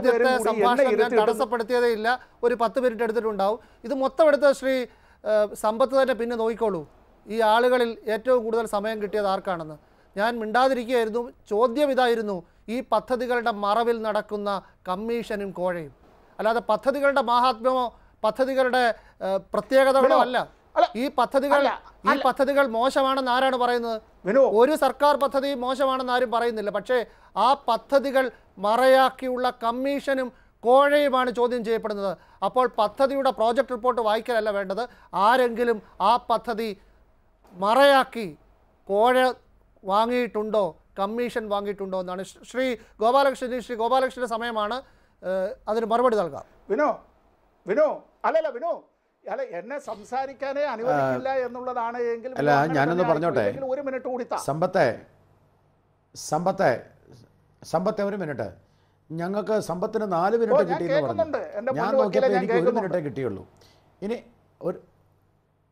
തടസ്സപ്പെടുത്തിയതേ ഇല്ല. ഒരു പത്ത് മിനിറ്റ് എടുത്തിട്ടുണ്ടാവും. ഇത് മൊത്തം എടുത്ത് ശ്രീ സമ്പത്ത് തന്നെ പിന്നെ നോക്കിക്കോളൂ. ഈ ആളുകളിൽ ഏറ്റവും കൂടുതൽ സമയം കിട്ടിയത് ആർക്കാണെന്ന്. ഞാൻ മിണ്ടാതിരിക്കുകയായിരുന്നു. ചോദ്യം ഇതായിരുന്നു, ഈ പദ്ധതികളുടെ മറവിൽ നടക്കുന്ന കമ്മീഷനും കോഴയും. അല്ലാതെ പദ്ധതികളുടെ മഹാത്മ്യമോ പദ്ധതികളുടെ പ്രത്യേകതകളോ അല്ല. ഈ പദ്ധതികൾ ഈ പദ്ധതികൾ മോശമാണെന്ന് ആരാണ് പറയുന്നത്? ഒരു സർക്കാർ പദ്ധതി മോശമാണെന്ന് ആരും പറയുന്നില്ല. പക്ഷേ ആ പദ്ധതികൾ മറയാക്കിയുള്ള കമ്മീഷനും കോഴയുമാണ് ചോദ്യം ചെയ്യപ്പെടുന്നത്. അപ്പോൾ പദ്ധതിയുടെ പ്രോജക്റ്റ് റിപ്പോർട്ട് വായിക്കലല്ല വേണ്ടത്, ആരെങ്കിലും ആ പദ്ധതി മറയാക്കി കോഴ വാങ്ങിയിട്ടുണ്ടോ, കമ്മീഷൻ വാങ്ങിയിട്ടുണ്ടോ എന്നാണ്. ശ്രീ ഗോപാലകൃഷ്ണൻ ശ്രീ ഗോപാലകൃഷ്ണൻ്റെ സമയമാണ്, അതിന് മറുപടി നൽകാം. വിനോ വിനോ അല്ലല്ല വിനോ അല്ല, എന്നെ സംസാരിക്കാനേ അനുവദിക്കില്ല എന്നുള്ളതാണ് എങ്കിൽ അല്ല, ഞാനൊന്ന് പറഞ്ഞോട്ടെ. ഒരു മിനിറ്റ് കൂടി സമ്പത്തെ സമ്പത്തെ സമ്പത്തെ ഒരു മിനിറ്റ്. ഞങ്ങൾക്ക് സമ്പത്തിന് നാല് മിനിറ്റ് കിട്ടിയെന്ന് പറഞ്ഞു. ഞാൻ നോക്കിയപ്പോൾ എനിക്ക് ഒരു മിനിറ്റേ കിട്ടിയുള്ളൂ. ഇനി ഒരു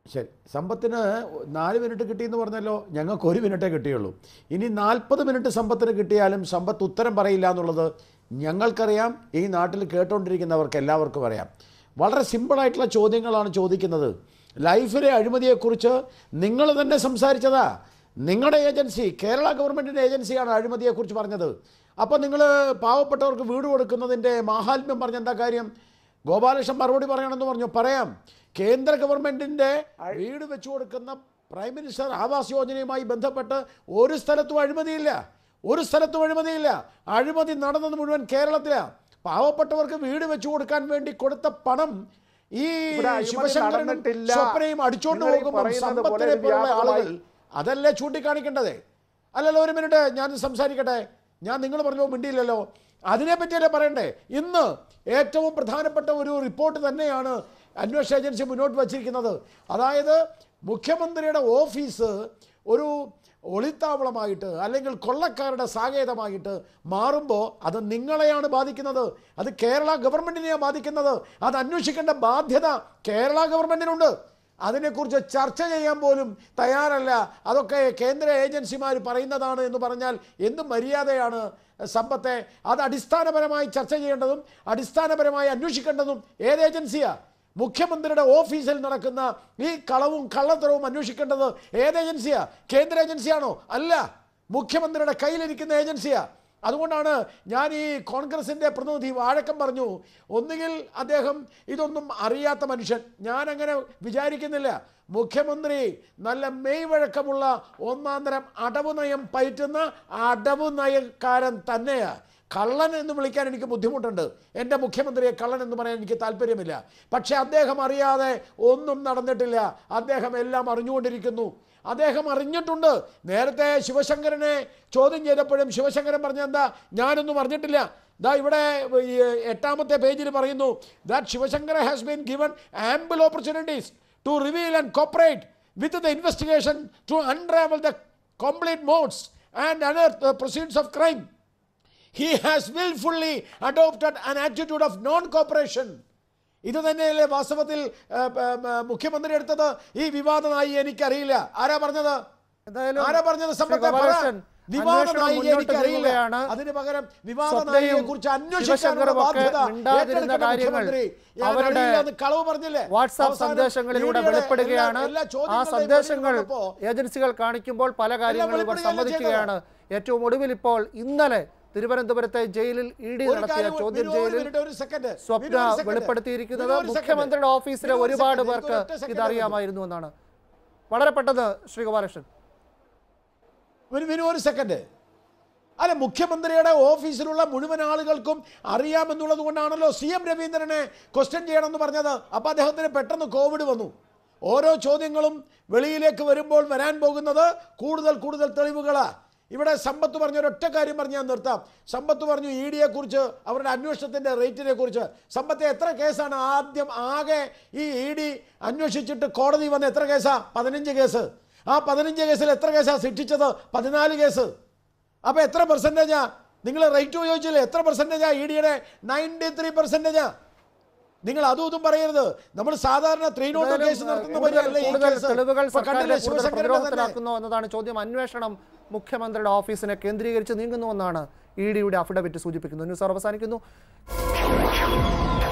ശരി, സമ്പത്തിന് നാല് മിനിറ്റ് കിട്ടിയെന്ന് പറഞ്ഞല്ലോ, ഞങ്ങൾക്ക് ഒരു മിനിറ്റേ കിട്ടിയുള്ളൂ. ഇനി നാൽപ്പത് മിനിറ്റ് സമ്പത്തിന് കിട്ടിയാലും സമ്പത്ത് ഉത്തരം പറയില്ല എന്നുള്ളത് ഞങ്ങൾക്കറിയാം, ഈ നാട്ടിൽ കേട്ടുകൊണ്ടിരിക്കുന്നവർക്ക് എല്ലാവർക്കും അറിയാം. വളരെ സിമ്പിളായിട്ടുള്ള ചോദ്യങ്ങളാണ് ചോദിക്കുന്നത്. ലൈഫിലെ അഴിമതിയെക്കുറിച്ച് നിങ്ങൾ തന്നെ സംസാരിച്ചതാ. നിങ്ങളുടെ ഏജൻസി, കേരള ഗവൺമെൻറ്റിൻ്റെ ഏജൻസിയാണ് അഴിമതിയെക്കുറിച്ച് പറഞ്ഞത്. അപ്പോൾ നിങ്ങൾ പാവപ്പെട്ടവർക്ക് വീട് കൊടുക്കുന്നതിൻ്റെ മാഹാത്മ്യം പറഞ്ഞ എന്താ കാര്യം? ഗോപാലകൃഷ്ണൻ മറുപടി പറയണമെന്ന് പറഞ്ഞു. പറയാം. കേന്ദ്ര ഗവൺമെൻറ്റിൻ്റെ വീട് വെച്ചു കൊടുക്കുന്ന പ്രൈം മിനിസ്റ്റർ ആവാസ് യോജനയുമായി ബന്ധപ്പെട്ട് ഒരു സ്ഥലത്തും അഴിമതിയില്ല, ഒരു സ്ഥലത്തും അഴിമതിയില്ല. അഴിമതി നടന്നത് മുഴുവൻ കേരളത്തിലാണ്. പാവപ്പെട്ടവർക്ക് വീട് വെച്ചു കൊടുക്കാൻ വേണ്ടി കൊടുത്ത പണം ഈ ശിവശങ്കരനും സ്വപ്നയും അടിച്ചോണ്ട് പോകുമ്പോൾ സമ്പത്തിനെ പോലുള്ള ആളുകൾ അതല്ലേ ചൂണ്ടിക്കാണിക്കേണ്ടത്? അല്ലല്ലോ, ഒരു മിനിറ്റ് ഞാൻ സംസാരിക്കട്ടെ. ഞാൻ നിങ്ങൾ പറഞ്ഞോ മിണ്ടിയില്ലല്ലോ, അതിനെപ്പറ്റിയല്ലേ പറയണ്ടേ? ഇന്ന് ഏറ്റവും പ്രധാനപ്പെട്ട ഒരു റിപ്പോർട്ട് തന്നെയാണ് അന്വേഷണ ഏജൻസി മുന്നോട്ട് വച്ചിരിക്കുന്നത്. അതായത് മുഖ്യമന്ത്രിയുടെ ഓഫീസ് ഒരു ഒളിത്താവളമായിട്ട് അല്ലെങ്കിൽ കൊള്ളക്കാരുടെ സാകേതമായിട്ട് മാറുമ്പോൾ അത് നിങ്ങളെയാണ് ബാധിക്കുന്നത്, അത് കേരള ഗവൺമെൻറ്റിനെയാണ് ബാധിക്കുന്നത്. അത് അന്വേഷിക്കേണ്ട ബാധ്യത കേരള ഗവൺമെൻറ്റിനുണ്ട്. അതിനെക്കുറിച്ച് ചർച്ച ചെയ്യാൻ പോലും തയ്യാറല്ല. അതൊക്കെ കേന്ദ്ര ഏജൻസിമാർ പറയുന്നതാണ് എന്ന് പറഞ്ഞാൽ എന്ത് മര്യാദയാണ് സമ്പത്തെ? അത് അടിസ്ഥാനപരമായി ചർച്ച ചെയ്യേണ്ടതും അടിസ്ഥാനപരമായി അന്വേഷിക്കേണ്ടതും ഏത് ഏജൻസിയാണ്? മുഖ്യമന്ത്രിയുടെ ഓഫീസിൽ നടക്കുന്ന ഈ കളവും കള്ളത്തരവും അന്വേഷിക്കേണ്ടത് ഏത് ഏജൻസിയാ? കേന്ദ്ര ഏജൻസിയാണോ? അല്ല, മുഖ്യമന്ത്രിയുടെ കയ്യിലിരിക്കുന്ന ഏജൻസിയാ. അതുകൊണ്ടാണ് ഞാൻ ഈ കോൺഗ്രസിൻ്റെ പ്രതിനിധി വാഴക്കം പറഞ്ഞു, ഒന്നുകിൽ അദ്ദേഹം ഇതൊന്നും അറിയാത്ത മനുഷ്യൻ, ഞാൻ അങ്ങനെ വിചാരിക്കുന്നില്ല. മുഖ്യമന്ത്രി നല്ല മെയ് വഴക്കമുള്ള ഒന്നാം തരം അടവ് നയം പയറ്റുന്ന അടവ് നയക്കാരൻ തന്നെയാണ്. കള്ളൻ എന്ന് വിളിക്കാൻ എനിക്ക് ബുദ്ധിമുട്ടുണ്ട്. എൻ്റെ മുഖ്യമന്ത്രിയെ കള്ളൻ എന്ന് പറയാൻ എനിക്ക് താല്പര്യമില്ല. പക്ഷേ അദ്ദേഹം അറിയാതെ ഒന്നും നടന്നിട്ടില്ല. അദ്ദേഹം എല്ലാം അറിഞ്ഞുകൊണ്ടിരിക്കുന്നു. അദ്ദേഹം അറിഞ്ഞിട്ടുണ്ട്. നേരത്തെ ശിവശങ്കരനെ ചോദ്യം ചെയ്തപ്പോഴും ശിവശങ്കരൻ പറഞ്ഞ എന്താ? ഞാനൊന്നും അറിഞ്ഞിട്ടില്ല. ദാ ഇവിടെ എട്ടാമത്തെ പേജിൽ പറയുന്നു, that Sivasankar has been given ample opportunities to reveal and cooperate with the investigation to unravel the complete modes and other proceeds of crime. He has willfully adopted an attitude of non-cooperation. ഇത് തന്നെയല്ലേ വാസ്തവത്തിൽ മുഖ്യമന്ത്രി എടുത്തത്? ഈ വിവാദമായി എനിക്കറിയില്ല. ആരാ പറഞ്ഞത്? ആരാ പറഞ്ഞത്? സമ്പത്തെ വിവാദ നായിക എനിക്കറിയില്ല. അതിന് പകരം വിവാദ നായികയെ കുറിച്ച് അന്വേഷിക്കാനുള്ള ബാധ്യത കളവ് പറഞ്ഞില്ലേ? വാട്സാപ്പ് സന്ദേശങ്ങളിലൂടെ വെളിപ്പെടുകയാണ്. ആ സന്ദേശങ്ങൾ ഏജൻസികൾ കാണിക്കുമ്പോൾ പല കാര്യങ്ങളും ഇവർ സമ്മതിക്കുകയാണ്. ഏറ്റവും ഒടുവിൽ ഇപ്പോൾ ഇന്നലെ തിരുവനന്തപുരത്തെ ജയിലിൽ ഇ ഡി നടത്തിയ ചോദ്യം ചെയ്യലിൽ സ്വപ്ന വെളിപ്പെടുത്തിയിരിക്കുന്നത് മുഖ്യമന്ത്രിയുടെ ഓഫീസിലെ ഒരുപാട് പേർക്ക് ഇതറിയാമായിരുന്നു എന്നാണ്. വളരെ പെട്ടെന്ന് ശ്രീ ഗോപാലകൃഷ്ണൻ. ഒരു സെക്കൻഡ്. അല്ല, മുഖ്യമന്ത്രിയുടെ ഓഫീസിലുള്ള മുഴുവൻ ആളുകൾക്കും അറിയാമെന്നുള്ളത് കൊണ്ടാണല്ലോ സി എം രവീന്ദ്രനെ ക്വസ്റ്റ്യൻ ചെയ്യണമെന്ന് പറഞ്ഞത്. അപ്പോൾ അദ്ദേഹത്തിന് പെട്ടെന്ന് കോവിഡ് വന്നു. ഓരോ ചോദ്യങ്ങളും വെളിയിലേക്ക് വരുമ്പോൾ വരാൻ പോകുന്നത് കൂടുതൽ കൂടുതൽ തെളിവുകളാണ്. ഇവിടെ സമ്പത്ത് പറഞ്ഞ ഒരൊറ്റ കാര്യം പറഞ്ഞ് ഞാൻ നിർത്താം. സമ്പത്ത് പറഞ്ഞു ഇ ഡിയെ കുറിച്ച്, അവരുടെ അന്വേഷണത്തിൻ്റെ റേറ്റിനെ കുറിച്ച്. സമ്പത്തെ എത്ര കേസാണ് ആദ്യം ആകെ ഈ ഇ ഡി അന്വേഷിച്ചിട്ട് കോടതി വന്ന എത്ര കേസാ? പതിനഞ്ച് കേസ്. ആ പതിനഞ്ച് കേസിൽ എത്ര കേസാണ് ശിക്ഷിച്ചത്? പതിനാല് കേസ്. അപ്പോൾ എത്ര പെർസെൻറ്റേജാ? നിങ്ങൾ റേറ്റ് ചോദിച്ചില്ലേ എത്ര പെർസെൻറ്റേജാ ഇ ഡിയുടെ? നയൻറ്റി ത്രീ പെർസെൻറ്റേജാ. നിങ്ങൾ അതും ഇതും പറയരുത്. നമ്മൾ സാധാരണ ത്രീ നോട്ട് കേസ് നടത്തുന്ന എന്നതാണ് ചോദ്യം. അന്വേഷണം മുഖ്യമന്ത്രിയുടെ ഓഫീസിനെ കേന്ദ്രീകരിച്ച് നീങ്ങുന്നുവെന്നാണ് ഇ ഡിയുടെ അഫിഡവിറ്റ് സൂചിപ്പിക്കുന്നത്. ന്യൂസ് അവസാനിക്കുന്നു.